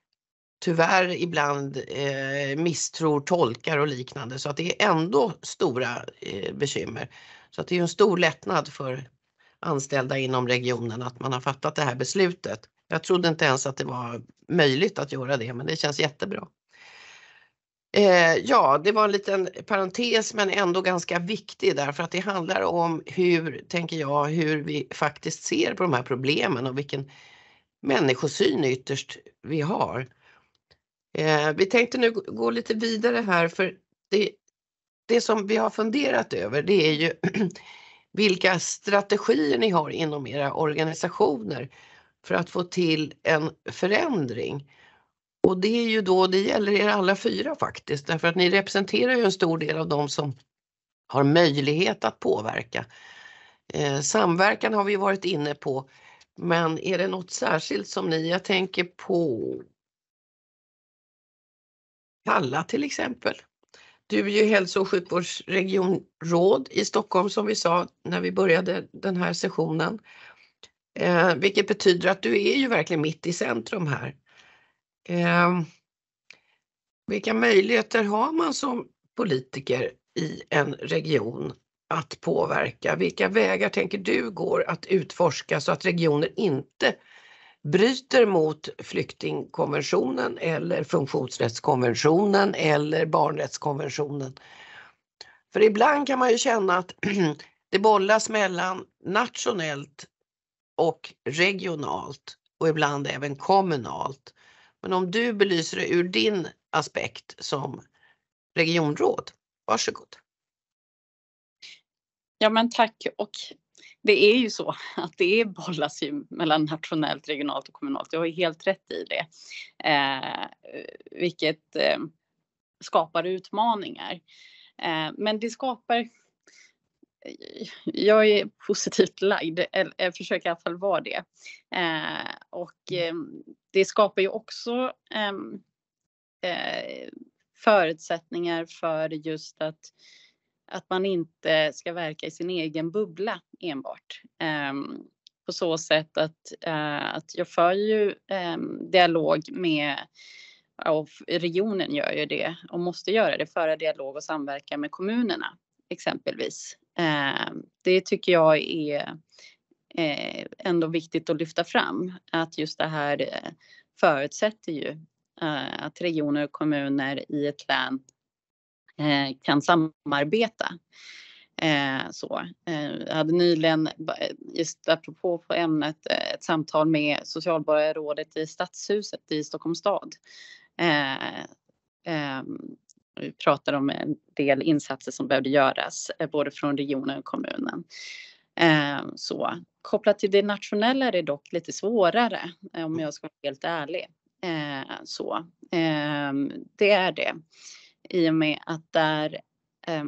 tyvärr ibland eh, misstror tolkar och liknande så att det är ändå stora eh, bekymmer. Så att det är en stor lättnad för anställda inom regionen att man har fattat det här beslutet. Jag trodde inte ens att det var möjligt att göra det men det känns jättebra. Eh, ja, det var en liten parentes men ändå ganska viktig därför att det handlar om hur, tänker jag, hur vi faktiskt ser på de här problemen och vilken människosyn ytterst vi har. Eh, vi tänkte nu gå lite vidare här för det, det som vi har funderat över det är ju vilka strategier ni har inom era organisationer för att få till en förändring. Och det är ju då, det gäller er alla fyra faktiskt, därför att ni representerar ju en stor del av dem som har möjlighet att påverka. Eh, samverkan har vi varit inne på, men är det något särskilt som ni, jag tänker på Talla till exempel. Du är ju hälso- och sjukvårdsregionråd i Stockholm som vi sa när vi började den här sessionen. Eh, vilket betyder att du är ju verkligen mitt i centrum här. Eh, vilka möjligheter har man som politiker i en region att påverka? Vilka vägar tänker du går att utforska så att regioner inte bryter mot flyktingkonventionen eller funktionsrättskonventionen eller barnrättskonventionen? För ibland kan man ju känna att det bollas mellan nationellt och regionalt och ibland även kommunalt. Men om du belyser det ur din aspekt som regionråd, varsågod. Ja men tack, och det är ju så att det är bollas ju mellan nationellt, regionalt och kommunalt. Jag har helt rätt i det. Eh, vilket eh, skapar utmaningar. Eh, men det skapar, jag är positivt lagd, eller jag försöker i alla fall vara det. Eh, och eh, det skapar ju också eh, eh, förutsättningar för just att att man inte ska verka i sin egen bubbla enbart. Um, på så sätt att, uh, att jag för ju um, dialog med, och regionen gör ju det och måste göra det, föra dialog och samverka med kommunerna exempelvis. Uh, det tycker jag är uh, ändå viktigt att lyfta fram. Att just det här uh, förutsätter ju uh, att regioner och kommuner i ett län kan samarbeta. Eh, så. Eh, jag hade nyligen, just apropå på ämnet, ett samtal med socialborgarrådet i Stadshuset i Stockholms stad. Eh, eh, vi pratade om en del insatser som behövde göras, eh, både från regionen och kommunen. Eh, så. kopplat till det nationella är det dock lite svårare, om jag ska vara helt ärlig. Eh, så. Eh, det är det. I och med att där eh,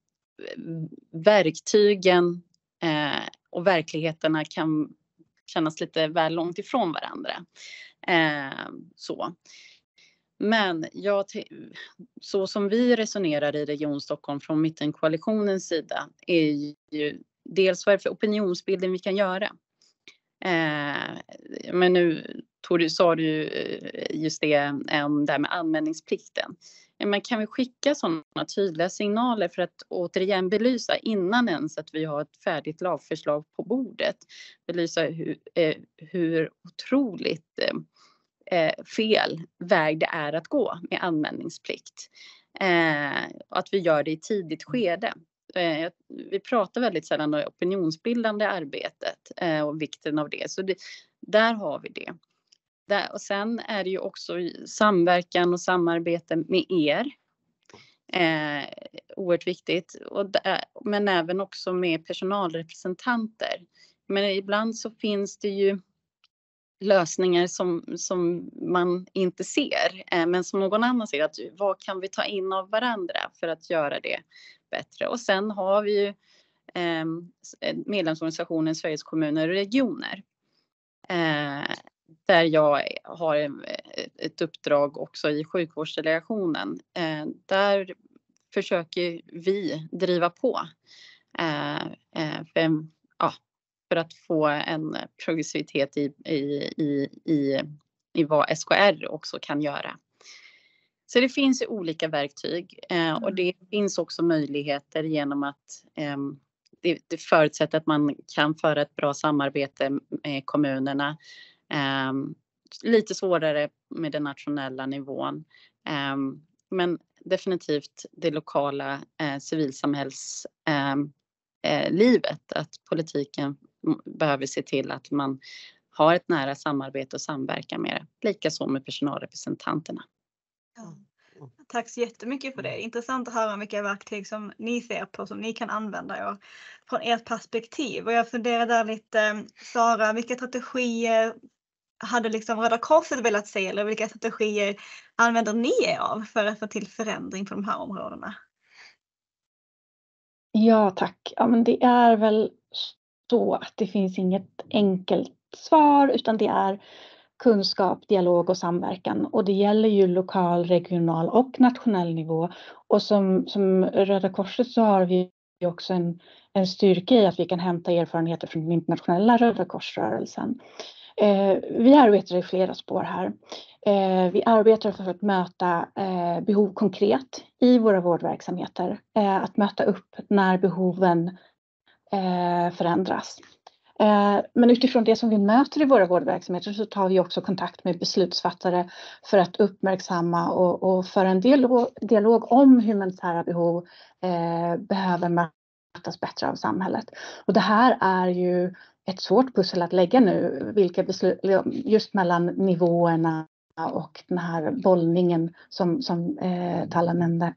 verktygen eh, och verkligheterna kan kännas lite väl långt ifrån varandra. Eh, så. Men jag, så som vi resonerar i Region Stockholm från Mittenkoalitionens sida är ju dels vad är det för opinionsbildning vi kan göra. Eh, men nu tog du, sa du just det om det här med anmälningsplikten. Men kan vi skicka sådana tydliga signaler för att återigen belysa innan ens att vi har ett färdigt lagförslag på bordet. Belysa hur, eh, hur otroligt eh, fel väg det är att gå med anmälningsplikt. Eh, att vi gör det i tidigt skede. Eh, vi pratar väldigt sällan om opinionsbildande arbetet eh, och vikten av det. Så det, där har vi det. Där, och sen är det ju också samverkan och samarbete med er. Eh, oerhört viktigt. Och där, men även också med personalrepresentanter. Men ibland så finns det ju lösningar som, som man inte ser. Eh, men som någon annan ser. Att, vad kan vi ta in av varandra för att göra det bättre? Och sen har vi ju eh, medlemsorganisationen Sveriges kommuner och regioner. Eh, där jag har ett uppdrag också i sjukvårdsdelegationen. Eh, där försöker vi driva på eh, för, ja, för att få en progressivitet i, i, i, i, i vad S K R också kan göra. Så det finns ju olika verktyg eh, och det finns också möjligheter genom att eh, det, det förutsätter att man kan föra ett bra samarbete med kommunerna. Um, lite svårare med den nationella nivån. Um, men definitivt det lokala uh, civilsamhällslivet. Um, uh, livet, att politiken behöver se till att man har ett nära samarbete och samverkan med det. Likaså med personalrepresentanterna. Ja. Tack så jättemycket för det. Intressant att höra vilka verktyg som ni ser på, som ni kan använda ja, från ert perspektiv. Och jag funderar där lite, Sara, vilka strategier hade liksom Röda Korset velat se, eller vilka strategier använder ni er av för att få till förändring på de här områdena? Ja, tack. Ja, men det är väl så att det finns inget enkelt svar, utan det är kunskap, dialog och samverkan. Och det gäller ju lokal, regional och nationell nivå. Och som, som Röda Korset så har vi också en, en styrka i att vi kan hämta erfarenheter från den internationella Röda Korsrörelsen. Eh, vi arbetar i flera spår här. Eh, vi arbetar för att möta eh, behov konkret i våra vårdverksamheter. Eh, att möta upp när behoven eh, förändras. Eh, men utifrån det som vi möter i våra vårdverksamheter så tar vi också kontakt med beslutsfattare för att uppmärksamma och, och föra en dialog, dialog om humanitära behov eh, behöver mötas bättre av samhället. Och det här är ju ett svårt pussel att lägga nu, vilka beslut, just mellan nivåerna och den här bollningen som, som eh, Talla nämnde.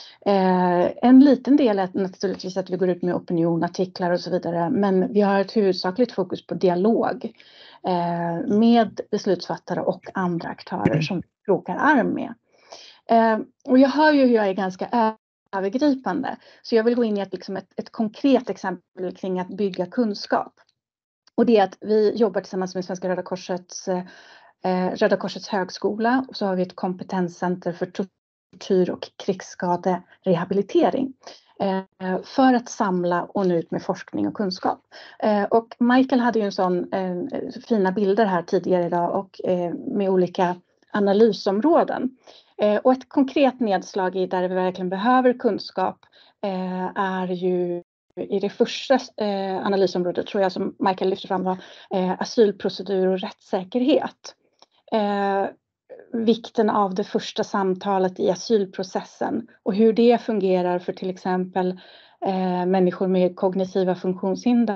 Eh, en liten del är naturligtvis att vi går ut med opinion, artiklar och så vidare, men vi har ett huvudsakligt fokus på dialog eh, med beslutsfattare och andra aktörer som vi krokar arm med. Eh, och jag hör ju hur jag är ganska övergripande, så jag vill gå in i ett, liksom ett, ett konkret exempel kring att bygga kunskap. Och det är att vi jobbar tillsammans med Svenska Röda Korsets, eh, Röda Korsets högskola, och så har vi ett kompetenscenter för tortyr och krigsskaderehabilitering eh, för att samla och nå ut med forskning och kunskap. Eh, och Michael hade ju en sån eh, fina bilder här tidigare idag och eh, med olika analysområden. Eh, och ett konkret nedslag i där vi verkligen behöver kunskap eh, är ju i det första eh, analysområdet, tror jag, som Michael lyfter fram, var eh, asylprocedur och rättssäkerhet. Eh, vikten av det första samtalet i asylprocessen och hur det fungerar för till exempel eh, människor med kognitiva funktionshinder.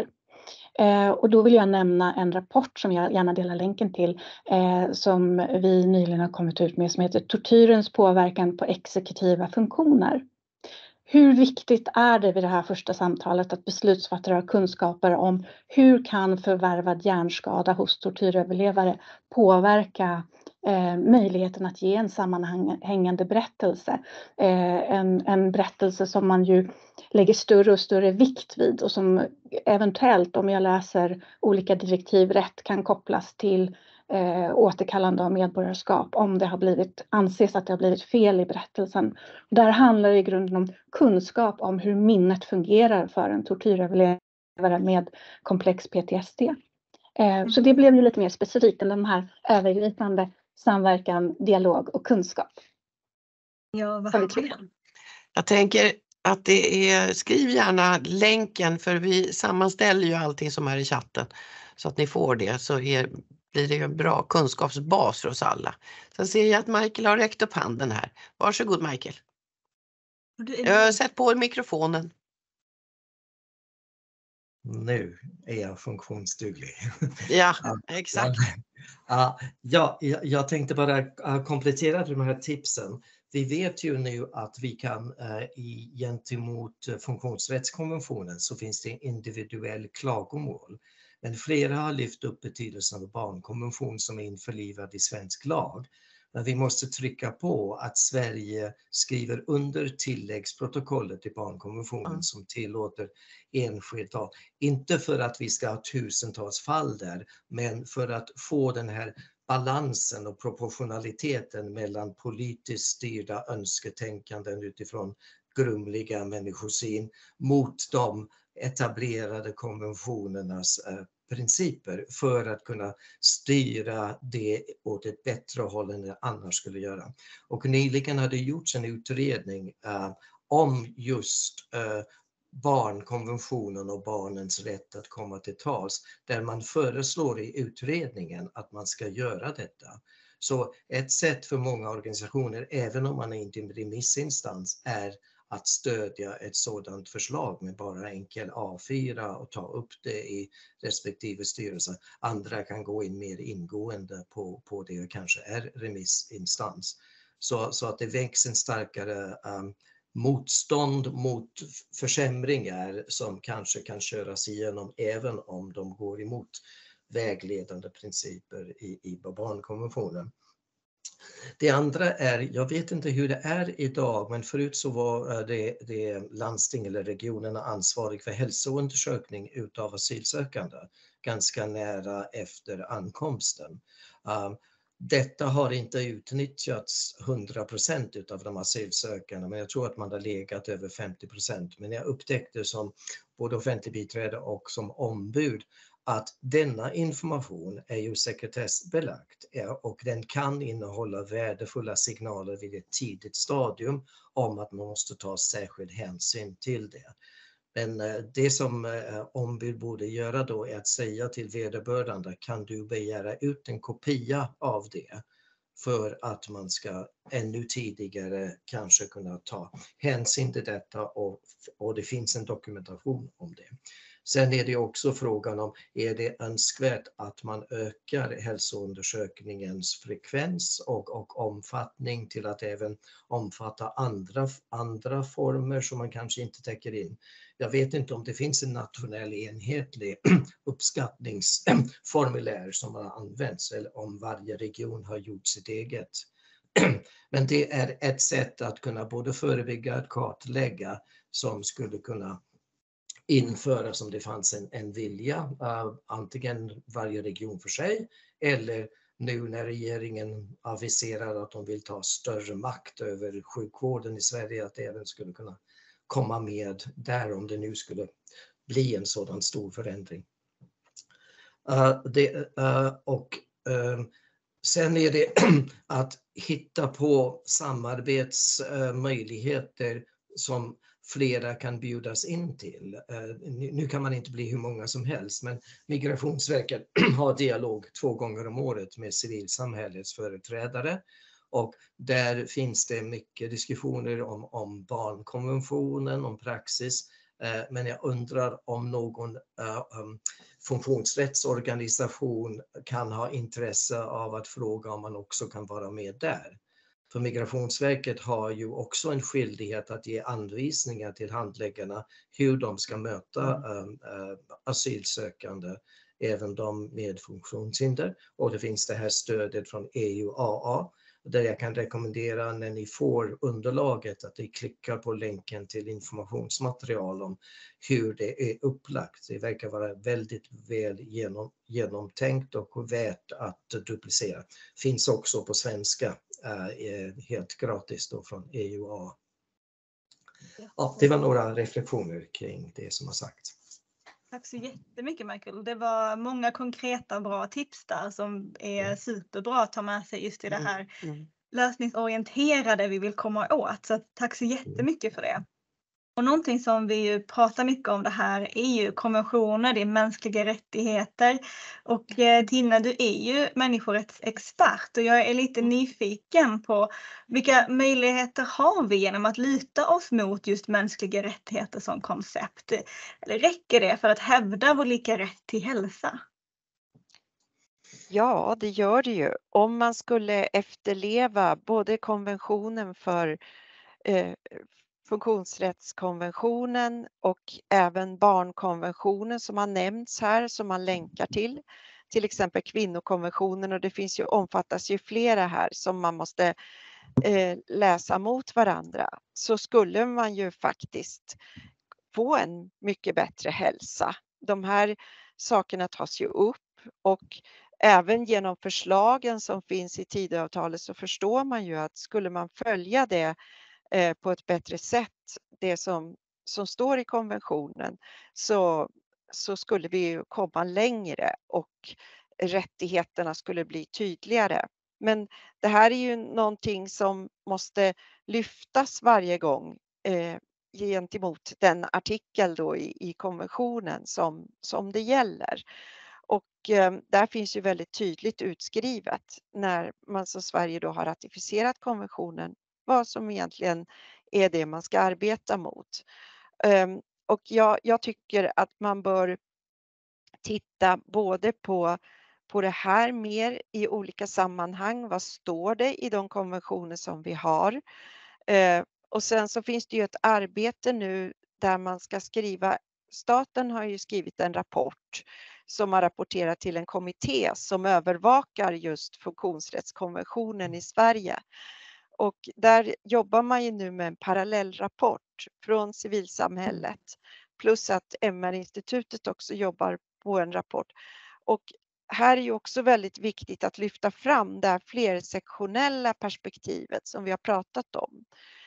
Eh, och då vill jag nämna en rapport som jag gärna delar länken till eh, som vi nyligen har kommit ut med, som heter Tortyrens påverkan på exekutiva funktioner. hur viktigt är det vid det här första samtalet att beslutsfattare har kunskaper om hur kan förvärvad hjärnskada hos tortyröverlevare påverka eh, möjligheten att ge en sammanhängande berättelse. Eh, en, en berättelse som man ju lägger större och större vikt vid och som eventuellt, om jag läser olika direktiv rätt, kan kopplas till eh, återkallande av medborgarskap om det har blivit, anses att det har blivit fel i berättelsen. Där handlar det i grunden om kunskap om hur minnet fungerar för en tortyröverlevare med komplex P T S D. Eh, så det blev ju lite mer specifikt än den här övergripande samverkan, dialog och kunskap. Ja, verkligen. Jag tänker att det är, skriv gärna länken, för vi sammanställer ju allting som är i chatten så att ni får det, så är, blir det en bra kunskapsbas för oss alla. Sen ser jag att Michael har räckt upp handen här. Varsågod Michael. Jag har sett på mikrofonen. Nu är jag funktionsduglig. Ja, exakt. Ja, ja, jag tänkte bara komplettera de här tipsen. Vi vet ju nu att vi kan i, gentemot funktionsrättskonventionen så finns det individuell klagomål. Men flera har lyft upp betydelsen av barnkonvention som är införlivad i svensk lag. Men vi måste trycka på att Sverige skriver under tilläggsprotokollet i barnkonventionen mm. som tillåter enskilt tal. Inte för att vi ska ha tusentals fall där, men för att få den här balansen och proportionaliteten mellan politiskt styrda önsketänkanden utifrån grumliga människosyn mot de etablerade konventionernas eh, principer för att kunna styra det åt ett bättre håll än det annars skulle göra. Och nyligen hade gjorts en utredning eh, om just eh, barnkonventionen och barnens rätt att komma till tals, där man föreslår i utredningen att man ska göra detta. Så ett sätt för många organisationer, även om man är inte en remissinstans, är att stödja ett sådant förslag med bara enkel A fyra och ta upp det i respektive styrelse. Andra kan gå in mer ingående på, på det och kanske är remissinstans. Så, så att det väcks en starkare um, motstånd mot försämringar som kanske kan köras igenom även om de går emot vägledande principer i, i barnkonventionen. Det andra är, jag vet inte hur det är idag, men förut så var det, det landsting eller regionerna ansvarig för hälsoundersökning utav asylsökande ganska nära efter ankomsten. Um, Detta har inte utnyttjats hundra procent utav de asylsökande, men jag tror att man har legat över femtio procent. Men jag upptäckte som både offentlig biträde och som ombud att denna information är ju sekretessbelagt och den kan innehålla värdefulla signaler vid ett tidigt stadium om att man måste ta särskild hänsyn till det. Men det som ombud borde göra då är att säga till vederbörande, kan du begära ut en kopia av det för att man ska ännu tidigare kanske kunna ta hänsyn till detta och, och det finns en dokumentation om det. Sen är det också frågan om, är det önskvärt att man ökar hälsoundersökningens frekvens och, och omfattning till att även omfatta andra, andra former som man kanske inte täcker in. Jag vet inte om det finns en nationell enhetlig uppskattningsformulär som har använts eller om varje region har gjort sitt eget. Men det är ett sätt att kunna både förebygga och kartlägga som skulle kunna införa som det fanns en, en vilja, uh, antingen varje region för sig eller nu när regeringen aviserar att de vill ta större makt över sjukvården i Sverige, att det även skulle kunna komma med där om det nu skulle bli en sådan stor förändring. Uh, det, uh, och uh, sen är det att hitta på samarbetsmöjligheter som flera kan bjudas in till. Nu kan man inte bli hur många som helst, men Migrationsverket har dialog två gånger om året med civilsamhällets företrädare och där finns det mycket diskussioner om, om barnkonventionen, om praxis, men jag undrar om någon um, funktionsrättsorganisation kan ha intresse av att fråga om man också kan vara med där. För Migrationsverket har ju också en skyldighet att ge anvisningar till handläggarna hur de ska möta äh, asylsökande, även de med funktionshinder. Och det finns det här stödet från E U A A, där jag kan rekommendera när ni får underlaget att ni klickar på länken till informationsmaterial om hur det är upplagt. Det verkar vara väldigt väl genom, genomtänkt och värt att duplicera. Finns också på svenska, eh, helt gratis då från E U A A. Ja, det var några reflektioner kring det som har sagts. Tack så jättemycket Michael. Det var många konkreta bra tips där som är superbra att ta med sig just i det här Mm. lösningsorienterade vi vill komma åt. Så tack så jättemycket för det. Och någonting som vi ju pratar mycket om det här är ju konventioner, det är mänskliga rättigheter. Och eh, Tina, du är ju människorättsexpert och jag är lite nyfiken på vilka möjligheter har vi genom att luta oss mot just mänskliga rättigheter som koncept? Eller räcker det för att hävda vår lika rätt till hälsa? Ja, det gör det ju. Om man skulle efterleva både konventionen för eh, funktionsrättskonventionen och även barnkonventionen som har nämnts här, som man länkar till. Till exempel kvinnokonventionen, och det finns ju, omfattas ju flera här som man måste eh, läsa mot varandra. Så skulle man ju faktiskt få en mycket bättre hälsa. De här sakerna tas ju upp, och även genom förslagen som finns i Tidöavtalet så förstår man ju att skulle man följa det eh, på ett bättre sätt, det som, som står i konventionen, så, så skulle vi ju komma längre och rättigheterna skulle bli tydligare. Men det här är ju någonting som måste lyftas varje gång eh, gentemot den artikel då i, i konventionen som, som det gäller. Och eh, där finns ju väldigt tydligt utskrivet när man som Sverige då har ratificerat konventionen vad som egentligen är det man ska arbeta mot. Um, och jag, jag tycker att man bör titta både på, på det här mer i olika sammanhang. Vad står det i de konventioner som vi har? Uh, och sen så finns det ju ett arbete nu där man ska skriva, staten har ju skrivit en rapport som har rapporterat till en kommitté som övervakar just funktionsrättskonventionen i Sverige. Och där jobbar man ju nu med en parallellrapport från civilsamhället, plus att M R-institutet också jobbar på en rapport. Och här är ju också väldigt viktigt att lyfta fram det här flersektionella perspektivet som vi har pratat om.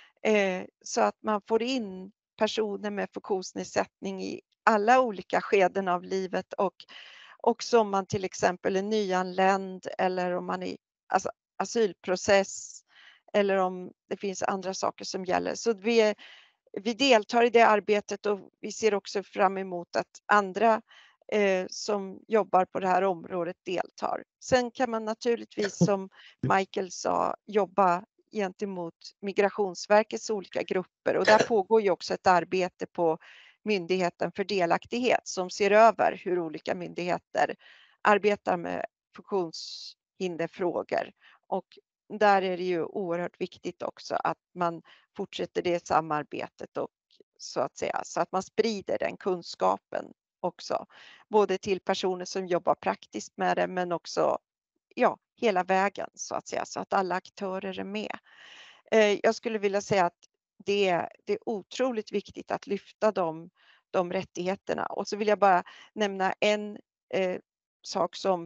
Eh, så att man får in personer med funktionsnedsättning i alla olika skeden av livet, och också om man till exempel är nyanländ eller om man är alltså, asylprocess eller om det finns andra saker som gäller. Så vi, är, vi deltar i det arbetet, och vi ser också fram emot att andra eh, som jobbar på det här området deltar. Sen kan man naturligtvis, som Michael sa, jobba gentemot Migrationsverkets olika grupper, och där pågår ju också ett arbete på Myndigheten för delaktighet som ser över hur olika myndigheter arbetar med funktionshinderfrågor. Och där är det ju oerhört viktigt också att man fortsätter det samarbetet, och så att säga, så att man sprider den kunskapen också, både till personer som jobbar praktiskt med det, men också ja, hela vägen så att säga, så att alla aktörer är med. Eh, jag skulle vilja säga att det, det är otroligt viktigt att lyfta de, de rättigheterna. Och så vill jag bara nämna en eh, sak som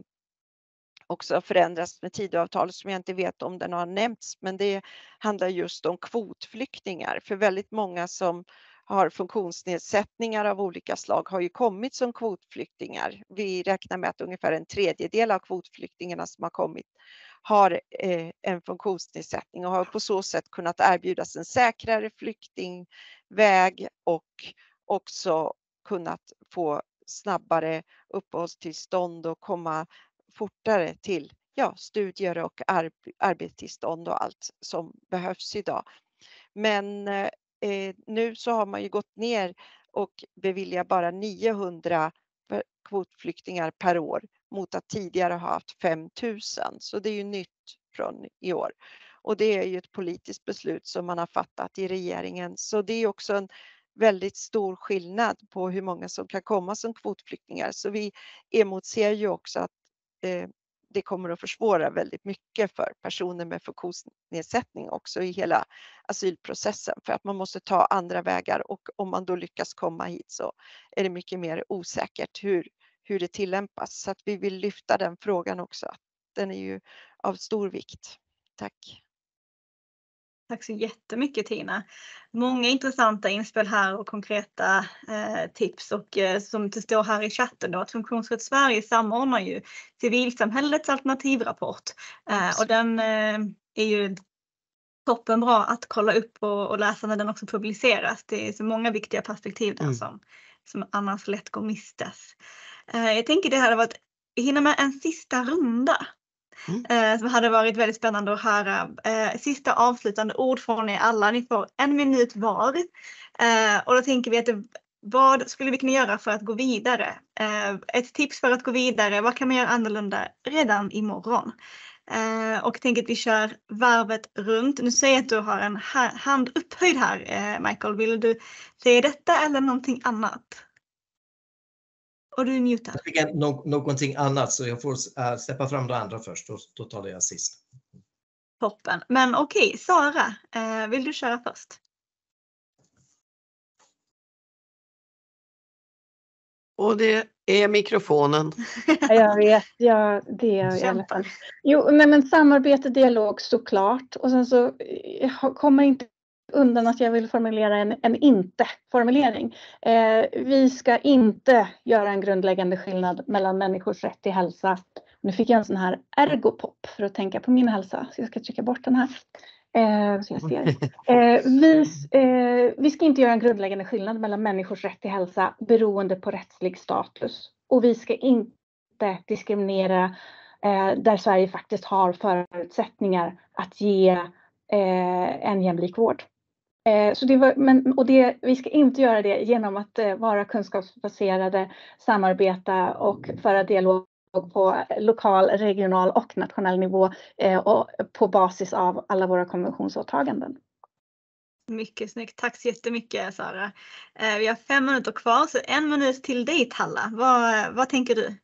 också har förändrats med Tidöavtalet som jag inte vet om den har nämnts, men det handlar just om kvotflyktingar. För väldigt många som har funktionsnedsättningar av olika slag har ju kommit som kvotflyktingar. Vi räknar med att ungefär en tredjedel av kvotflyktingarna som har kommit har eh, en funktionsnedsättning och har på så sätt kunnat erbjudas en säkrare flyktingväg och också kunnat få snabbare uppehållstillstånd och komma fortare till ja, studier och arb- arbetstillstånd och allt som behövs idag. Men eh, nu så har man ju gått ner och beviljar bara niohundra kvotflyktingar per år mot att tidigare ha haft fem tusen. Så det är ju nytt från i år. Och det är ju ett politiskt beslut som man har fattat i regeringen. Så det är också en väldigt stor skillnad på hur många som kan komma som kvotflyktingar. Så vi emotser ju också att eh, det kommer att försvåra väldigt mycket för personer med funktionsnedsättning också i hela asylprocessen. För att man måste ta andra vägar, och om man då lyckas komma hit så är det mycket mer osäkert hur, hur det tillämpas. Så att vi vill lyfta den frågan också. Den är ju av stor vikt. Tack. Tack så jättemycket Tina. Många intressanta inspel här och konkreta eh, tips, och eh, som det står här i chatten då, att Funktionsrätt Sverige samordnar ju civilsamhällets alternativrapport eh, och den eh, är ju toppen bra att kolla upp och, och läsa när den också publiceras. Det är så många viktiga perspektiv där mm. som, som annars lätt går mistas. Eh, jag tänker det hade varit, vi hinner med en sista runda. Mm. Eh, som hade varit väldigt spännande att höra. Eh, sista avslutande ord från er alla. Ni får en minut var. Eh, och då tänker vi att det, vad skulle vi kunna göra för att gå vidare? Eh, ett tips för att gå vidare. Vad kan man göra annorlunda redan imorgon? Eh, och tänker att vi kör varvet runt. Nu säger jag att du har en ha- hand upphöjd här, eh, Michael. Vill du säga detta eller någonting annat? Och du är mutad. Jag fick nå- någonting annat, så jag får uh, släppa fram det andra först. Då, då talar jag sist. Toppen. Men okej, okay, Sara, uh, vill du köra först? Och det är mikrofonen. Jag vet, ja, det är i alla fall. Jo, nej, men samarbete, dialog såklart. Och sen så jag kommer inte undan att jag vill formulera en, en inte-formulering. Eh, vi ska inte göra en grundläggande skillnad mellan människors rätt till hälsa. Nu fick jag en sån här ergopop för att tänka på min hälsa. Så jag ska trycka bort den här. Eh, så jag ser. Eh, vi, eh, vi ska inte göra en grundläggande skillnad mellan människors rätt till hälsa beroende på rättslig status. Och vi ska inte diskriminera eh, där Sverige faktiskt har förutsättningar att ge eh, en jämlik vård. Så det var, men, och det, vi ska inte göra det genom att eh, vara kunskapsbaserade, samarbeta och föra dialog på lokal, regional och nationell nivå eh, och på basis av alla våra konventionsåtaganden. Mycket snyggt. Tack så jättemycket Sara. Eh, vi har fem minuter kvar, så en minut till dig Talla. Vad, vad tänker du?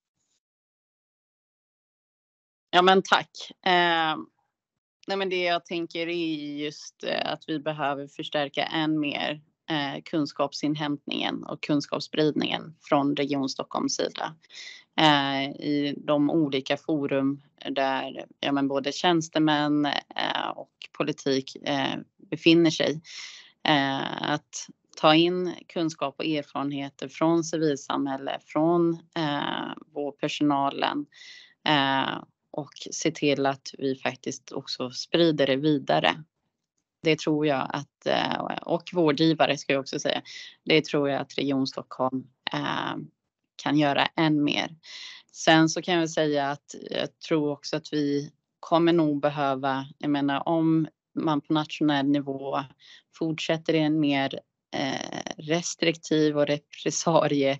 Ja men tack. Eh... Nej, men det jag tänker är just att vi behöver förstärka än mer eh, kunskapsinhämtningen och kunskapsspridningen från Region Stockholms sida. Eh, I de olika forum där ja, men både tjänstemän eh, och politik eh, befinner sig. Eh, att ta in kunskap och erfarenheter från civilsamhälle, från eh, vår personalen. Eh, Och se till att vi faktiskt också sprider det vidare. Det tror jag att, och vårdgivare ska jag också säga. Det tror jag att Region Stockholm kan göra än mer. Sen så kan jag säga att jag tror också att vi kommer nog behöva, jag menar om man på nationell nivå fortsätter i en mer restriktiv och repressarie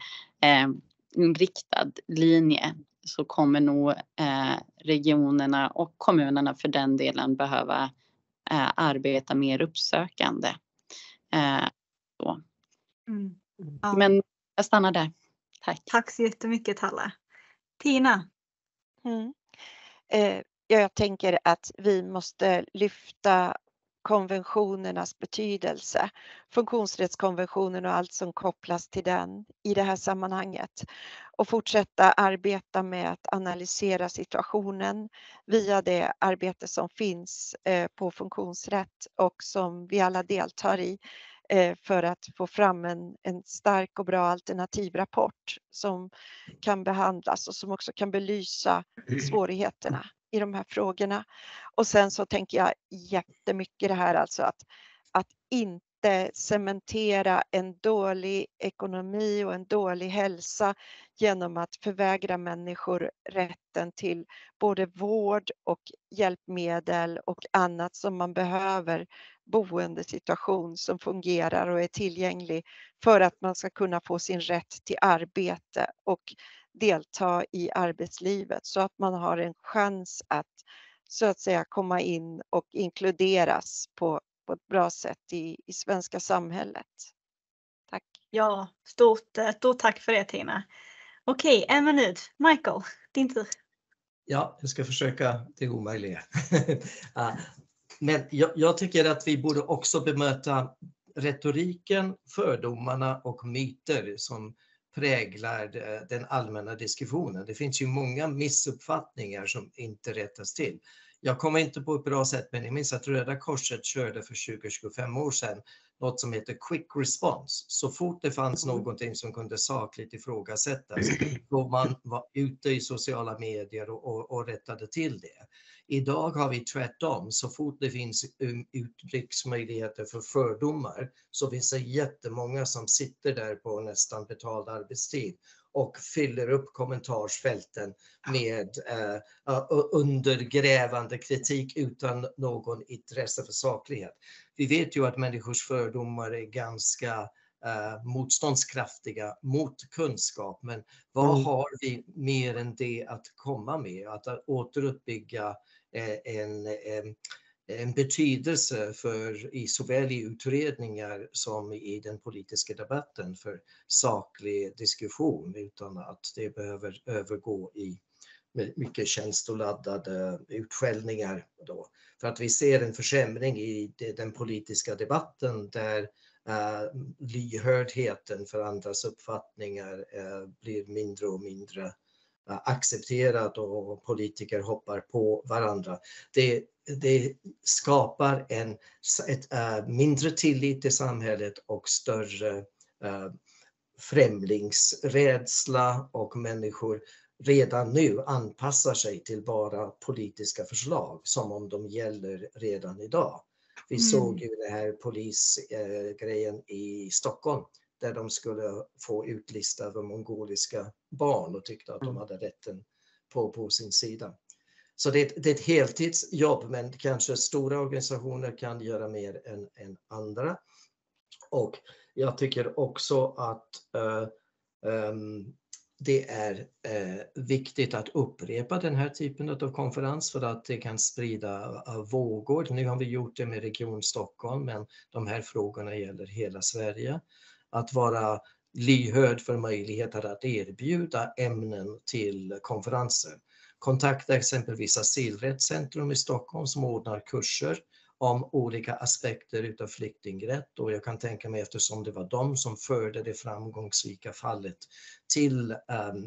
inriktad linje, så kommer nog eh, regionerna och kommunerna för den delen behöva eh, arbeta mer uppsökande. Eh, så. Mm. Ja. Men jag stannar där. Tack. Tack så jättemycket Talla. Tina? Mm. Eh, jag tänker att vi måste lyfta konventionernas betydelse, funktionsrättskonventionen och allt som kopplas till den i det här sammanhanget, och fortsätta arbeta med att analysera situationen via det arbete som finns eh, på funktionsrätt och som vi alla deltar i eh, för att få fram en, en stark och bra alternativrapport som kan behandlas och som också kan belysa svårigheterna i de här frågorna. Och sen så tänker jag jättemycket det här alltså att, att inte cementera en dålig ekonomi och en dålig hälsa genom att förvägra människor rätten till både vård och hjälpmedel och annat som man behöver, boendesituation som fungerar och är tillgänglig för att man ska kunna få sin rätt till arbete och delta i arbetslivet, så att man har en chans att så att säga komma in och inkluderas på, på ett bra sätt i, i svenska samhället. Tack. Ja, stort, stort tack för det, Tina. Okej, en minut. Michael, din tur. Ja, jag ska försöka det omöjliga. Men jag, jag tycker att vi borde också bemöta retoriken, fördomarna och myter som präglar den allmänna diskussionen. Det finns ju många missuppfattningar som inte rättas till. Jag kommer inte på ett bra sätt, men jag minns att Röda Korset körde för tjugo till tjugofem år sedan något som heter quick response. Så fort det fanns någonting som kunde sakligt ifrågasättas, då man var ute i sociala medier och, och, och rättade till det. Idag har vi tvärtom. Så fort det finns uttrycksmöjligheter för fördomar så finns det jättemånga som sitter där på nästan betald arbetstid och fyller upp kommentarsfälten med eh, undergrävande kritik utan någon intresse för saklighet. Vi vet ju att människors fördomar är ganska eh, motståndskraftiga mot kunskap, men vad mm. har vi mer än det att komma med? Att återuppbygga eh, en, en, en betydelse för i såväl i utredningar som i den politiska debatten för saklig diskussion, utan att det behöver övergå i mycket känsloladdade utskällningar då. För att vi ser en försämring i den politiska debatten där uh, lyhördheten för andras uppfattningar uh, blir mindre och mindre uh, accepterad och politiker hoppar på varandra. Det, det skapar en ett, uh, mindre tillit i samhället och större uh, främlingsrädsla, och människor redan nu anpassar sig till bara politiska förslag som om de gäller redan idag. Vi mm. såg ju den här polisgrejen eh, i Stockholm där de skulle få utlista över mongoliska barn och tyckte att de hade rätten på, på sin sida. Så det, det är ett heltidsjobb, men kanske stora organisationer kan göra mer än, än andra. Och jag tycker också att uh, um, det är eh, viktigt att upprepa den här typen av konferens för att det kan sprida uh, vågor. Nu har vi gjort det med Region Stockholm, men de här frågorna gäller hela Sverige. Att vara lyhörd för möjligheter att erbjuda ämnen till konferenser. Kontakta exempelvis Asylrättscentrum i Stockholm som ordnar kurser om olika aspekter utav flyktingrätt, och jag kan tänka mig, eftersom det var de som förde det framgångsrika fallet till um,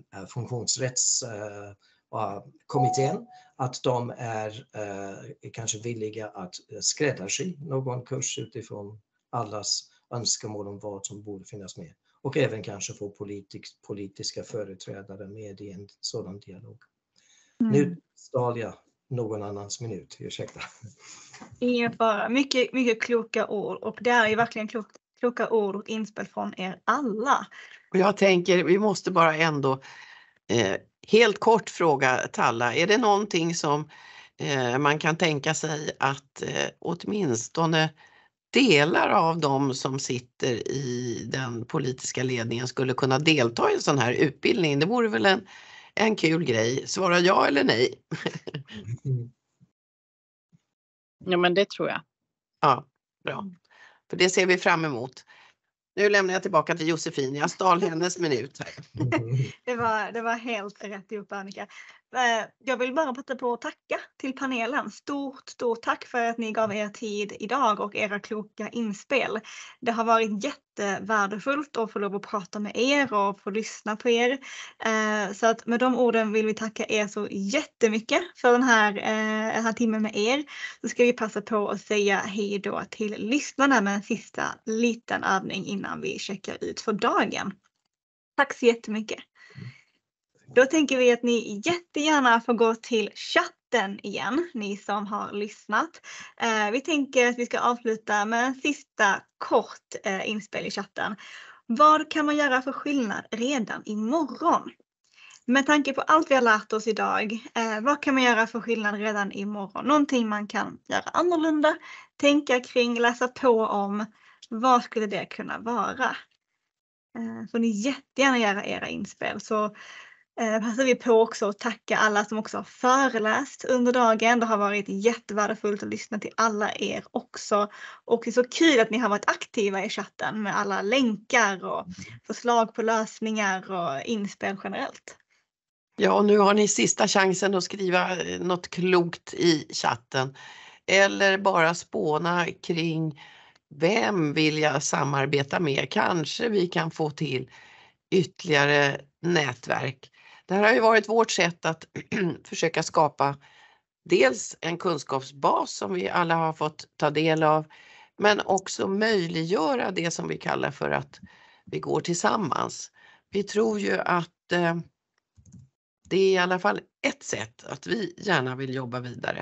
funktionsrättskommittén, uh, att de är uh, kanske villiga att skräddarsy någon kurs utifrån allas önskemål om vad som borde finnas med, och även kanske få politik, politiska företrädare med i en sådan dialog. Mm. Nu stal jag någon annans minut, ursäkta. Ingen fara. Mycket, mycket kloka ord, och det är ju verkligen klok, kloka ord och inspel från er alla. Och jag tänker, vi måste bara ändå eh, helt kort fråga Talla, är det någonting som eh, man kan tänka sig att eh, åtminstone delar av de som sitter i den politiska ledningen skulle kunna delta i en sån här utbildning? Det vore väl en En kul grej. Svara ja eller nej? Ja, men det tror jag. Ja, bra. För det ser vi fram emot. Nu lämnar jag tillbaka till Josefin. Jag stal hennes minut här. det, var, det var helt rätt gjort, Annika. Jag vill bara passa på att tacka till panelen. Stort, stort tack för att ni gav er tid idag och era kloka inspel. Det har varit jättevärdefullt att få lov att prata med er och få lyssna på er. Så att med de orden vill vi tacka er så jättemycket för den här, den här timmen med er. Så ska vi passa på att säga hej då till lyssnarna med en sista liten övning innan vi checkar ut för dagen. Tack så jättemycket. Då tänker vi att ni jättegärna får gå till chatten igen, ni som har lyssnat. Eh, vi tänker att vi ska avsluta med en sista kort eh, inspel i chatten. Vad kan man göra för skillnad redan imorgon? Med tanke på allt vi har lärt oss idag, eh, vad kan man göra för skillnad redan imorgon? Någonting man kan göra annorlunda, tänka kring, läsa på om. Vad skulle det kunna vara? Eh, får ni jättegärna göra era inspel. Så Eh, passar vi på också att tacka alla som också har föreläst under dagen. Det har varit jättevärdefullt att lyssna till alla er också. Och det är så kul att ni har varit aktiva i chatten med alla länkar och förslag på lösningar och inspel generellt. Ja, och nu har ni sista chansen att skriva något klokt i chatten. Eller bara spåna kring vem vill jag samarbeta med? Kanske vi kan få till ytterligare nätverk. Det här har ju varit vårt sätt att försöka skapa dels en kunskapsbas som vi alla har fått ta del av, men också möjliggöra det som vi kallar för att vi går tillsammans. Vi tror ju att eh, det är i alla fall ett sätt att vi gärna vill jobba vidare.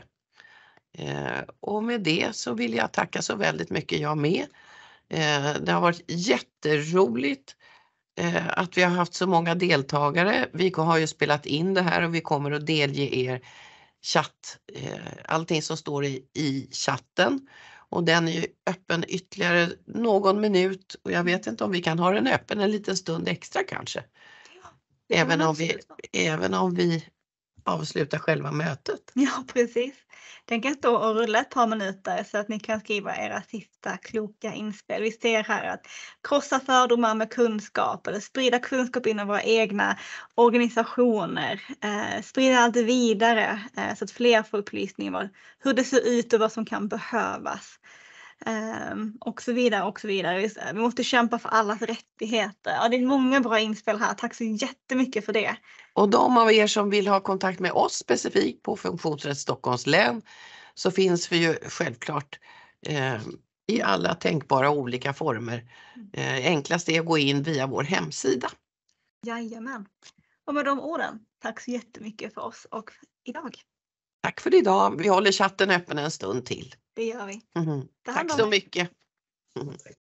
Eh, och med det så vill jag tacka så väldigt mycket jag med. Eh, det har varit jätteroligt eh, att vi har haft så många deltagare. Vi har ju spelat in det här och vi kommer att delge er chatt, eh, allting som står i, i chatten. Och den är ju öppen ytterligare någon minut och jag vet inte om vi kan ha den öppen en liten stund extra kanske. Även om, vi, även om vi avslutar själva mötet. Ja, precis. Den kan stå och rulla ett par minuter så att ni kan skriva era sista kloka inspel. Vi ser här att krossa fördomar med kunskap eller sprida kunskap inom våra egna organisationer. Eh, sprida allt vidare eh, så att fler får upplysning om hur det ser ut och vad som kan behövas. Um, och så vidare och så vidare. Vi måste kämpa för allas rättigheter. Ja, det är många bra inspel här. Tack så jättemycket för det. Och de av er som vill ha kontakt med oss specifikt på Funktionsrätt Stockholms län så finns vi ju självklart eh, i alla tänkbara olika former. Eh, enklast är att gå in via vår hemsida. Jajamän. Och med de orden, tack så jättemycket för oss och idag. Tack för idag. Vi håller chatten öppen en stund till. Det gör vi. Mm-hmm. Tack så mycket. Mm-hmm.